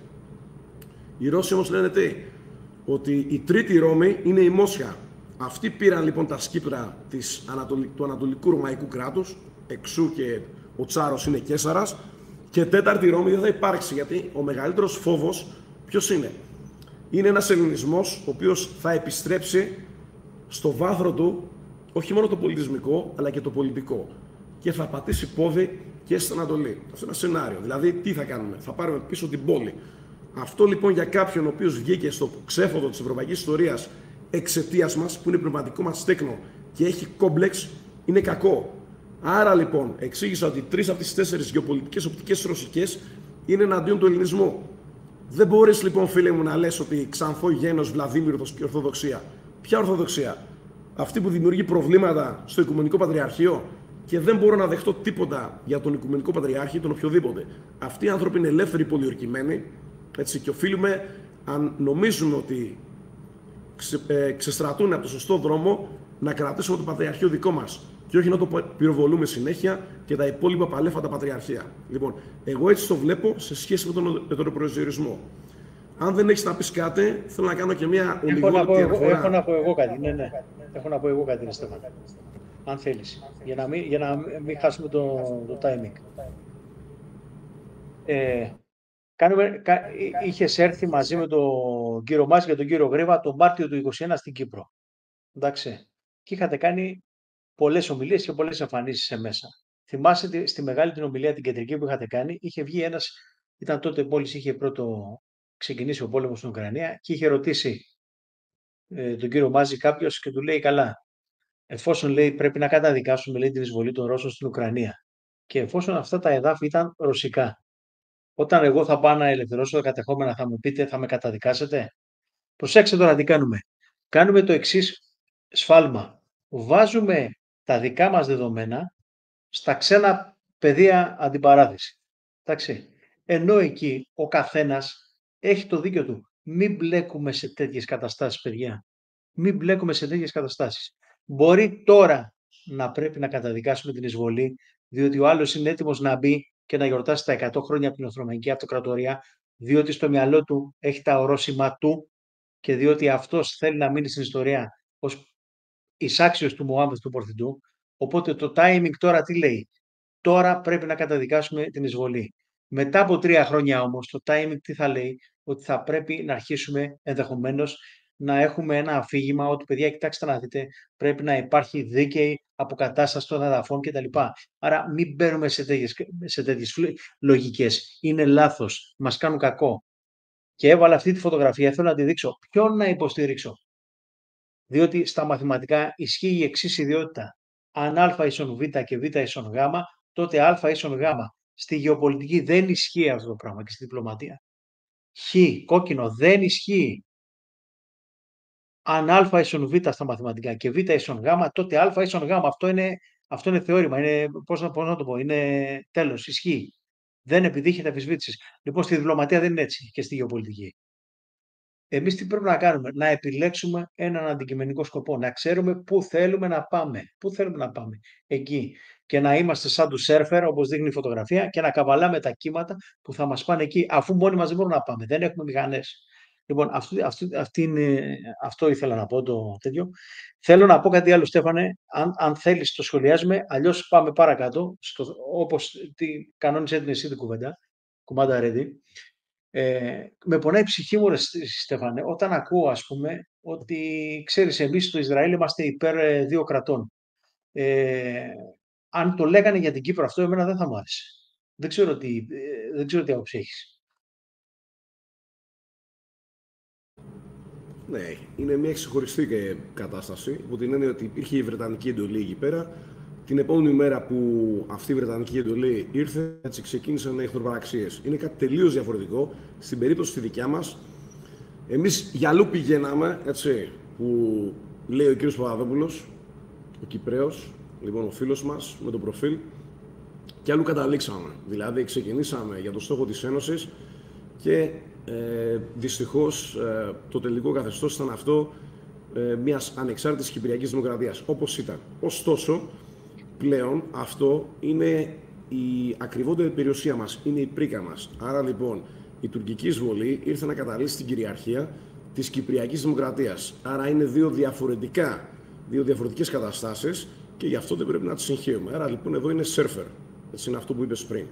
Οι Ρώσοι όμως λένε τι? Ότι η Τρίτη Ρώμη είναι η Μόσχα. Αυτοί πήραν λοιπόν τα σκύπτρα της Ανατολ... του Ανατολικού Ρωμαϊκού κράτους, εξού και ο Τσάρος είναι Καίσαρας, και τέταρτη Ρώμη δεν θα υπάρξει, γιατί ο μεγαλύτερος φόβος ποιος είναι? Είναι ένας ελληνισμός ο οποίος θα επιστρέψει στο βάθρο του όχι μόνο το πολιτισμικό, αλλά και το πολιτικό. Και θα πατήσει πόδι και στην Ανατολή. Αυτό είναι ένα σενάριο. Δηλαδή, τι θα κάνουμε? Θα πάρουμε πίσω την πόλη. Αυτό λοιπόν για κάποιον ο οποίος βγήκε στο ξέφοδο της ευρωπαϊκής ιστορίας εξαιτίας μας, που είναι πνευματικό μας τέκνο και έχει κόμπλεξ, είναι κακό. Άρα λοιπόν, εξήγησα ότι τρεις από τις τέσσερις γεωπολιτικές οπτικές ρωσικές είναι εναντίον του ελληνισμού. Δεν μπορείς λοιπόν, φίλε μου, να λες ότι Ξανθό γένος Βλαδίμηρδος και Ορθοδοξία. Ποια Ορθοδοξία? Αυτή που δημιουργεί προβλήματα στο Οικουμενικό Πατριαρχείο, και δεν μπορώ να δεχτώ τίποτα για τον Οικουμενικό Πατριάρχη ή τον οποιοδήποτε. Αυτοί οι άνθρωποι είναι ελεύθεροι, πολιορκημένοι, έτσι, και οφείλουμε, αν νομίζουμε ότι ξε, ε, ξεστρατούν από το σωστό δρόμο, να κρατήσουμε το Πατριαρχείο δικό μας και όχι να το πυροβολούμε συνέχεια και τα υπόλοιπα παλέφαντα πατριαρχεία. Λοιπόν, εγώ έτσι το βλέπω σε σχέση με τον, με τον προσδιορισμό. Αν δεν έχεις να πεις κάτι, θέλω να κάνω και μια ολιγόλεπτη αναφορά. Έχω να πω εγώ κάτι, ναι, ναι. Έχω να πω εγώ κάτι, ναι, Στέφανα. Αν θέλεις, για να μην, για να μην χάσουμε το, το timing. Ε, κάνουμε, κα, είχες έρθει μαζί με τον κύριο Μάση και τον κύριο Γρήβα το Μάρτιο του είκοσι ένα στην Κύπρο. Εντάξει. Και είχατε κάνει πολλές ομιλίες και πολλές εμφανίσεις σε μέσα. Θυμάσαι στη μεγάλη την ομιλία την κεντρική που είχατε κάνει, είχε βγει ένας, ήταν τότε μόλις είχε πρώτο ξεκινήσει ο πόλεμος στην Ουκρανία και είχε ρωτήσει ε, τον κύριο Μάζη κάποιος και του λέει καλά, εφόσον λέει πρέπει να καταδικάσουμε λέει, την εισβολή των Ρώσων στην Ουκρανία και εφόσον αυτά τα εδάφη ήταν ρωσικά, όταν εγώ θα πάω να ελευθερώσω τα κατεχόμενα θα μου πείτε θα με καταδικάσετε? Προσέξτε τώρα τι κάνουμε. Κάνουμε το εξής σφάλμα. Βάζουμε τα δικά μας δεδομένα στα ξένα παιδεία αντιπαράθεση. Εντάξει. Ενώ εκεί ο καθένας έχει το δίκιο του. Μην μπλέκουμε σε τέτοιες καταστάσεις, παιδιά. Μην μπλέκουμε σε τέτοιες καταστάσεις. Μπορεί τώρα να πρέπει να καταδικάσουμε την εισβολή, διότι ο άλλος είναι έτοιμος να μπει και να γιορτάσει τα εκατό χρόνια από την Οθωμανική Αυτοκρατορία, διότι στο μυαλό του έχει τα ορόσημα του και διότι αυτός θέλει να μείνει στην ιστορία ως εισάξιος του Μωάμεθ του Πορθιντού. Οπότε το timing τώρα τι λέει? Τώρα πρέπει να καταδικάσουμε την εισβολή. Μετά από τρία χρόνια όμως το timing τι θα λέει? Ότι θα πρέπει να αρχίσουμε ενδεχομένως να έχουμε ένα αφήγημα ότι παιδιά, κοιτάξτε να δείτε, πρέπει να υπάρχει δίκαιη αποκατάσταση των εδαφών κτλ. Άρα μην μπαίνουμε σε τέτοιες, σε τέτοιες λογικές. Είναι λάθος, μας κάνουν κακό. Και έβαλα αυτή τη φωτογραφία, θέλω να τη δείξω. Ποιον να υποστηρίξω? Διότι στα μαθηματικά ισχύει η εξής ιδιότητα. Αν α ίσον β και β ίσον γ, τότε α ίσον γ. Στη γεωπολιτική δεν ισχύει αυτό το πράγμα και στη διπλωματία. Χ, κόκκινο, δεν ισχύει. Αν α ίσον β στα μαθηματικά και β ίσον γ, τότε α ίσον γ. Αυτό είναι, αυτό είναι θεώρημα, είναι, πώς, να, πώς να το πω, είναι τέλος, ισχύει. Δεν επιδείχεται αμφισβήτησης. Λοιπόν, στη διπλωματία δεν είναι έτσι και στη γεωπολιτική. Εμείς τι πρέπει να κάνουμε? Να επιλέξουμε έναν αντικειμενικό σκοπό, να ξέρουμε πού θέλουμε να πάμε. Πού θέλουμε να πάμε? Εκεί. Και να είμαστε σαν του σέρφερ, όπως δείχνει η φωτογραφία, και να καβαλάμε τα κύματα που θα μας πάνε εκεί, αφού μόνοι μας δεν μπορούμε να πάμε. Δεν έχουμε μηχανές. Λοιπόν, αυτό, αυτό, αυτή είναι, αυτό ήθελα να πω το τέτοιο. Θέλω να πω κάτι άλλο, Στέφανε, αν, αν θέλεις το σχολιάζουμε, αλλιώς πάμε παρακάτω, στο, όπως τι κανόνισε την εσύ την κουβέντα, κουμάντα ready. Ε, με πονάει η ψυχή μου, ρε Στέφανε, όταν ακούω, ας πούμε, ότι ξέρεις, εμείς στο Ισραήλ είμαστε υπέρ ε, δύο κρατών. Ε, αν το λέγανε για την Κύπρο αυτό, εμένα δεν θα μου άρεσε. Δεν ξέρω τι, ε, δεν ξέρω τι άποψη έχεις. Ναι, είναι μια ξεχωριστή κατάσταση, από την έννοια ότι υπήρχε η Βρετανική εντολή εκεί πέρα. Την επόμενη μέρα που αυτή η Βρετανική εντολή ήρθε, έτσι ξεκίνησαν οι εχθροπραξίες. Είναι κάτι τελείως διαφορετικό. Στην περίπτωση τη δικιά μας, εμείς για αλλού πηγαίναμε, έτσι, που λέει ο κύριος Παπαδόπουλος, ο Κυπραίος, λοιπόν ο φίλος μας με το προφίλ, και αλλού καταλήξαμε. Δηλαδή ξεκινήσαμε για το στόχο της Ένωσης και ε, δυστυχώς ε, το τελικό καθεστώς ήταν αυτό ε, μιας ανεξάρτητης Κυπριακής Δημοκρατίας, όπως ήταν. Ωστόσο, πλέον αυτό είναι η ακριβότερη περιουσία μας, είναι η πρίκα μας. Άρα λοιπόν η τουρκική εισβολή ήρθε να καταλύσει την κυριαρχία της Κυπριακής Δημοκρατίας. Άρα είναι δύο διαφορετικά, δύο διαφορετικές καταστάσεις και γι' αυτό δεν πρέπει να τις συγχύουμε. Άρα λοιπόν εδώ είναι σέρφερ. Έτσι είναι αυτό που είπες πριν.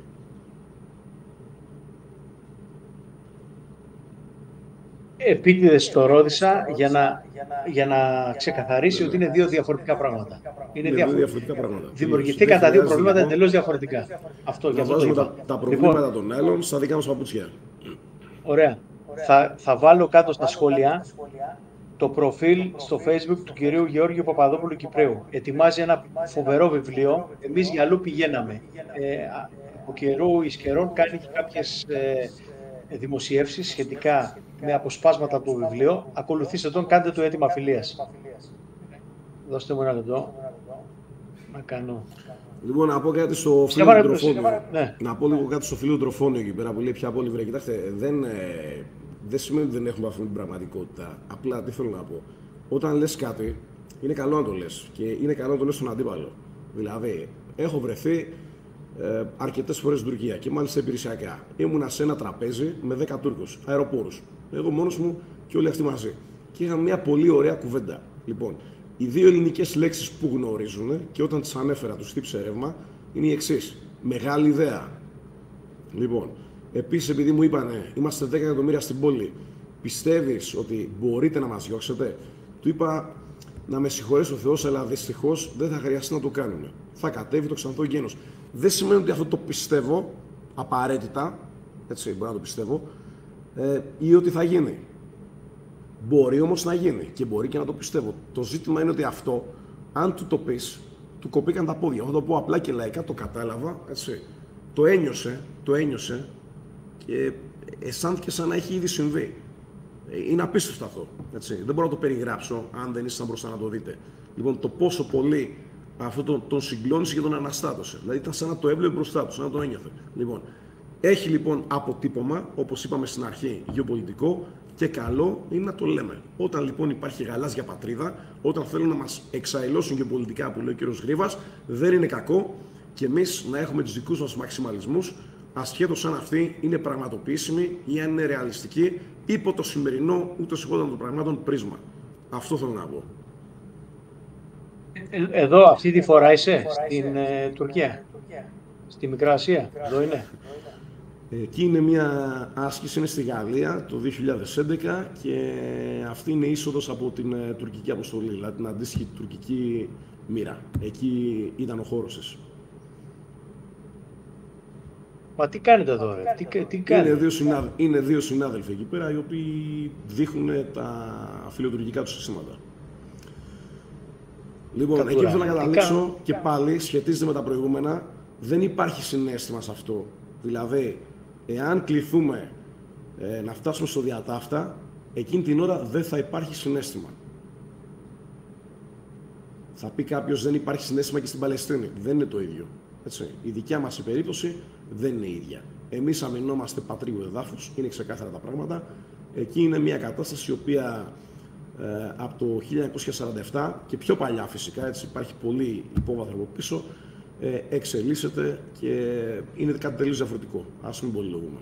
Επίτηδες το ρώτησα για να, για να ξεκαθαρίσει ότι είναι δύο διαφορετικά πράγματα. Είναι, είναι δύο διαφορετικά πράγματα. Δημιουργηθήκαν τα δύο προβλήματα λοιπόν εντελώς διαφορετικά. Αυτό, να βάζουμε τα, τα προβλήματα λοιπόν, των άλλων στα δικά μας παπούτσια. Ωραία. Θα, θα βάλω κάτω στα σχόλια το προφίλ στο Facebook του κυρίου Γεώργιου Παπαδόπουλου Κυπρέου. Ετοιμάζει ένα φοβερό βιβλίο. Εμείς για αλλού πηγαίναμε. Ε, ο καιρού εις καιρών κάνει και κάποιες ε, δημοσιεύσεις σχετικά με αποσπάσματα από το βιβλίο. Ακολουθήστε τον, κάντε του έτοιμα φιλίας. Δώστε μου ένα λεπτό. Να κάνω... Λοιπόν, να πω κάτι στο φίλο του Τροφόνιο. Ναι. Να πω λίγο κάτι στο φίλο του Τροφόνιο εκεί πέρα που λέει πια πολύ βρε. Κοιτάξτε, δεν, ε, δεν σημαίνει ότι δεν έχουμε αυτή την πραγματικότητα. Απλά τι θέλω να πω. Όταν λες κάτι, είναι καλό να το λες. Και είναι καλό να το λες στον αντίπαλο. Δηλαδή, έχω βρεθεί ε, αρκετές φορές στην Τουρκία και μάλιστα υπηρεσιακά. Ήμουνα σε ένα τραπέζι με δέκα Τούρκους, αεροπόρους. Εγώ μόνος μου και όλοι αυτοί μαζί. Και είχαμε μια πολύ ωραία κουβέντα. Λοιπόν, οι δύο ελληνικές λέξεις που γνωρίζουν και όταν τις ανέφερα, τους τύψε ρεύμα, είναι οι εξής. Μεγάλη ιδέα. Λοιπόν, επίσης επειδή μου είπανε, είμαστε δέκα εκατομμύρια στην πόλη, πιστεύεις ότι μπορείτε να μας διώξετε? Του είπα, να με συγχωρέσει ο Θεός, αλλά δυστυχώς δεν θα χρειαστεί να το κάνουμε. Θα κατέβει το ξανθό γένος. Δεν σημαίνει ότι αυτό το πιστεύω απαραίτητα, έτσι μπορώ να το πιστεύω, ε, ή ότι θα γίνει. Μπορεί όμως να γίνει και μπορεί και να το πιστεύω. Το ζήτημα είναι ότι αυτό, αν του το πεις, του κοπήκαν τα πόδια. Θα το πω απλά και λαϊκά, το κατάλαβα, έτσι. Το ένιωσε, το ένιωσε και αισθάνθηκε σαν να έχει ήδη συμβεί. Είναι απίστευτο αυτό, έτσι. Δεν μπορώ να το περιγράψω αν δεν ήσασταν μπροστά να το δείτε. Λοιπόν, το πόσο πολύ Αυτό τον, τον συγκλώνησε και τον αναστάτωσε. Δηλαδή ήταν σαν να το έβλεπε μπροστά του, σαν να το ένιωθε. Λοιπόν, έχει λοιπόν αποτύπωμα, όπως είπαμε στην αρχή, γεωπολιτικό, και καλό είναι να το λέμε. Όταν λοιπόν υπάρχει γαλάζια πατρίδα, όταν θέλουν να μας εξαηλώσουν γεωπολιτικά, που λέει ο κύριος Γρίβας, δεν είναι κακό και εμείς να έχουμε τους δικούς μας μαξιμαλισμούς, ασχέτως αν αυτοί είναι πραγματοποιήσιμοι ή αν είναι ρεαλιστικοί, υπό το σημερινό ούτως ή των πραγμάτων πρίσμα. Αυτό θέλω να πω. Εδώ αυτή τη φορά είσαι στην ε, Τουρκία, στη Μικρά Ασία, εδώ είναι. Εκεί είναι μια άσκηση, είναι στη Γαλλία το δύο χιλιάδες έντεκα και αυτή είναι είσοδος από την ε, τουρκική αποστολή, δηλαδή την αντίστοιχη τουρκική μοίρα. Εκεί ήταν ο χώρος της. Μα τι κάνετε εδώ, ρε, τι, τι κάνετε. Είναι δύο, συνάδελ, είναι δύο συνάδελφοι εκεί πέρα οι οποίοι δείχνουν τα φιλοτουρκικά τους συστήματα. Λοιπόν, Κατουρά. Εκεί θέλω να καταλήξω και πάλι σχετίζεται με τα προηγούμενα. Δεν υπάρχει συναίσθημα σε αυτό. Δηλαδή, εάν κληθούμε ε, να φτάσουμε στο διατάφτα, εκείνη την ώρα δεν θα υπάρχει συναίσθημα. Θα πει κάποιος δεν υπάρχει συναίσθημα και στην Παλαιστίνη. Δεν είναι το ίδιο. Έτσι. Η δικιά μας η περίπτωση δεν είναι ίδια. Εμείς αμυνόμαστε πατρίου εδάφους, είναι ξεκάθαρα τα πράγματα. Εκεί είναι μια κατάσταση η οποία ε, από το χίλια εννιακόσια σαράντα επτά και πιο παλιά φυσικά, έτσι, υπάρχει πολύ υπόβαθρο από πίσω, ε, εξελίσσεται και είναι κάτι τελείως διαφορετικό. Ας μην πολυλογούμε.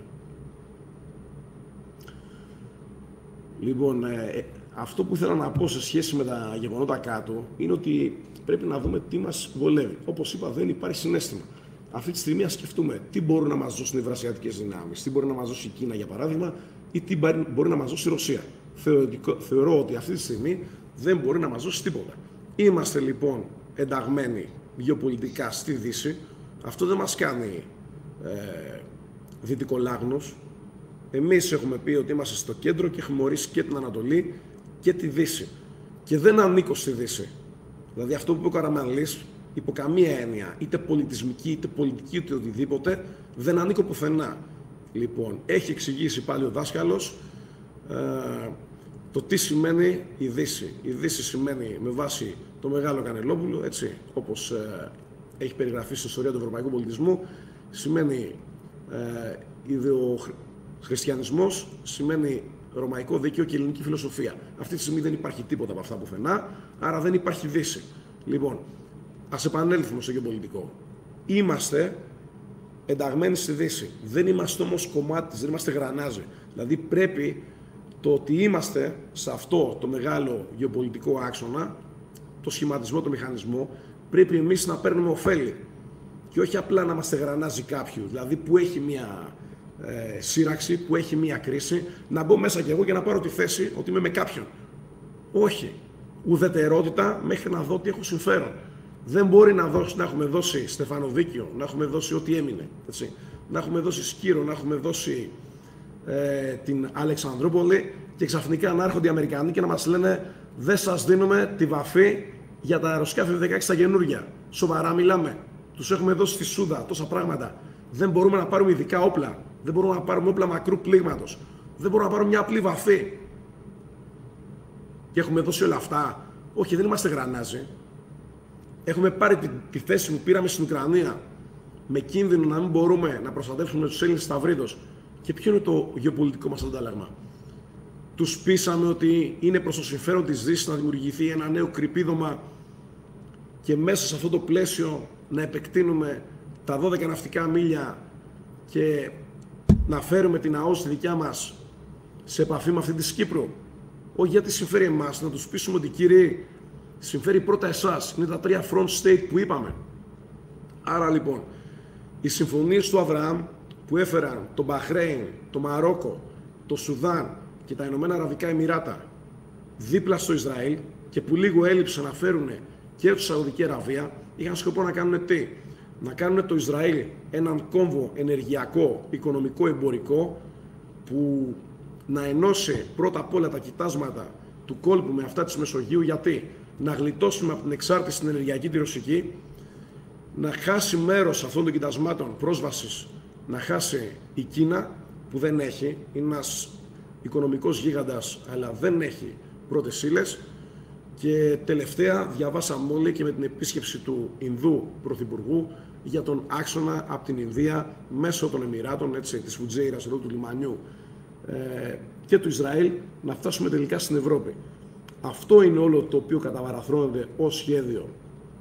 Λοιπόν, ε, αυτό που ήθελα να πω σε σχέση με τα γεγονότα κάτω είναι ότι πρέπει να δούμε τι μας βολεύει. Όπως είπα, δεν υπάρχει συναίσθημα. Αυτή τη στιγμή ας σκεφτούμε τι μπορούν να μας δώσουν οι ευρασιατικές δυνάμεις, τι μπορεί να μας δώσει η Κίνα για παράδειγμα ή τι μπορεί να μας δώσει η Ρωσία. Θεωρώ ότι αυτή τη στιγμή δεν μπορεί να μας δώσει τίποτα. Είμαστε λοιπόν ενταγμένοι γεωπολιτικά στη Δύση. Αυτό δεν μας κάνει ε, δυτικολάγνος. Εμείς έχουμε πει ότι είμαστε στο κέντρο και έχουμε ορίσει και την Ανατολή και τη Δύση. Και δεν ανήκω στη Δύση. Δηλαδή αυτό που είπε ο Καραμανλής, υπό καμία έννοια, είτε πολιτισμική, είτε πολιτική, είτε οτιδήποτε, δεν ανήκω πουθενά. Λοιπόν, έχει εξηγήσει πάλι ο δάσκαλος ε, το τι σημαίνει η Δύση. Η Δύση σημαίνει με βάση το Μεγάλο Κανελόπουλο, έτσι, όπως ε, έχει περιγραφεί στην ιστορία του ευρωπαϊκού πολιτισμού, σημαίνει ε, ιδεοχριστιανισμός, σημαίνει ρωμαϊκό δίκαιο και ελληνική φιλοσοφία. Αυτή τη στιγμή δεν υπάρχει τίποτα από αυτά πουθενά, άρα δεν υπάρχει Δύση. Λοιπόν, ας επανέλθουμε στο γεωπολιτικό. Είμαστε ενταγμένοι στη Δύση. Δεν είμαστε όμως κομμάτι της, δεν είμαστε γρανάζι. Δηλαδή πρέπει το ότι είμαστε σε αυτό το μεγάλο γεωπολιτικό άξονα, το σχηματισμό, το μηχανισμό, πρέπει εμείς να παίρνουμε ωφέλη. Και όχι απλά να είμαστε γρανάζι κάποιου, δηλαδή που έχει μια ε, σύραξη, που έχει μια κρίση, να μπω μέσα κι εγώ και να πάρω τη θέση ότι είμαι με κάποιον. Όχι. Ουδετερότητα μέχρι να δω ότι έχω συμφέρον. Δεν μπορεί να, δώσει, να έχουμε δώσει Στεφανοδίκιο, να έχουμε δώσει ό,τι έμεινε. Έτσι. Να έχουμε δώσει Σκύρο, να έχουμε δώσει ε, την Αλεξανδρούπολη και ξαφνικά να έρχονται οι Αμερικανοί και να μας λένε δεν σας δίνουμε τη βαφή για τα αεροσκάφη δεκαέξι τα καινούργια. Σοβαρά μιλάμε. Τους έχουμε δώσει στη Σούδα τόσα πράγματα. Δεν μπορούμε να πάρουμε ειδικά όπλα. Δεν μπορούμε να πάρουμε όπλα μακρού πλήγματος. Δεν μπορούμε να πάρουμε μια απλή βαφή. Και έχουμε δώσει όλα αυτά. Όχι, δεν είμαστε γρανάζι. Έχουμε πάρει τη, τη θέση που πήραμε στην Ουκρανία με κίνδυνο να μην μπορούμε να προστατεύσουμε τους Έλληνες Σταυρίδος. Και ποιο είναι το γεωπολιτικό μας αντάλλαγμα. Τους πείσαμε ότι είναι προς το συμφέρον της Δύσης να δημιουργηθεί ένα νέο κρυπίδωμα και μέσα σε αυτό το πλαίσιο να επεκτείνουμε τα δώδεκα ναυτικά μίλια και να φέρουμε την ΑΟΣ τη δικιά μας σε επαφή με αυτή της Κύπρου. Όχι, γιατί συμφέρει εμάς, να τους πείσουμε ότι κύριοι, συμφέρει πρώτα εσάς. Είναι τα τρία front state που είπαμε. Άρα λοιπόν, οι συμφωνίες του Αβραάμ που έφεραν το Μπαχρέιν, το Μαρόκο, το Σουδάν και τα Ηνωμένα Αραβικά Εμιράτα δίπλα στο Ισραήλ και που λίγο έλειψε να φέρουν και τη Σαουδική Αραβία, είχαν σκοπό να κάνουν τι? Να κάνουν το Ισραήλ έναν κόμβο ενεργειακό, οικονομικό, εμπορικό που να ενώσει πρώτα απ' όλα τα κοιτάσματα του κόλπου με αυτά της Μεσογείου. Γιατί? Να γλιτώσουμε από την εξάρτηση στην ενεργειακή τη ρωσική, να χάσει μέρος αυτών των κοιτασμάτων πρόσβασης, να χάσει η Κίνα που δεν έχει, είναι ένας οικονομικός γίγαντας αλλά δεν έχει πρώτες ύλες, Και τελευταία διαβάσαμε όλοι και με την επίσκεψη του Ινδού Πρωθυπουργού για τον άξονα από την Ινδία μέσω των Εμιράτων, έτσι, της Φουτζέιρας εδώ του λιμανιού ε, και του Ισραήλ να φτάσουμε τελικά στην Ευρώπη. Αυτό είναι όλο το οποίο καταβαραθρώνεται ως σχέδιο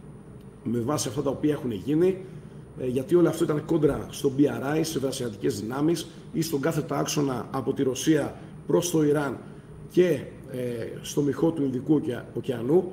με βάση αυτά τα οποία έχουν γίνει, ε, γιατί όλο αυτό ήταν κόντρα στο μπι αρ άι, σε ευρασιατικές δυνάμεις ή στον κάθετο άξονα από τη Ρωσία προς το Ιράν και ε, στο μηχό του Ινδικού ωκεανού.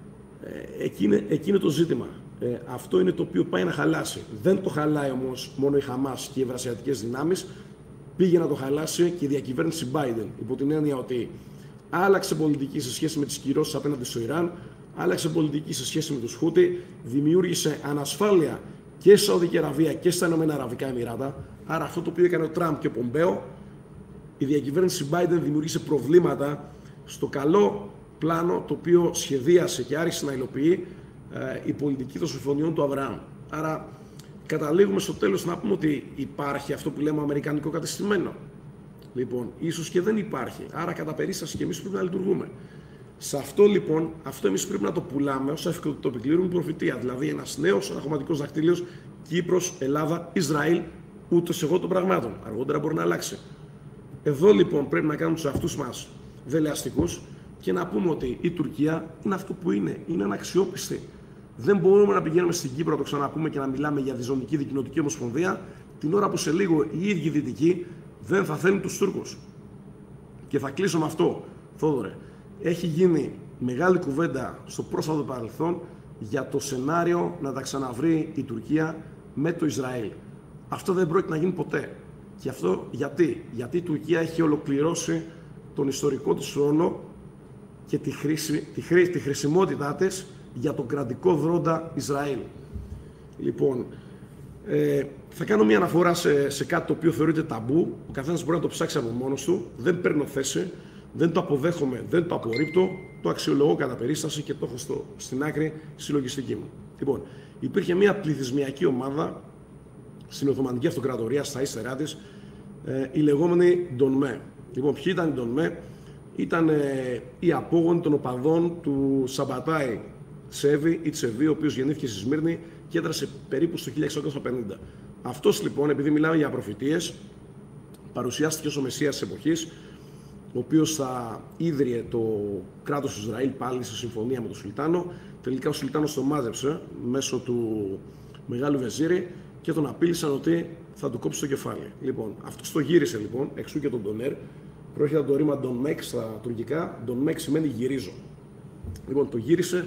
Ε, εκεί, είναι, εκεί είναι το ζήτημα. Ε, αυτό είναι το οποίο πάει να χαλάσει. Δεν το χαλάει όμως μόνο η Χαμάς και οι ευρασιατικές δυνάμεις. Πήγε να το χαλάσει και η διακυβέρνηση Biden, υπό την έννοια ότι άλλαξε πολιτική σε σχέση με τις κυρώσεις απέναντι στο Ιράν, άλλαξε πολιτική σε σχέση με τους Χούτι, δημιούργησε ανασφάλεια και στη Σαουδική Αραβία και στα Ηνωμένα Αραβικά Εμιράτα. Άρα αυτό το οποίο έκανε ο Τραμπ και ο Πομπέο, η διακυβέρνηση Biden δημιούργησε προβλήματα στο καλό πλάνο το οποίο σχεδίασε και άρχισε να υλοποιεί ε, η πολιτική των συμφωνιών του Αβραάμ. Άρα καταλήγουμε στο τέλος να πούμε ότι υπάρχει αυτό που λέμε αμερικανικό κατεστημένο. Λοιπόν, ίσως και δεν υπάρχει. Άρα κατά περίσταση και εμείς πρέπει να λειτουργούμε. Σε αυτό λοιπόν, αυτό εμείς πρέπει να το πουλάμε ως αυτοεπικλήρουν προφητεία. Δηλαδή ένας νέος αναχωματικός δακτύλιος Κύπρος, Ελλάδα, Ισραήλ, ούτως εγώ των πραγμάτων. Αργότερα μπορεί να αλλάξει. Εδώ λοιπόν πρέπει να κάνουμε τους εαυτούς μας δελεαστικούς και να πούμε ότι η Τουρκία είναι αυτό που είναι. Είναι αναξιόπιστη. Δεν μπορούμε να πηγαίνουμε στην Κύπρο, το ξαναπούμε, και να μιλάμε για διζωνική δικοινοτική ομοσπονδία την ώρα που σε λίγο οι ίδιοι δυτικοί δεν θα θέλουν τους Τούρκους. Και θα κλείσω με αυτό, Θόδωρε. Έχει γίνει μεγάλη κουβέντα στο πρόσφατο παρελθόν για το σενάριο να τα ξαναβρει η Τουρκία με το Ισραήλ. Αυτό δεν πρόκειται να γίνει ποτέ. Και αυτό γιατί. Γιατί η Τουρκία έχει ολοκληρώσει τον ιστορικό της ρόλο και τη, χρήση, τη, χρή, τη χρησιμότητά της για τον κρατικό δρόντα Ισραήλ. Λοιπόν, ε, θα κάνω μια αναφορά σε, σε κάτι το οποίο θεωρείται ταμπού. Ο καθένας μπορεί να το ψάξει από μόνος του. Δεν παίρνω θέση, δεν το αποδέχομαι, δεν το απορρίπτω. Το αξιολογώ κατά περίσταση και το έχω στο, στην άκρη συλλογιστική μου. Λοιπόν, υπήρχε μια πληθυσμιακή ομάδα στην Οθωμανική Αυτοκρατορία, στα ύστερά της, ε, η λεγόμενη Ντονμέ. Λοιπόν, ποιοι ήταν οι Ντονμέ? Ήταν ε, οι απόγονοι των οπαδών του Σαμπατάι Σέβη ή Τσεβί, ο οποίος γεννήθηκε στη Σμύρνη και έδρασε περίπου στο χίλια εξακόσια πενήντα. Αυτός λοιπόν, επειδή μιλάμε για προφητείες, παρουσιάστηκε ως ο Μεσσίας της εποχής, ο οποίος θα ίδρυε το κράτος του Ισραήλ πάλι σε συμφωνία με τον Σουλτάνο. Τελικά ο Σουλτάνος τον μάζεψε μέσω του Μεγάλου Βεζίρη και τον απείλησαν ότι θα του κόψει το κεφάλι. Λοιπόν, αυτός το γύρισε λοιπόν, εξού και τον Ντονέρ. Προέρχεται από το ρήμα Ντονμέκ στα τουρκικά. Ντονμέκ σημαίνει γυρίζω. Λοιπόν, το γύρισε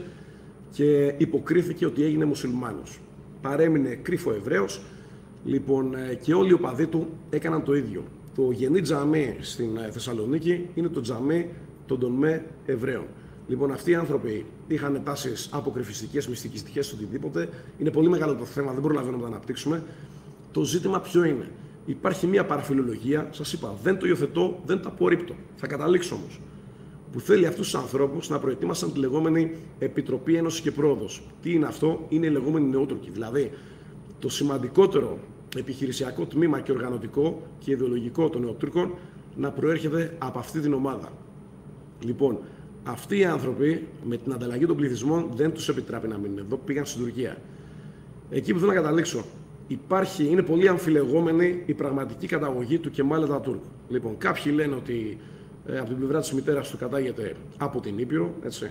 και υποκρίθηκε ότι έγινε μουσουλμάνος. Παρέμεινε κρύφο Εβραίος. Λοιπόν, και όλοι οι οπαδοί του έκαναν το ίδιο. Το γενή τζαμί στην Θεσσαλονίκη είναι το τζαμί των Ντονμέ Εβραίων. Λοιπόν, αυτοί οι άνθρωποι είχαν τάσεις αποκρυφιστικές, μυστικιστικές, οτιδήποτε. Είναι πολύ μεγάλο το θέμα, δεν προλαβαίνουμε να το αναπτύξουμε. Το ζήτημα ποιο είναι? Υπάρχει μια παραφιλολογία, σας είπα, δεν το υιοθετώ, δεν το απορρίπτω. Θα καταλήξω όμως. Που θέλει αυτούς τους ανθρώπους να προετοίμασαν τη λεγόμενη Επιτροπή Ένωσης και Πρόοδος. Τι είναι αυτό? Είναι οι λεγόμενοι Νεότουρκοι. Δηλαδή, το σημαντικότερο επιχειρησιακό τμήμα και οργανωτικό και ιδεολογικό των Νεοτούρκων να προέρχεται από αυτή την ομάδα. Λοιπόν, αυτοί οι άνθρωποι με την ανταλλαγή των πληθυσμών δεν τους επιτράπει να μείνουν εδώ, πήγαν στην Τουρκία. Εκεί που θέλω να καταλήξω, υπάρχει, είναι πολύ αμφιλεγόμενη η πραγματική καταγωγή του Κεμάλ Ατατούρκ. Λοιπόν, κάποιοι λένε ότι ε, από την πλευρά της μητέρας του κατάγεται από την Ήπειρο, έτσι,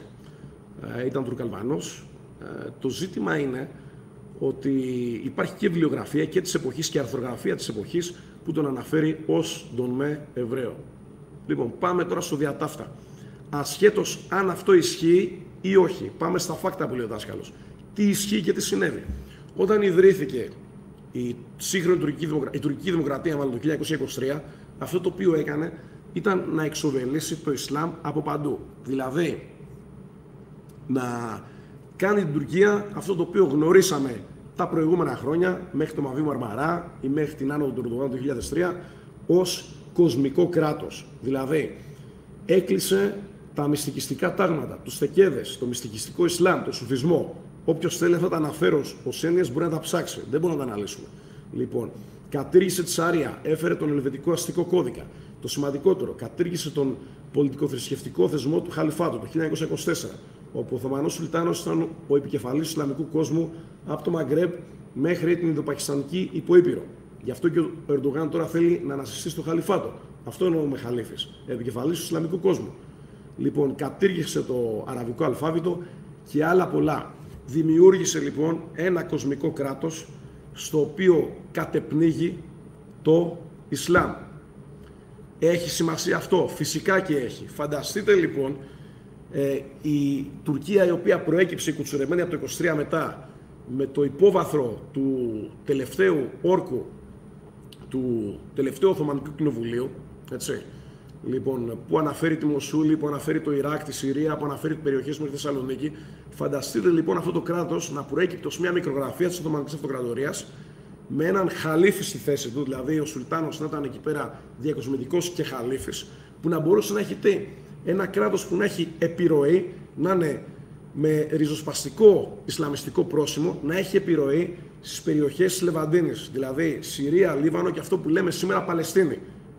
ε, ήταν Τουρκαλβανός. Ε, το ζήτημα είναι ότι υπάρχει και βιβλιογραφία και της εποχής και αρθρογραφία της εποχής που τον αναφέρει ως Ντονμέ Εβραίο. Λοιπόν, πάμε τώρα στο διατάφτα. Ασχέτως αν αυτό ισχύει ή όχι, πάμε στα φάκτα που λέει ο δάσκαλος. Τι ισχύει και τι συνέβη? Όταν ιδρύθηκε η σύγχρονη τουρκική δημοκρατία, η τουρκική δημοκρατία μάλλον το χίλια εννιακόσια είκοσι τρία, αυτό το οποίο έκανε ήταν να εξοβελήσει το Ισλάμ από παντού. Δηλαδή, να κάνει την Τουρκία αυτό το οποίο γνωρίσαμε τα προηγούμενα χρόνια, μέχρι το Μαβί Μαρμαρά ή μέχρι την άνοδο του Ερντογάν το δύο χιλιάδες τρία, ως κοσμικό κράτος. Δηλαδή, έκλεισε τα μυστικιστικά τάγματα, τους θεκέδες, το μυστικιστικό Ισλάμ, το σουφισμό. Όποιος θέλει αυτά τα αναφέρω ως έννοιες μπορεί να τα ψάξει, δεν μπορούμε να τα αναλύσουμε. Λοιπόν, κατήργησε τη Σαρία, έφερε τον Ελβετικό αστικό κώδικα. Το σημαντικότερο, κατήργησε τον πολιτικοθρησκευτικό θεσμό του Χαλιφάτου το χίλια εννιακόσια είκοσι τέσσερα. όπου ο Οθωμανός Σουλτάνος ήταν ο επικεφαλής του Ισλαμικού κόσμου από το Μαγκρέμπ μέχρι την Ινδοπακιστανική υποήπειρο. Γι' αυτό και ο Ερντογάν τώρα θέλει να ανασυστήσει το χαλιφάτο. Αυτό εννοώ με χαλίφης, επικεφαλής του Ισλαμικού κόσμου. Λοιπόν, κατήργησε το αραβικό αλφάβητο και άλλα πολλά. Δημιούργησε λοιπόν ένα κοσμικό κράτος στο οποίο κατεπνίγει το Ισλάμ. Έχει σημασία αυτό, φυσικά και έχει. Φανταστείτε λοιπόν ε, η Τουρκία, η οποία προέκυψε κουτσουρεμένη από το είκοσι τρία μετά, με το υπόβαθρο του τελευταίου όρκου του τελευταίου Οθωμανικού Κοινοβουλίου, έτσι, λοιπόν, που αναφέρει τη Μοσούλη, που αναφέρει το Ιράκ, τη Συρία, που αναφέρει περιοχές μέχρι τη Θεσσαλονίκη. Φανταστείτε λοιπόν αυτό το κράτος να προέκυπτει ως μια μικρογραφία της Οθωμανικής Αυτοκρατορίας, με έναν χαλίφη στη θέση του, δηλαδή ο Σουλτάνος να ήταν εκεί πέρα διακοσμητικός και χαλίφης, που να μπορούσε να έχει ένα κράτος που να έχει επιρροή, να είναι με ριζοσπαστικό ισλαμιστικό πρόσημο, να έχει επιρροή στις περιοχές της Λεβαντίνης, δηλαδή Συρία, Λίβανο και αυτό που λέμε σήμερα Παλαιστίνη.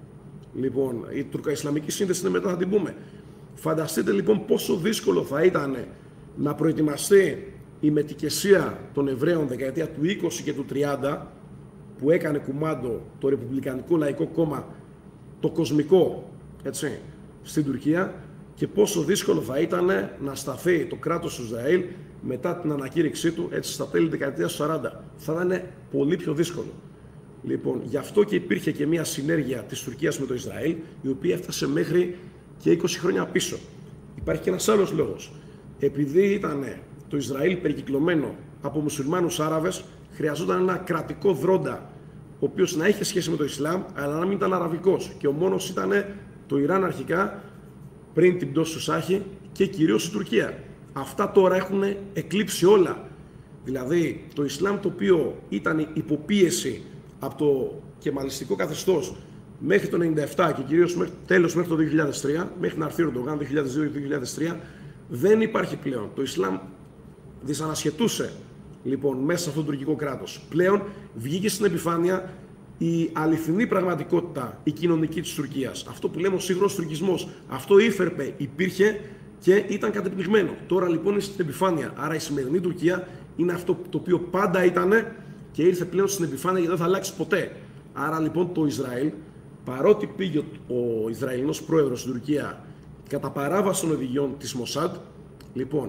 Λοιπόν, η τουρκο-ισλαμική σύνδεση είναι μετά, θα την πούμε. Φανταστείτε λοιπόν πόσο δύσκολο θα ήταν να προετοιμαστεί η μετικεσία των Εβραίων δεκαετία του είκοσι και του τριάντα, που έκανε κουμάντο το Ρεπουμπλικανικό Λαϊκό Κόμμα, το κοσμικό, έτσι, στην Τουρκία, και πόσο δύσκολο θα ήταν να σταθεί το κράτος του Ισραήλ μετά την ανακήρυξή του, έτσι, στα τέλη δεκαετίας του σαράντα. Θα ήταν πολύ πιο δύσκολο. Λοιπόν, γι' αυτό και υπήρχε και μια συνέργεια της Τουρκίας με το Ισραήλ, η οποία έφτασε μέχρι και είκοσι χρόνια πίσω. Υπάρχει και ένας άλλος λόγος. Επειδή ήταν το Ισραήλ περικυκλωμένο από μουσουλμάνους Άραβες, χρειαζόταν ένα κρατικό δρόντα, ο οποίος να είχε σχέση με το Ισλάμ, αλλά να μην ήταν αραβικός. Και ο μόνος ήταν το Ιράν αρχικά, πριν την πτώση του Σάχη, και κυρίως η Τουρκία. Αυτά τώρα έχουν εκλείψει όλα. Δηλαδή, το Ισλάμ, το οποίο ήταν υποπίεση από το κεμαλιστικό καθεστώς μέχρι το ενενήντα επτά και κυρίως μέχρι, τέλος μέχρι το δύο χιλιάδες τρία, μέχρι να έρθει ο Ερντογάν δύο χιλιάδες δύο και δύο χιλιάδες τρία, δεν υπάρχει πλέον. Το Ισλάμ δυσανασχετούσε λοιπόν μέσα σε αυτό το τουρκικό κράτος. Πλέον βγήκε στην επιφάνεια η αληθινή πραγματικότητα, η κοινωνική της Τουρκίας. Αυτό που λέμε ο σύγχρονος τουρκισμός. Αυτό ύφερπε, υπήρχε και ήταν κατεπνιγμένο. Τώρα λοιπόν είναι στην επιφάνεια. Άρα η σημερινή Τουρκία είναι αυτό το οποίο πάντα ήταν και ήρθε πλέον στην επιφάνεια και δεν θα αλλάξει ποτέ. Άρα λοιπόν το Ισραήλ, παρότι πήγε ο Ισραηλινός πρόεδρος στην Τουρκία κατά παράβαση των οδηγιών της Μοσάντ, λοιπόν,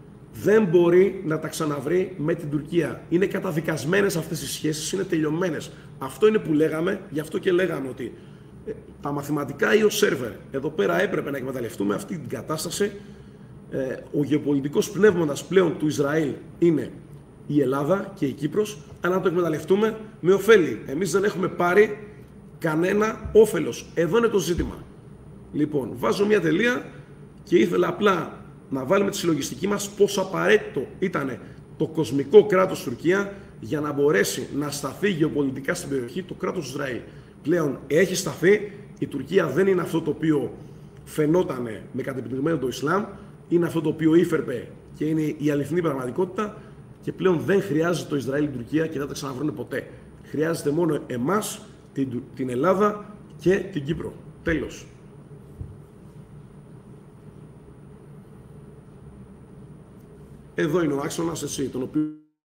δεν μπορεί να τα ξαναβρει με την Τουρκία. Είναι καταδικασμένες αυτές οι σχέσεις, είναι τελειωμένες. Αυτό είναι που λέγαμε, γι' αυτό και λέγαμε ότι ε, τα μαθηματικά ή ο σερβερ. Εδώ πέρα έπρεπε να εκμεταλλευτούμε αυτή την κατάσταση. Ε, ο γεωπολιτικός πνεύμονας πλέον του Ισραήλ είναι η Ελλάδα και η Κύπρος, αλλά να το εκμεταλλευτούμε με ωφέλη. Εμείς δεν έχουμε πάρει κανένα όφελος. Εδώ είναι το ζήτημα. Λοιπόν, βάζω μια τελεία και ήθελα απλά να βάλουμε τη συλλογιστική μας πόσο απαραίτητο ήταν το κοσμικό κράτος Τουρκία για να μπορέσει να σταθεί γεωπολιτικά στην περιοχή το κράτος του Ισραήλ. Πλέον έχει σταθεί, η Τουρκία δεν είναι αυτό το οποίο φαινόταν με κατεπιδευμένο το Ισλάμ, είναι αυτό το οποίο ύφερπε και είναι η αληθινή πραγματικότητα και πλέον δεν χρειάζεται το Ισραήλ την Τουρκία και δεν τα ξαναβρούν ποτέ. Χρειάζεται μόνο εμάς, την, την Ελλάδα και την Κύπρο. Τέλος. Εδώ είναι ο άξονας, εσύ, τον οποίο...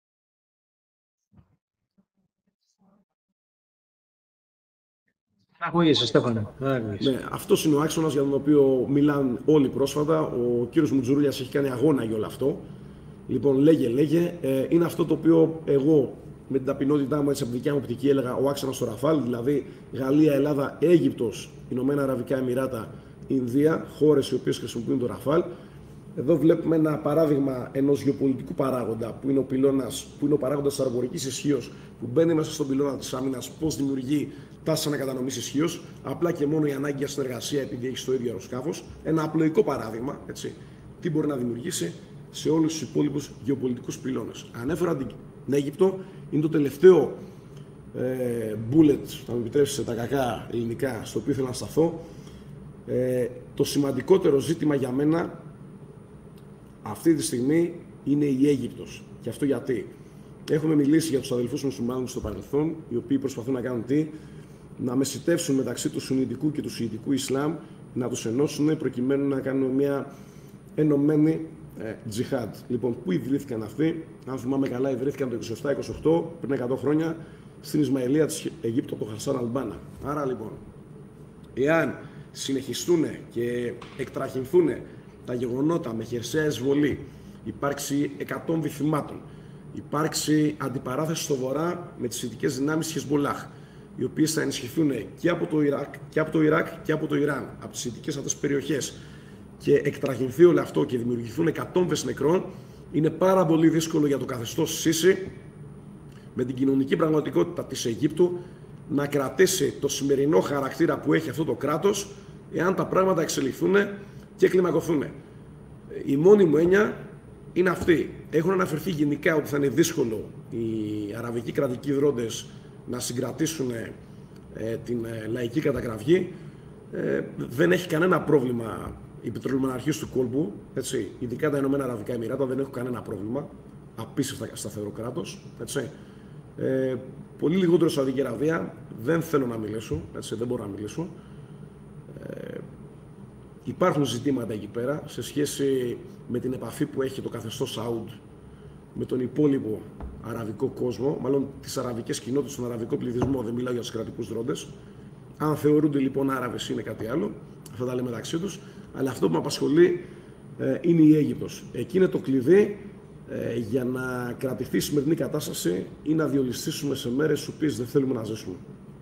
Ακούγεσαι, Στέφανε. Ναι, αυτός είναι ο άξονας για τον οποίο μιλάνε όλοι πρόσφατα. Ο κύριος Μουτζουρούλιας έχει κάνει αγώνα για όλο αυτό. Λοιπόν, λέγε, λέγε. Ε, είναι αυτό το οποίο εγώ με την ταπεινότητά μου, έτσι από δικιά μου οπτική, έλεγα ο άξονας του Ραφάλ, δηλαδή Γαλλία, Ελλάδα, Αίγυπτος, Ηνωμένα Αραβικά Εμιράτα, Ινδία, χώρες οι οποίες χρησιμοποιούν το Ραφάλ. Εδώ βλέπουμε ένα παράδειγμα ενός γεωπολιτικού παράγοντα που είναι ο, πυλώνας, που είναι ο παράγοντας της αεροπορικής ισχύως, που μπαίνει μέσα στον πυλώνα της άμυνας, πώς δημιουργεί τάση ανακατανομής ισχύως, απλά και μόνο η ανάγκη για συνεργασία επειδή έχει το ίδιο αεροσκάφος. Ένα απλοϊκό παράδειγμα, έτσι, τι μπορεί να δημιουργήσει σε όλους τους υπόλοιπους γεωπολιτικούς πυλώνες. Ανέφερα την Αίγυπτο, είναι το τελευταίο ε, bullet, θα μου επιτρέψετε τα κακά ελληνικά, στο οποίο ήθελα να σταθώ. Ε, το σημαντικότερο ζήτημα για μένα αυτή τη στιγμή είναι η Αίγυπτος. Και αυτό γιατί έχουμε μιλήσει για τους αδελφούς μουσουλμάνους στο παρελθόν, οι οποίοι προσπαθούν να κάνουν τι, να μεσιτεύσουν μεταξύ του Σουνιτικού και του Σιητικού Ισλάμ, να τους ενώσουν προκειμένου να κάνουν μια ενωμένη Ε, τζιχάντ. Λοιπόν, πού ιδρύθηκαν αυτοί? Αν θυμάμαι καλά, ιδρύθηκαν το είκοσι επτά είκοσι οκτώ, πριν εκατό χρόνια, στην Ισμαηλία της Αιγύπτου, από τον Χασάν Αλμπάνα. Άρα λοιπόν, εάν συνεχιστούν και εκτραχυνθούν τα γεγονότα με χερσαία εισβολή, υπάρξει εκατόμβη θυμάτων, υπάρξει αντιπαράθεση στο βορρά με τις σιητικές δυνάμεις Χεσμολάχ, οι οποίες θα ενισχυθούν και από το Ιράκ και από το Ιράκ και από το Ιράν, από τις σιητικές αυτές περιοχές, και εκτραχυνθεί όλο αυτό και δημιουργηθούν εκατόμβες νεκρών, είναι πάρα πολύ δύσκολο για το καθεστώς Σίση, με την κοινωνική πραγματικότητα της Αιγύπτου, να κρατήσει το σημερινό χαρακτήρα που έχει αυτό το κράτος, εάν τα πράγματα εξελιχθούν και κλιμακωθούν. Η μόνη μου έννοια είναι αυτή. Έχουν αναφερθεί γενικά ότι θα είναι δύσκολο οι αραβικοί κρατικοί δρόντες να συγκρατήσουν ε, την ε, λαϊκή κατακραυγή. Ε, δεν έχει κανένα πρόβλημα οι πετρολαιμοναρχίες του κόλπου, έτσι, ειδικά τα Ηνωμένα Αραβικά Εμιράτα, δεν έχουν κανένα πρόβλημα. Απίστευτα σταθερό κράτος. Έτσι. Ε, πολύ λιγότερο Σαουδική Αραβία, δεν θέλω να μιλήσω, έτσι, δεν μπορώ να μιλήσω. Ε, υπάρχουν ζητήματα εκεί πέρα σε σχέση με την επαφή που έχει το καθεστώς Σαούντ με τον υπόλοιπο αραβικό κόσμο, μάλλον τις αραβικές κοινότητες, τον αραβικό πληθυσμό, δεν μιλάω για τους κρατικούς δρόντες. Αν θεωρούνται λοιπόν Άραβες είναι κάτι άλλο, αυτά τα λέμε μεταξύ τους, αλλά αυτό που με απασχολεί ε, είναι η Αίγυπτος. Εκεί είναι το κλειδί ε, για να κρατηθεί η σημερινή κατάσταση ή να διολυστήσουμε σε μέρες στις οποίες δεν θέλουμε να ζήσουμε.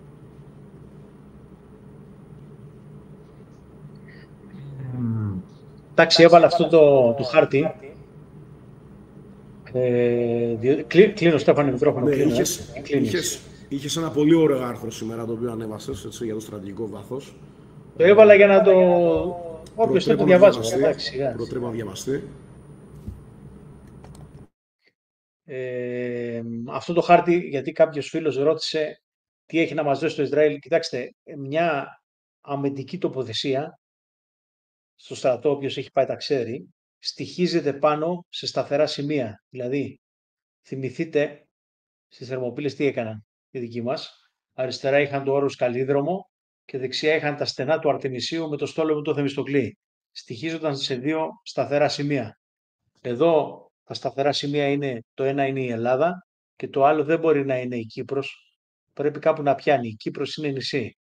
Εντάξει, έβαλα αυτό το, το χάρτη. Ε, κλεί, κλείνω, Στέφανε, μικρόφωνο. Ναι, κλείνω, είχες, ε. είχες, είχες ένα πολύ ωραίο άρθρο σήμερα το οποίο ανέβασες, έτσι, για το στρατηγικό βάθος. Το έβαλα για να το... Όποιος δεν το διαβάζει. Προτρέπω να διαβαστεί. Ε, αυτό το χάρτη, γιατί κάποιος φίλος ρώτησε τι έχει να μας δώσει το Ισραήλ. Κοιτάξτε, μια αμυντική τοποθεσία στο στρατό, όποιος έχει πάει τα ξέρει, στοιχίζεται πάνω σε σταθερά σημεία. Δηλαδή, θυμηθείτε στις Θερμοπύλες τι έκαναν οι δικοί μας. Αριστερά είχαν το όρος Καλλίδρομο και δεξιά είχαν τα στενά του Αρτεμισίου με το στόλο με το Θεμιστοκλή. Στοιχίζονταν σε δύο σταθερά σημεία. Εδώ τα σταθερά σημεία είναι, το ένα είναι η Ελλάδα και το άλλο δεν μπορεί να είναι η Κύπρος. Πρέπει κάπου να πιάνει. Η Κύπρος είναι νησί.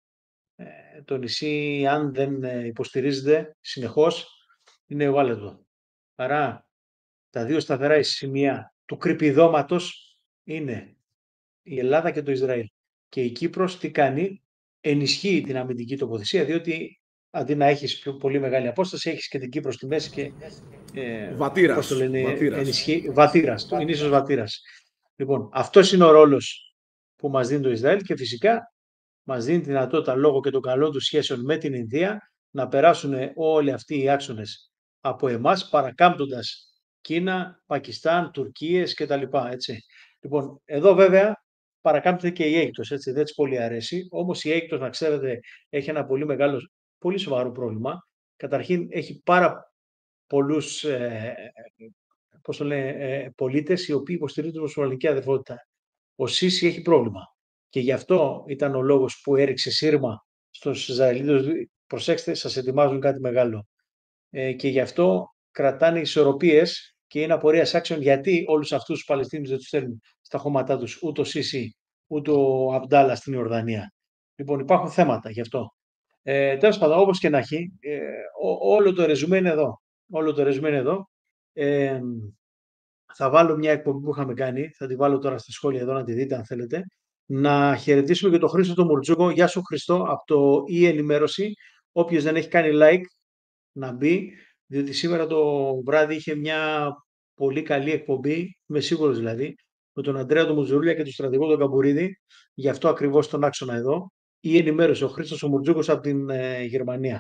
Ε, το νησί, αν δεν υποστηρίζεται συνεχώς, είναι ευάλωτο. Άρα τα δύο σταθερά σημεία του κρυπηδώματος είναι η Ελλάδα και το Ισραήλ. Και η Κύπρος τι κάνει? Ενισχύει την αμυντική τοποθεσία, διότι αντί να έχεις πιο πολύ μεγάλη απόσταση, έχεις και την Κύπρο στη μέση και ε, Βατήρας. πώς το λένε, Βατήρας. ενισχύει, Βατήρας, το ίσως Βατήρας. Λοιπόν, αυτός είναι ο ρόλος που μας δίνει το Ισραήλ και φυσικά μας δίνει τη δυνατότητα, λόγω και των καλών του σχέσεων με την Ινδία, να περάσουν όλοι αυτοί οι άξονες από εμάς, παρακάμπτοντας Κίνα, Πακιστάν, Τουρκίες κτλ. Έτσι. Λοιπόν, εδώ βέβαια παρακάμπτεται και η Αίγυπτος, έτσι, δεν της πολύ αρέσει. Όμως η Αίγυπτος, να ξέρετε, έχει ένα πολύ μεγάλο, πολύ σοβαρό πρόβλημα. Καταρχήν έχει πάρα πολλούς ε, πώς το λένε, ε, πολίτες οι οποίοι υποστηρίζουν την μουσουλμανική αδερφότητα. Ο Σίση έχει πρόβλημα. Και γι' αυτό ήταν ο λόγος που έριξε σύρμα στους Ισραηλίτες. Προσέξτε, σας ετοιμάζουν κάτι μεγάλο. Ε, και γι' αυτό κρατάνε ισορροπίες και είναι απορίας άξιων γιατί όλους αυτούς τους Παλαιστίνιους δεν τους στέλνουν στα χώματά τους ούτε ο Σίση ούτε ο Αμπντάλα στην Ιορδανία. Λοιπόν, υπάρχουν θέματα γι' αυτό. Ε, τέλος πάντων, όπως και να έχει, ε, ό, όλο το ρεζουμέ είναι εδώ. Όλο το ρεζουμέ είναι εδώ. Ε, θα βάλω μια εκπομπή που είχαμε κάνει, θα τη βάλω τώρα στα σχόλια εδώ να τη δείτε αν θέλετε. Να χαιρετήσουμε και τον Χρήστο τον Μουρτζούκο. Γεια σου Χριστό, από το e-ενημέρωση. Όποιος δεν έχει κάνει like, να μπει, διότι σήμερα το βράδυ είχε μια πολύ καλή εκπομπή, είμαι σίγουρος δηλαδή, με τον Αντρέα τον Μουζουρούλια και τον στρατηγό τον Καμπουρίδη, γι' αυτό ακριβώς τον άξονα εδώ, η ενημέρωση, ο Χρήστος ο Μουρτζούκος από την ε, Γερμανία.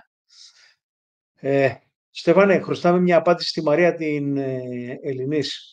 Ε, Στέφανε, χρωστάμε μια απάντηση στη Μαρία την ε, Ελληνής.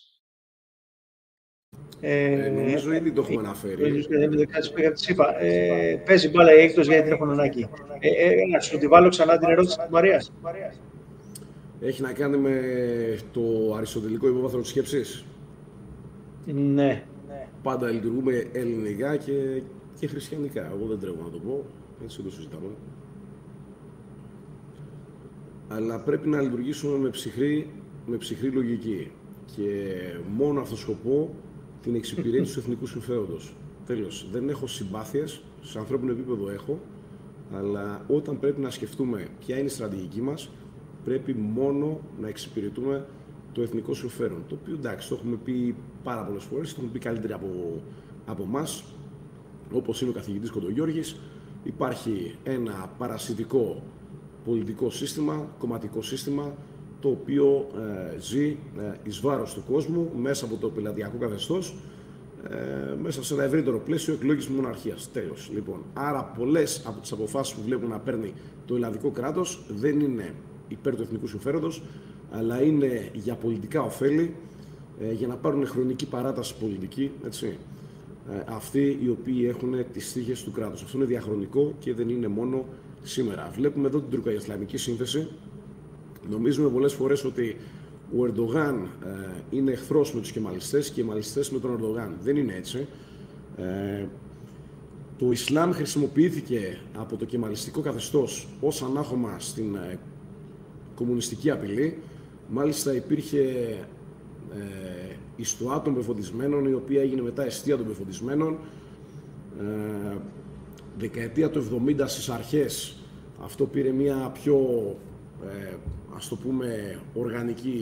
Ε, ε, νομίζω ήδη το έχουμε αναφέρει. Ε, παίζει μπάλα η Αίγυπτος γιατί την έχουν ανάγκη. Ε, ε, να σου τη βάλω ξανά την ερώτηση της Μαρίας. Έχει να κάνει με το αριστοτελικό υπόβαθρο της σκέψης. Ναι. Πάντα λειτουργούμε ελληνικά και, και χριστιανικά. Εγώ δεν τρέχω να το πω, έτσι το συζητάμε. Αλλά πρέπει να λειτουργήσουμε με ψυχρή με ψυχρή λογική και μόνο αυτό σκοπό την εξυπηρέτηση του εθνικού συμφέροντος. Τέλος, δεν έχω συμπάθειες, σε ανθρώπινο επίπεδο έχω, αλλά όταν πρέπει να σκεφτούμε ποια είναι η στρατηγική μας, πρέπει μόνο να εξυπηρετούμε το εθνικό συμφέρον. Το οποίο εντάξει, το έχουμε πει πάρα πολλές φορές, το έχουμε πει καλύτερα από, από εμάς, όπως είναι ο καθηγητής Κοντογιώργης. Υπάρχει ένα παρασιτικό πολιτικό σύστημα, κομματικό σύστημα, το οποίο ε, ζει ε, εις βάρος του κόσμου μέσα από το πελατειακό καθεστώς, ε, μέσα σε ένα ευρύτερο πλαίσιο εκλογής μοναρχίας. Τέλος. Λοιπόν, άρα πολλές από τις αποφάσεις που βλέπουμε να παίρνει το ελλαδικό κράτος δεν είναι υπέρ του εθνικού συμφέροντος, αλλά είναι για πολιτικά ωφέλη, ε, για να πάρουν χρονική παράταση πολιτική, έτσι. Ε, αυτοί οι οποίοι έχουν τις τύχες του κράτους. Αυτό είναι διαχρονικό και δεν είναι μόνο σήμερα. Βλέπουμε εδώ την τουρκο-ισλαμική σύνθεση. Νομίζουμε πολλές φορές ότι ο Ερντογάν ε, είναι εχθρός με τους κεμαλιστές και οι κεμαλιστές με τον Ερντογάν. Δεν είναι έτσι. Ε, το Ισλάμ χρησιμοποιήθηκε από το κεμαλιστικό καθεστώς ως ανάχωμα στην ε, κομμουνιστική απειλή. Μάλιστα υπήρχε ε, ιστοά των πεφωτισμένων, η οποία έγινε μετά εστία των πεφωτισμένων. Ε, δεκαετία του εβδομήντα στις αρχές αυτό πήρε μια πιο ε, ας το πούμε οργανική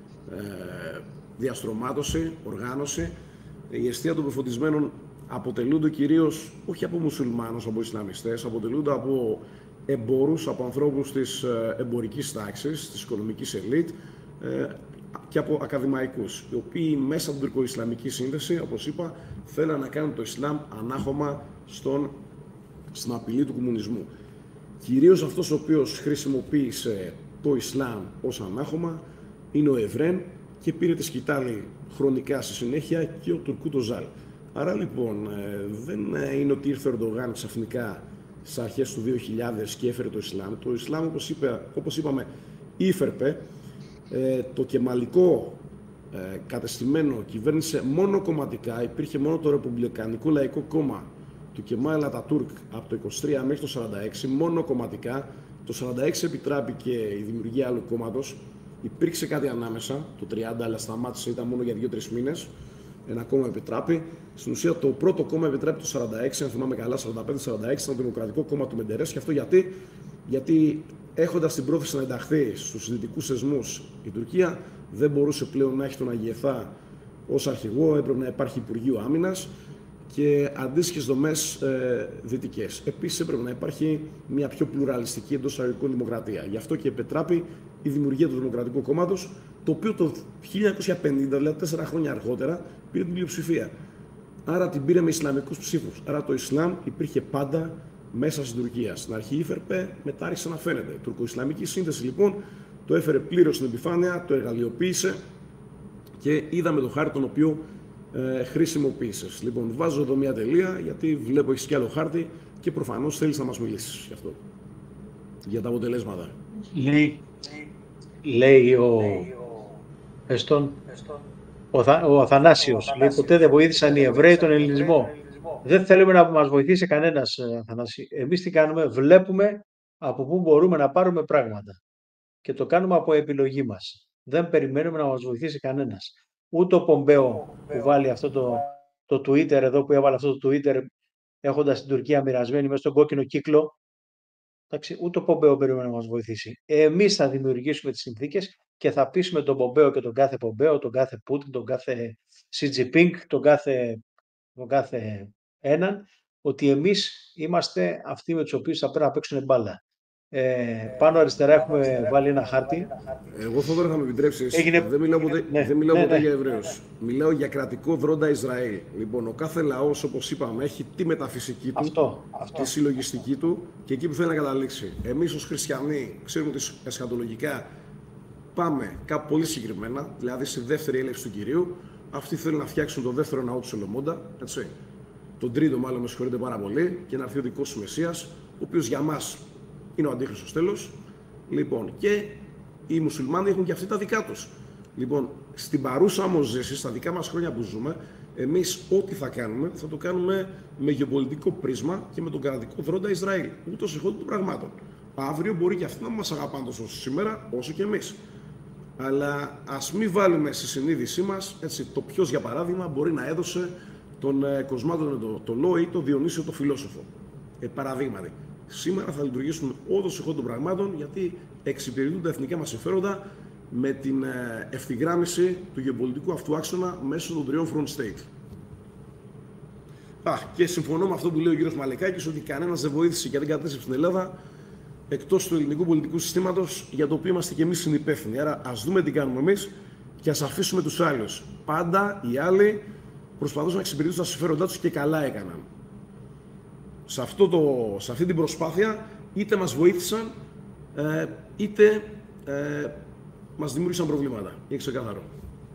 ε, διαστρωμάτωση, οργάνωση. Η εστία των πεφωτισμένων αποτελούνται κυρίως όχι από μουσουλμάνους, από Ισλαμιστές, αποτελούνται από εμπόρους, από ανθρώπους της εμπορικής τάξης, της οικονομικής ελίτ ε, και από ακαδημαϊκούς, οι οποίοι μέσα από την τουρκο-ισλαμική σύνδεση, όπως είπα, θέλουν να κάνουν το Ισλάμ ανάχωμα στον, στην απειλή του κομμουνισμού. Κυρίως αυτός ο οποίος χρησιμοποίησε το Ισλάμ ως ανάχωμα είναι ο Ευρέν και πήρε τη σκητάλη χρονικά στη συνέχεια και ο Τουρκούτ Οζάλ. Άρα λοιπόν δεν είναι ότι ήρθε ο Ερντογάν ξαφνικά στις αρχές του δύο χιλιάδες και έφερε το Ισλάμ. Το Ισλάμ, όπως, είπε, όπως είπαμε, ύφερπε. Ε, το κεμαλικό ε, κατεστημένο κυβέρνησε μόνο κομματικά. Υπήρχε μόνο το Ρεπουμπλικανικό Λαϊκό Κόμμα του Κεμάλ Ατατούρκ από το είκοσι τρία μέχρι το σαράντα έξι, μόνο κομματικά. Το σαράντα έξι επιτράπηκε η δημιουργία άλλου κόμματος. Υπήρξε κάτι ανάμεσα, το τριάντα, αλλά σταμάτησε, ήταν μόνο για δύο τρεις μήνες. Ένα κόμμα επιτράπη. Στην ουσία, το πρώτο κόμμα επιτράπη το σαράντα έξι, αν θυμάμαι καλά, σαράντα πέντε σαράντα έξι, ήταν το Δημοκρατικό Κόμμα του Μεντερές. Και αυτό γιατί, γιατί έχοντας την πρόθεση να ενταχθεί στους δυτικούς θεσμούς η Τουρκία, δεν μπορούσε πλέον να έχει τον Αγιεθά ως αρχηγό, έπρεπε να υπάρχει Υπουργείο Άμυνας και αντίστοιχες δομές ε, δυτικές. Επίσης, έπρεπε να υπάρχει μια πιο πλουραλιστική εντός εισαγωγικών δημοκρατία. Γι' αυτό και επετράπη η δημιουργία του Δημοκρατικού Κόμματος, το οποίο το χίλια εννιακόσια πενήντα, δηλαδή τέσσερα χρόνια αργότερα, πήρε την πλειοψηφία. Άρα την πήρε με Ισλαμικούς ψήφους. Άρα το Ισλάμ υπήρχε πάντα μέσα στην Τουρκία. Στην αρχή ύφερπε, μετά άρχισε να φαίνεται. Η τουρκο-ισλαμική σύνθεση λοιπόν το έφερε πλήρως στην επιφάνεια, το εργαλειοποίησε και είδαμε το χάρτη τον οποίο ε, χρησιμοποίησες. Λοιπόν, βάζω εδώ μια τελεία γιατί βλέπω έχεις κι άλλο χάρτη και προφανώς θέλεις να μας μιλήσεις γι' αυτό. Για τα αποτελέσματα. Λέει, λέει ο, Εστον, ο, Θα, ο Αθανάσιος, λέει, ποτέ δεν βοήθησαν οι Εβραίοι τον ελληνισμό. Δεν θέλουμε να μας βοηθήσει κανένας, Αθανάση. Εμείς τι κάνουμε, βλέπουμε από πού μπορούμε να πάρουμε πράγματα. Και το κάνουμε από επιλογή μας. Δεν περιμένουμε να μας βοηθήσει κανένας. Ούτε ο Πομπέο που βάλει αυτό το, το Twitter εδώ, που έβαλε αυτό το Twitter έχοντας την Τουρκία μοιρασμένη μέσα στον κόκκινο κύκλο, εντάξει, ούτε ο Πομπέο περιμένει να μας βοηθήσει. Εμείς θα δημιουργήσουμε τις συνθήκες και θα πείσουμε τον Πομπέο και τον κάθε Πομπέο, τον κάθε Πούτιν, τον κάθε Σι Τζινπίνγκ, τον κάθε, τον κάθε έναν, ότι εμείς είμαστε αυτοί με τους οποίους θα πρέπει να παίξουν μπάλα. Ε, πάνω αριστερά έχουμε βάλει ένα χάρτη. Εγώ Θόδωρα θα με επιτρέψεις, Έγινε... δεν μιλάω ποτέ, ναι, δεν μιλάω ναι, ποτέ ναι. για Εβραίους. Μιλάω για κρατικό δρόντα Ισραήλ. Λοιπόν, ο κάθε λαός, όπως είπαμε, έχει τη μεταφυσική του, αυτό, αυτό. τη συλλογιστική του και εκεί που θέλει να καταλήξει. Εμείς ως χριστιανοί ξέρουμε ότι εσχατολογικά πάμε κάπου πολύ συγκεκριμένα, δηλαδή στη δεύτερη έλευση του Κυρίου. Αυτοί θέλουν να φτιάξουν το δεύτερο ναό του Σολομώντα, έτσι. Τον τρίτο, μάλλον, με συγχωρείτε πάρα πολύ, και να έρθει ο δικός του Μεσσίας, ο οποίος για μας είναι ο Αντίχριστος τέλος. Λοιπόν, και οι μουσουλμάνοι έχουν και αυτοί τα δικά τους. Λοιπόν, στην παρούσα όμως ζέση, στα δικά μας χρόνια που ζούμε, εμείς ό,τι θα κάνουμε, θα το κάνουμε με γεωπολιτικό πρίσμα και με τον κρατικό δρόντα Ισραήλ. Ούτως εχόντων των πραγμάτων. Αύριο μπορεί και αυτοί να μας αγαπάνε τόσο σήμερα, όσο και εμείς. Αλλά ας μην βάλουμε στη συνείδησή μας έτσι, το ποιος, για παράδειγμα, μπορεί να έδωσε τον ε, Κοσμάτων το, το Λό ή τον Διονύσιο το Φιλόσοφο. Ε, παραδείγματι, σήμερα θα λειτουργήσουν όντως εχόντων των πραγμάτων, γιατί εξυπηρετούν τα εθνικά μας συμφέροντα με την ε, ευθυγράμμιση του γεωπολιτικού αυτού άξονα μέσω των τριών front state. Α, και συμφωνώ με αυτό που λέει ο κ. Μαλεκάκης, ότι κανένας δεν βοήθησε και δεν κατέστρεψε στην Ελλάδα εκτός του ελληνικού πολιτικού συστήματος, για το οποίο είμαστε και εμείς συνυπεύθυνοι. Άρα, ας δούμε τι κάνουμε εμείς και ας αφήσουμε τους άλλους. Πάντα οι άλλοι προσπαθούσαν να εξυπηρετήσουν τα συμφέροντά τους και καλά έκαναν. Σε, αυτό το, σε αυτή την προσπάθεια, είτε μας βοήθησαν, ε, είτε ε, μας δημιούργησαν προβλήματα. Είναι ξεκάθαρο.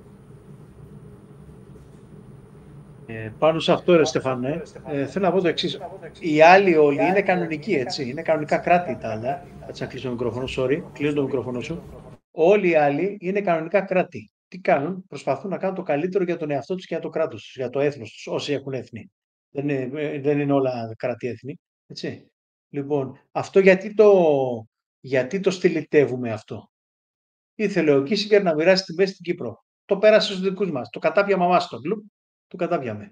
Ε, πάνω σε αυτό, ρε Στεφανέ, ε, θέλω να πω το εξής. Οι άλλοι όλοι είναι κανονικοί, έτσι. Είναι κανονικά κράτη τα άλλα. Κάτσε να κλείσω το μικρόφωνο, sorry. Κλείνω το μικρόφωνο σου. Όλοι οι άλλοι είναι κανονικά κράτη. Τι κάνουν? Προσπαθούν να κάνουν το καλύτερο για τον εαυτό τους και για το κράτος τους, για το έθνος τους, όσοι έχουν έθνη. Δεν είναι, δεν είναι όλα κράτη-έθνη, έτσι. Λοιπόν, αυτό γιατί το, γιατί το στυλιτεύουμε αυτό? Ήθελε ο Κίσιγκερ να μοιράσει τη μέση στην Κύπρο. Το πέρασε στους δικούς μας. Το κατάπιαμε εμάς το κλουμπ. Το κατάπιαμε.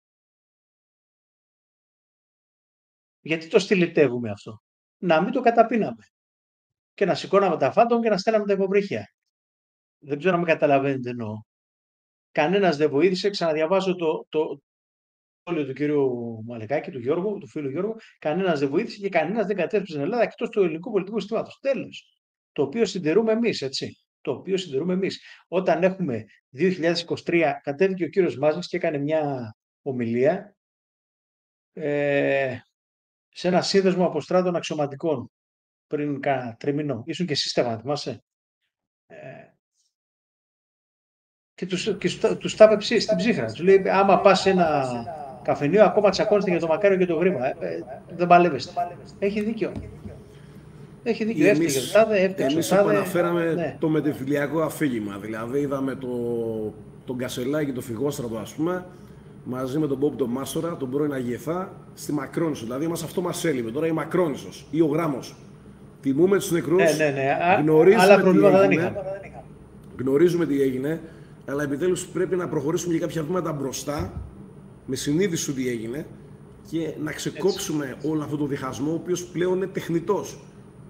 Γιατί το στυλιτεύουμε αυτό? Να μην το καταπίναμε. Και να σηκώναμε τα φάντων και να στέλναμε τα υποβρύχια. Δεν ξέρω αν με καταλαβαίνετε εννοώ. Κανένας δεν βοήθησε. Ξαναδιαβάζω το, το σχόλιο του κύριου Μαλεκάκη, του Γιώργου, του φίλου Γιώργου. Κανένας δεν βοήθησε και κανένας δεν κατέστρεψε την Ελλάδα εκτός του ελληνικού πολιτικού συστήματος. Τέλος. Το οποίο συντηρούμε εμείς, έτσι. Το οποίο συντηρούμε εμείς. Όταν έχουμε δύο χιλιάδες είκοσι τρία, κατέβηκε ο κύριος Μάζας και έκανε μια ομιλία ε, σε ένα σύνδεσμο αποστράτων αξιωματικών πριν κάνα τριμηνό. Ήσουν και εσύ, Στέφανα, θυμάσαι. Ε, και τους, και τους τα είπε στην ψύχρα. Τους λέει, άμα πας σε ένα καφενείο, ακόμα τσακώνεστε για το μακάριο και το γρήμα. Ε, ε, δεν παλεύεστε. Έχει δίκιο. Έχει δίκιο. Εμείς, έφτυγε, τάδε, έφτυγε, εμείς τάδε, επαναφέραμε ναι. το μετεφιλιακό αφήγημα. Δηλαδή είδαμε το, τον Κασελάκη, τον Φυγόστρατο, ας πούμε, μαζί με τον Μπόμπ τον Μάστορα, τον πρώην Αγιεθά, στη Μακρόνισσο. Δηλαδή μας αυτό μας έλειπε. Τώρα η Μακρόνισσος ή ο Γράμμος. Τιμούμε τους νεκρούς, Ναι, ναι, ναι. γνωρίζουμε Άλλα τι προβλήματα δεν έγινε, είχαμε. γνωρίζουμε τι έγινε, αλλά επιτέλους πρέπει να προχωρήσουμε για κάποια βήματα μπροστά, με συνείδηση τι έγινε και να ξεκόψουμε Έτσι. όλο αυτό το διχασμό, ο οποίος πλέον είναι τεχνητός.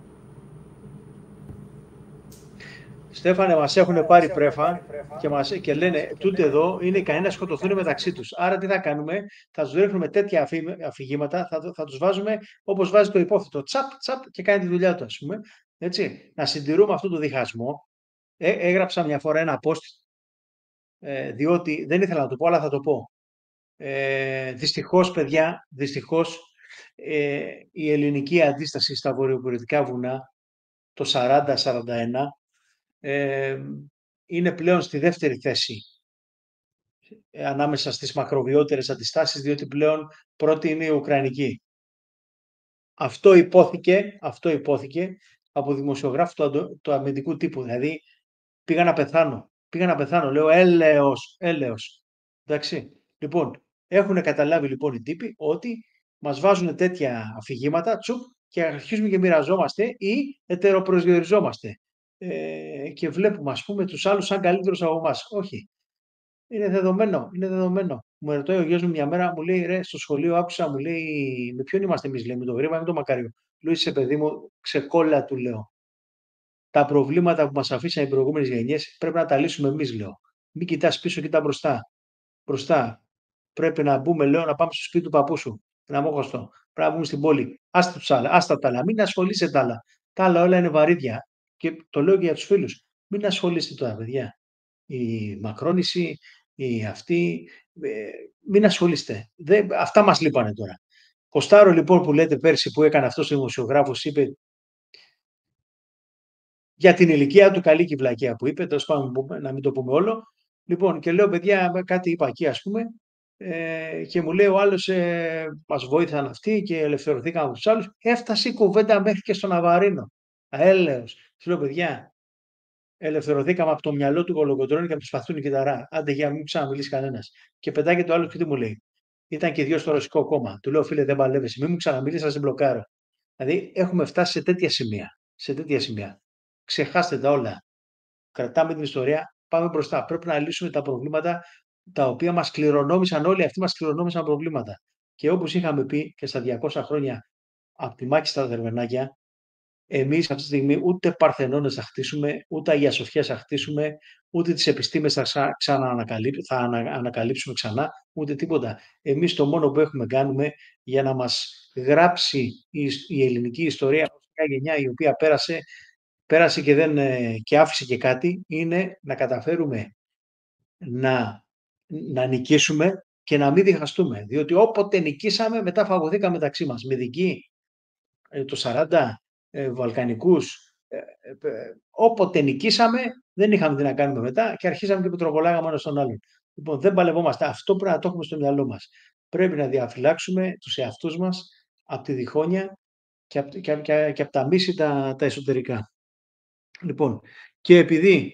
Στέφανε, μας έχουν πάρει πρέφα και, μας, και λένε τούτε εδώ είναι ικανοί να σκοτωθούν μεταξύ τους. Άρα τι θα κάνουμε? Θα τους ρίχνουμε τέτοια αφηγήματα, θα, θα τους βάζουμε όπως βάζει το υπόθετο. Τσαπ, τσαπ και κάνει τη δουλειά του, ας πούμε. Έτσι, να συντηρούμε αυτό το διχασμό. Ε, έγραψα μια φορά ένα post, ε, διότι δεν ήθελα να το πω, αλλά θα το πω. Ε, δυστυχώς, παιδιά, δυστυχώς ε, η ελληνική αντίσταση στα βορειοπορειωτικά βουνά το σαράντα σαράντα ένα ε, είναι πλέον στη δεύτερη θέση ε, ανάμεσα στις μακροβιότερες αντιστάσεις, διότι πλέον πρώτη είναι η Ουκρανική. Αυτό υπόθηκε, αυτό υπόθηκε από δημοσιογράφου του, του αμυντικού τύπου. Δηλαδή πήγα να πεθάνω. Πήγα να πεθάνω. Λέω έλεος, έλεος. Εντάξει. Λοιπόν, έχουν καταλάβει λοιπόν οι τύποι ότι μας βάζουν τέτοια αφηγήματα, τσουπ, και αρχίζουμε και μοιραζόμαστε ή ετεροπροσδιοριζόμαστε. Ε, και βλέπουμε, ας πούμε, τους άλλους σαν καλύτερους από εμάς. Όχι. Είναι δεδομένο, είναι δεδομένο. Μου ρωτάει ο γιος μου μια μέρα, μου λέει, ρε, στο σχολείο άκουσα, μου λέει, με ποιον είμαστε εμείς, λέει, με το γρήμα ή με το μακάριο. Λέω, είσαι παιδί μου, ξεκόλλα, του λέω. Τα προβλήματα που μας αφήσαν οι προηγούμενες γενιές πρέπει να τα λύσουμε εμείς, λέω. Μην κοιτάς πίσω, κοιτά μπροστά. Μπροστά. Πρέπει να μπούμε, λέω, να πάμε στο σπίτι του παππού σου. Να μου χωστώ. Πρέπει να μπούμε στην πόλη. Άστα τους άλλα, άστα τα άλλα. Μην ασχολείσαι τα άλλα. Τα άλλα όλα είναι βαρύδια. Και το λέω και για τους φίλους. Μην ασχολείστε τώρα, παιδιά. Η μακρόνηση, η αυτή. Ε, μην ασχολείστε. Δεν, αυτά μας λείπανε τώρα. Κοστάρο λοιπόν που λέτε πέρσι που έκανε αυτός ο δημοσιογράφος, είπε για την ηλικία του, καλή κυβλακία που είπε, τέλος πάντων να μην το πούμε όλο. Λοιπόν, και λέω, παιδιά, κάτι είπα εκεί, ας πούμε, ε, και μου λέει ο άλλος, ε, μας βοήθησαν αυτοί και ελευθερωθήκαμε από τους άλλους. Έφτασε η κουβέντα μέχρι και στον Αβαρίνο. Αέλεος. Σου λέω, παιδιά, ελευθερωθήκαμε από το μυαλό του Κολοκοτρώνη και από του Σπαθούνη Κιταρά. Άντε, για να μην ξαναμιλήσει κανένας. Και πετάγεται το άλλο και τι μου λέει. Ήταν και δύο στο ρωσικό κόμμα. Του λέω, φίλε, δεν παλεύεσαι. Μην μου ξαναμιλήσει, θα σε μπλοκάρω. Δηλαδή, έχουμε φτάσει σε τέτοια σημεία. Σε τέτοια σημεία. Ξεχάστε τα όλα. κρατάμε την ιστορία, πάμε μπροστά. Πρέπει να λύσουμε τα προβλήματα τα οποία μας κληρονόμησαν όλοι αυτοί, μας κληρονόμησαν προβλήματα. Και όπως είχαμε πει και στα διακόσια χρόνια από τη μάχη στα Δερβενάκια, εμείς αυτή τη στιγμή ούτε Παρθενώνες θα χτίσουμε, ούτε Αγία Σοφιάς θα χτίσουμε, ούτε τις επιστήμες θα, ξα... θα ανα... ανακαλύψουμε ξανά, ούτε τίποτα. Εμείς το μόνο που έχουμε κάνουμε για να μας γράψει η, η ελληνική ιστορία, μια γενιά η οποία πέρασε, πέρασε και, δεν, και άφησε και κάτι, είναι να καταφέρουμε να, να νικήσουμε και να μην διχαστούμε. Διότι όποτε νικήσαμε, μετά φαγωθήκαμε μεταξύ μας. Με δική, το σαράντα, ε, Βαλκανικούς, ε, ε, όποτε νικήσαμε, δεν είχαμε τι να κάνουμε μετά και αρχίσαμε και πετροβολάγαμε ένας τον άλλον. Λοιπόν, δεν παλευόμαστε. Αυτό πρέπει να το έχουμε στο μυαλό μας. Πρέπει να διαφυλάξουμε τους εαυτούς μας από τη διχόνοια και από, και, και, και από τα μίση τα, τα εσωτερικά. Λοιπόν, και επειδή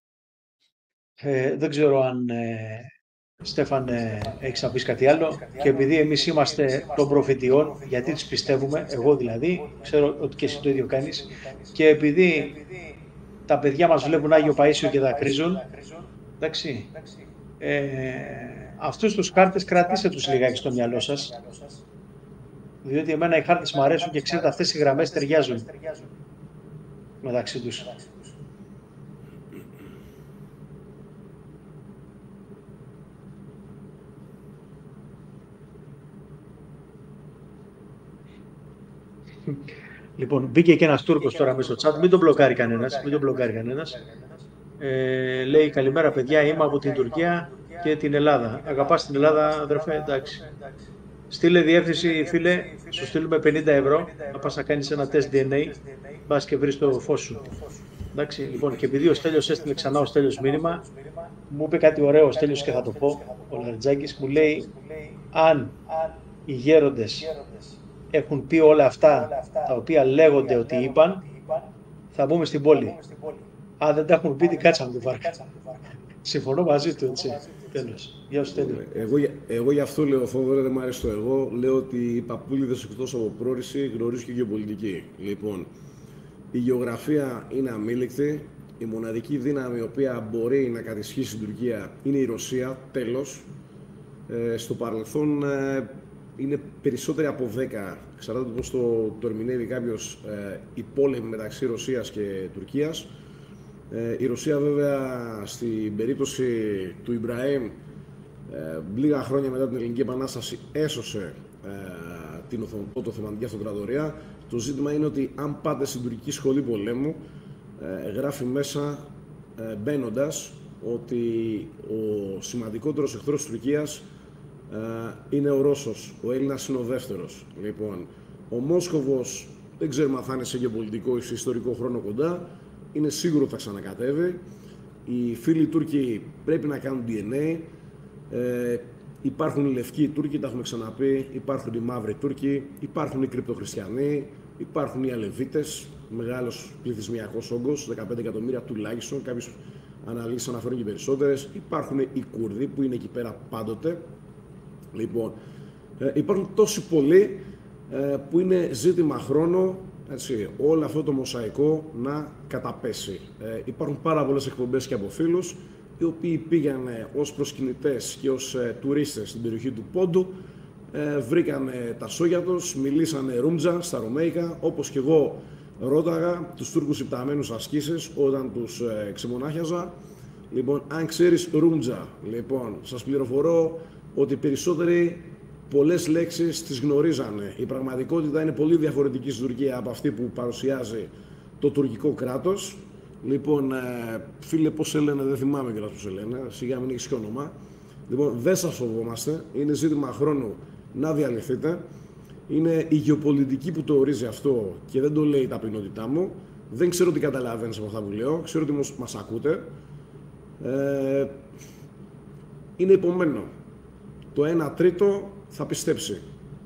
ε, δεν ξέρω αν ε, Στέφαν, ε, έχεις να πεις κάτι άλλο, και επειδή εμείς είμαστε των προφητιών, γιατί τις πιστεύουμε, εγώ δηλαδή, ξέρω ότι και εσύ το ίδιο κάνεις, και επειδή τα παιδιά μας βλέπουν Άγιο Παΐσιο και δακρύζουν, εντάξει, ε, αυτούς τους χάρτες κρατήστε τους λιγάκι στο μυαλό σας, διότι εμένα οι χάρτες μου αρέσουν και ξέρετε αυτές οι γραμμές ταιριάζουν μεταξύ τους. Λοιπόν, μπήκε και ένας Τούρκος τώρα μέσα στο chat, μην τον μπλοκάρει κανένας, μην τον μπλοκάρει κανένας. Ε, λέει, καλημέρα παιδιά, είμαι από την Τουρκία και την Ελλάδα. Αγαπάς την Ελλάδα, αδερφέ, εντάξει. Στείλε διεύθυνση, φίλε, σου στείλουμε πενήντα ευρώ, να πας να κάνεις ένα τεστ ντι εν έι, πας και βρεις το φως σου. Εντάξει, λοιπόν, και επειδή ο Στέλιος έστειλε ξανά ο Στέλιος μήνυμα, μου είπε κάτι ωραίο ο Στέλιος και θα το πω, ο Λαριτζάκης, μου λέει, αν οι γέροντες έχουν πει όλα αυτά τα οποία λέγονται ότι είπαν, θα μπούμε στην πόλη. Αν δεν τα έχουμε πει, τι κάτσαμε το βάρκα. Συμφωνώ μαζί του, έτσι. Τέλος. Γεια σου, Τέλειο. Εγώ, εγώ γι' αυτό λέω, Θόδωρε, δεν μ' αρέσει το εγώ. Λέω ότι οι παππούλιδες εκτός από πρόρηση γνωρίζουν και γεωπολιτική. Λοιπόν, η γεωγραφία είναι αμήλικτη. Η μοναδική δύναμη η οποία μπορεί να κατησχύσει στην Τουρκία είναι η Ρωσία. Τέλος. Ε, στο παρελθόν ε, είναι περισσότεροι από δέκα. Εξαρτάται πώς το, το ερμηνεύει κάποιος, ε, οι πόλεμοι μεταξύ Ρωσίας και Τουρκίας. Ε, η Ρωσία βέβαια στην περίπτωση του Ιμπραήμ, ε, λίγα χρόνια μετά την Ελληνική Επανάσταση, έσωσε ε, την Οθωμανική Αυτοκρατορία. Το ζήτημα είναι ότι αν πάτε στην τουρκική σχολή πολέμου, ε, γράφει μέσα ε, μπαίνοντας ότι ο σημαντικότερος εχθρός της Τουρκίας ε, είναι ο Ρώσος, ο Έλληνας είναι ο δεύτερος. Λοιπόν, ο Μόσχοβος δεν ξέρουμε αν θα είναι σε γεωπολιτικό ή σε ιστορικό χρόνο κοντά. Είναι σίγουρο ότι θα ξανακατέβει. Οι φίλοι Τούρκοι πρέπει να κάνουν ντι εν έι. Ε, υπάρχουν οι λευκοί Τούρκοι, τα έχουμε ξαναπεί. Υπάρχουν οι μαύροι Τούρκοι. Υπάρχουν οι κρυπτοχριστιανοί. Υπάρχουν οι Αλεβίτες. Μεγάλος πληθυσμιακός όγκος, δεκαπέντε εκατομμύρια τουλάχιστον. Κάποιες αναλύσεις αναφέρουν και περισσότερες. Υπάρχουν οι Κούρδοι που είναι εκεί πέρα πάντοτε. Λοιπόν, ε, υπάρχουν τόσοι πολλοί ε, που είναι ζήτημα χρόνου. Έτσι, όλο αυτό το μοσαϊκό να καταπέσει. Ε, υπάρχουν πάρα πολλές εκπομπές και από φίλους, οι οποίοι πήγανε ως προσκυνητές και ως ε, τουρίστες στην περιοχή του Πόντου, ε, βρήκανε τα σόγια τους, μιλήσανε ρούμτζα στα ρωμαϊκά, όπως και εγώ ρώταγα τους Τούρκους υπταμένους ασκήσεις όταν τους ε, ξεμονάχιαζα. Λοιπόν, αν ξέρεις ρούμτζα, λοιπόν, σας πληροφορώ ότι περισσότεροι πολλές λέξεις τις γνωρίζανε. Η πραγματικότητα είναι πολύ διαφορετική στην Τουρκία από αυτή που παρουσιάζει το τουρκικό κράτος. Λοιπόν, ε, φίλε, πώς σε λένε, δεν θυμάμαι κιόλας πώς σε λένε, σιγά μην έχεις και όνομα. Λοιπόν, δεν σας φοβόμαστε, είναι ζήτημα χρόνου να διαλυθείτε. Είναι η γεωπολιτική που το ορίζει αυτό και δεν το λέει η ταπεινότητά μου. Δεν ξέρω τι καταλαβαίνεις από αυτά που λέω, ξέρω ότι μας ακούτε. Ε, είναι υπομένο. Το ένα τρίτο θα πιστέψει.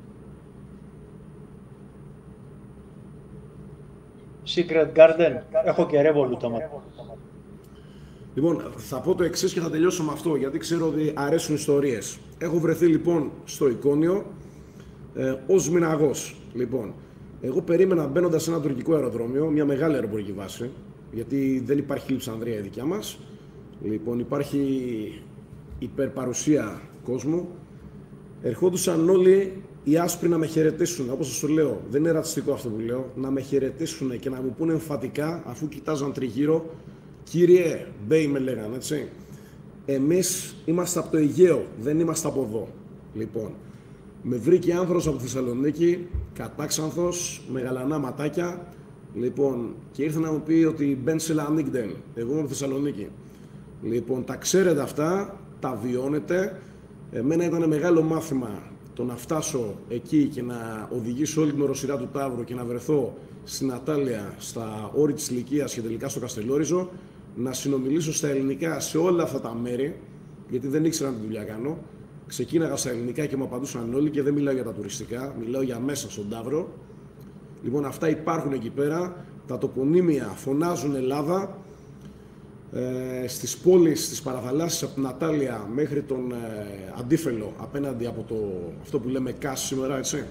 Secret Garden, έχω και Revolut άμα. Λοιπόν, θα πω το εξής και θα τελειώσω με αυτό, γιατί ξέρω ότι αρέσουν ιστορίες. Έχω βρεθεί λοιπόν στο Εικόνιο ε, ως μηναγός. Λοιπόν, εγώ περίμενα μπαίνοντας σε ένα τουρκικό αεροδρόμιο, μια μεγάλη αεροπορική βάση, γιατί δεν υπάρχει λειψανδρία η δικιά μας. Λοιπόν, υπάρχει υπερπαρουσία κόσμου. Ερχόντουσαν όλοι οι άσπροι να με χαιρετήσουν, όπως σας το λέω. Δεν είναι ρατσιστικό αυτό που λέω. Να με χαιρετήσουν και να μου πούνε εμφατικά, αφού κοιτάζαν τριγύρω, «Κύριε Μπέι», με λέγανε, έτσι. Εμείς είμαστε από το Αιγαίο, δεν είμαστε από εδώ. Λοιπόν, με βρήκε άνθρωπος από τη Θεσσαλονίκη, κατάξανθος, με γαλανά ματάκια. Λοιπόν, και ήρθε να μου πει ότι «Μπεν Σελανίκντεν», εγώ είμαι από τη Θεσσαλονίκη. Λοιπόν, τα ξέρετε αυτά, τα βιώνετε. Εμένα ήταν μεγάλο μάθημα το να φτάσω εκεί και να οδηγήσω όλη την οροσειρά του Ταύρου και να βρεθώ στην Ατάλεια, στα όρη της Λυκείας και τελικά στο Καστελόριζο, να συνομιλήσω στα ελληνικά σε όλα αυτά τα μέρη, γιατί δεν ήξερα τι δουλειά κάνω. Ξεκίναγα στα ελληνικά και μου απαντούσαν όλοι και δεν μιλάω για τα τουριστικά, μιλάω για μέσα στον Ταύρο. Λοιπόν, αυτά υπάρχουν εκεί πέρα, τα τοπονύμια φωνάζουν Ελλάδα. Ε, στις πόλεις, στις παραθαλάσσιες από την Ατάλεια μέχρι τον ε, Αντίφελο, απέναντι από το, αυτό που λέμε ΚΑΣ σήμερα, έτσι.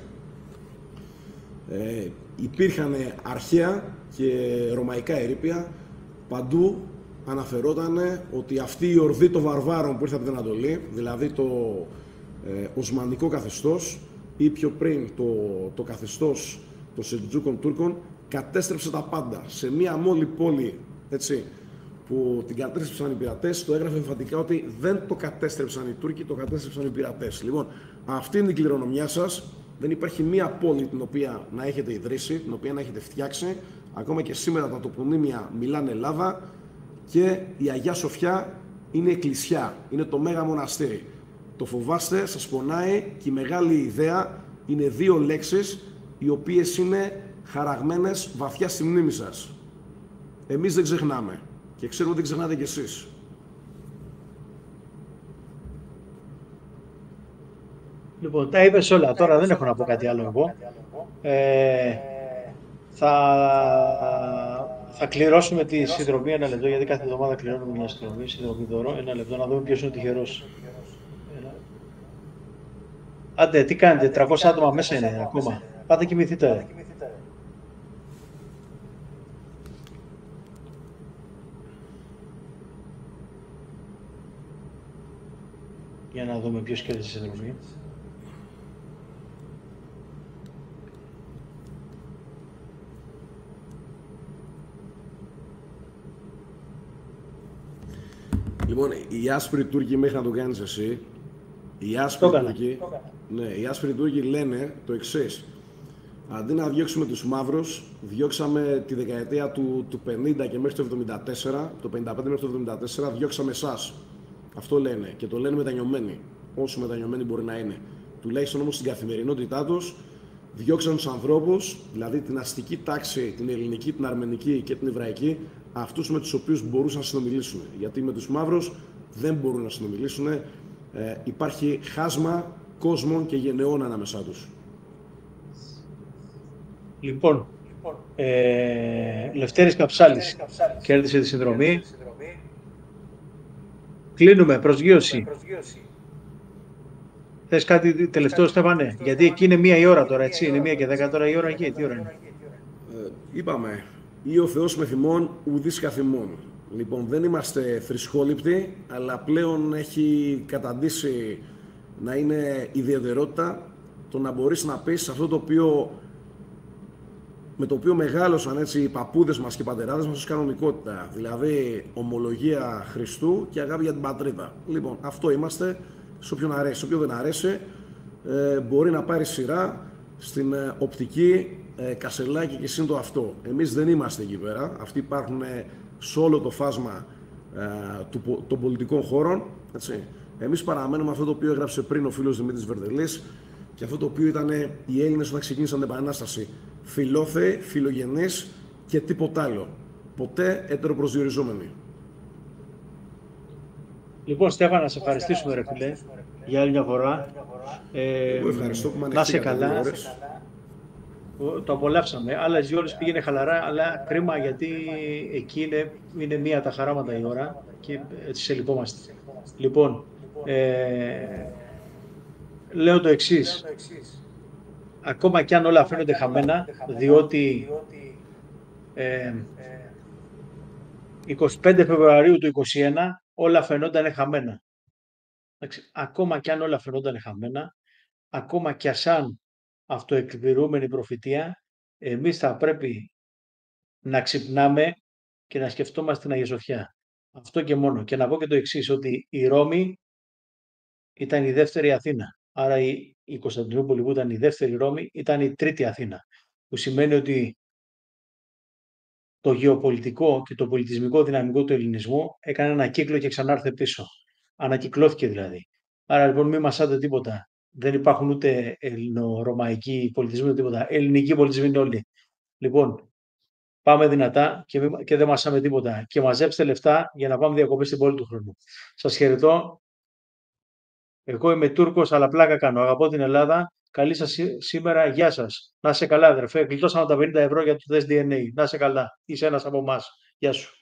Ε, υπήρχαν αρχαία και ρωμαϊκά ερείπια. Παντού αναφερόταν ότι αυτή η ορδή των βαρβάρων που ήρθε από την Ανατολή, δηλαδή το ε, Οσμανικό καθεστώς ή πιο πριν το, το καθεστώς των Σελτζούκων Τούρκων, κατέστρεψε τα πάντα. Σε μία μόλι πόλη, έτσι, που την κατέστρεψαν οι πειρατές, το έγραφε εμφαντικά ότι δεν το κατέστρεψαν οι Τούρκοι, το κατέστρεψαν οι πειρατές. Λοιπόν, αυτή είναι η κληρονομιά σας. Δεν υπάρχει μία πόλη την οποία να έχετε ιδρύσει, την οποία να έχετε φτιάξει. Ακόμα και σήμερα τα τοπονύμια μιλάνε Ελλάδα και η Αγιά Σοφιά είναι εκκλησιά, είναι το Μέγα Μοναστήρι. Το φοβάστε, σας πονάει και η μεγάλη ιδέα είναι δύο λέξεις οι οποίες είναι χαραγμένες βαθιά στη μνήμη σας. Εμείς δεν ξεχνάμε. Και ξέρουμε ότι δεν ξεχνάτε κι εσείς. Λοιπόν, τα είπες όλα. Τώρα δεν έχω να πω κάτι άλλο εγώ. Ε, θα, θα κληρώσουμε τη συνδρομή ένα λεπτό, γιατί κάθε εβδομάδα κληρώνουμε μια συνδρομή, συνδρομή δώρο. Ένα λεπτό να δούμε ποιος είναι ο τυχερός. Ένα... Άντε, τι κάνετε, τριακόσια άτομα μέσα είναι ακόμα. Πάτε κοιμηθείτε. Για να δούμε ποιος κέρδισε τη συνδρομή. Λοιπόν, οι άσπροι Τούρκοι, μέχρι να το κάνεις εσύ, οι άσπροι Τούρκοι, ναι, οι άσπροι Τούρκοι λένε το εξής. Αντί να διώξουμε τους μαύρους, διώξαμε τη δεκαετία του, του πενήντα και μέχρι το εβδομήντα τέσσερα, το πενήντα πέντε μέχρι το εβδομήντα τέσσερα, διώξαμε εσάς. Αυτό λένε και το λένε μετανιωμένοι, όσο μετανιωμένοι μπορεί να είναι. Τουλάχιστον όμως στην καθημερινότητά τους, διώξαν τους ανθρώπους, δηλαδή την αστική τάξη, την ελληνική, την αρμενική και την εβραϊκή, αυτούς με τους οποίους μπορούσαν να συνομιλήσουν. Γιατί με τους μαύρους δεν μπορούν να συνομιλήσουν. Ε, υπάρχει χάσμα κόσμων και γενεών ανάμεσά τους. Λοιπόν, ε, Λευτέρης Καψάλης κέρδισε τη συνδρομή. Κλείνουμε, προσγείωση. Θες κάτι τελευταίο, Στέφανε? Γιατί εκεί είναι μία η ώρα τώρα, έτσι. Είναι μία και δέκα τώρα η ώρα εκεί. Τι ώρα είναι? Ε, είπαμε, ή ο Θεός με θυμών, ουδείς καθημών. Λοιπόν, δεν είμαστε θρησκόληπτοι, αλλά πλέον έχει καταντήσει να είναι ιδιαιτερότητα το να μπορείς να πεις αυτό το οποίο, με το οποίο μεγάλωσαν, έτσι, οι παππούδες μας και οι πατεράδες μας ως κανονικότητα. Δηλαδή, ομολογία Χριστού και αγάπη για την πατρίδα. Λοιπόν, αυτό είμαστε. Σε όποιον αρέσει, σε όποιον δεν αρέσει, ε, μπορεί να πάρει σειρά στην ε, οπτική ε, Κασελάκη και σύν το αυτό. Εμείς δεν είμαστε εκεί πέρα. Αυτοί υπάρχουν ε, σε όλο το φάσμα ε, του, των πολιτικών χώρων. Έτσι. Εμείς παραμένουμε αυτό το οποίο έγραψε πριν ο φίλος Δημήτρης Βερδελής και αυτό το οποίο ήταν ε, οι Έλληνες όταν ξεκίνησαν την Επανάσταση. Φιλόθεοι, φιλογενείς και τίποτα άλλο. Ποτέ ετεροπροσδιοριζόμενοι. Λοιπόν, Στέφανα, να σε ευχαριστήσουμε, ρε φίλε, για άλλη μια φορά. Ε, Εγώ ευχαριστώ που με να είσαι καλά. ώρες. Το απολαύσαμε. Άλλες δύο ώρες πήγαινε χαλαρά, αλλά κρίμα γιατί εκεί είναι, είναι μία τα χαράματα η ώρα και έτσι σε λυπόμαστε. Λοιπόν, ε, λέω το εξής. Ακόμα κι αν όλα φαίνονται χαμένα, διότι ε, είκοσι πέντε Φεβρουαρίου του είκοσι ένα όλα φαινόταν χαμένα. Ακόμα κι αν όλα φαινόταν χαμένα, ακόμα κι σαν αυτοεκπληρούμενη προφητεία, εμείς θα πρέπει να ξυπνάμε και να σκεφτόμαστε την Αγία Σοφιά. Αυτό και μόνο. Και να πω και το εξής, ότι η Ρώμη ήταν η δεύτερη Αθήνα. Άρα η, η Κωνσταντινούπολη που ήταν η δεύτερη Ρώμη ήταν η τρίτη Αθήνα. Που σημαίνει ότι το γεωπολιτικό και το πολιτισμικό δυναμικό του ελληνισμού έκανε ένα κύκλο και ξανάρθε πίσω. Ανακυκλώθηκε δηλαδή. Άρα λοιπόν μην μασάτε τίποτα. Δεν υπάρχουν ούτε ελληνορωμαϊκοί πολιτισμοί ούτε τίποτα. Ελληνικοί πολιτισμοί είναι όλοι. Λοιπόν, πάμε δυνατά και, μη, και δεν μασάμε τίποτα. Και μαζέψτε λεφτά για να πάμε διακοπές στην πόλη του χρόνου. Σας χαιρετώ. Εγώ είμαι Τούρκος, αλλά πλάκα κάνω. Αγαπώ την Ελλάδα. Καλή σας σήμερα. Γεια σας. Να είσαι καλά, αδερφέ. Γλιτώσαμε τα πενήντα ευρώ για το τεστ ντι εν έι. Να είσαι καλά. Είσαι ένας από εμάς. Γεια σου.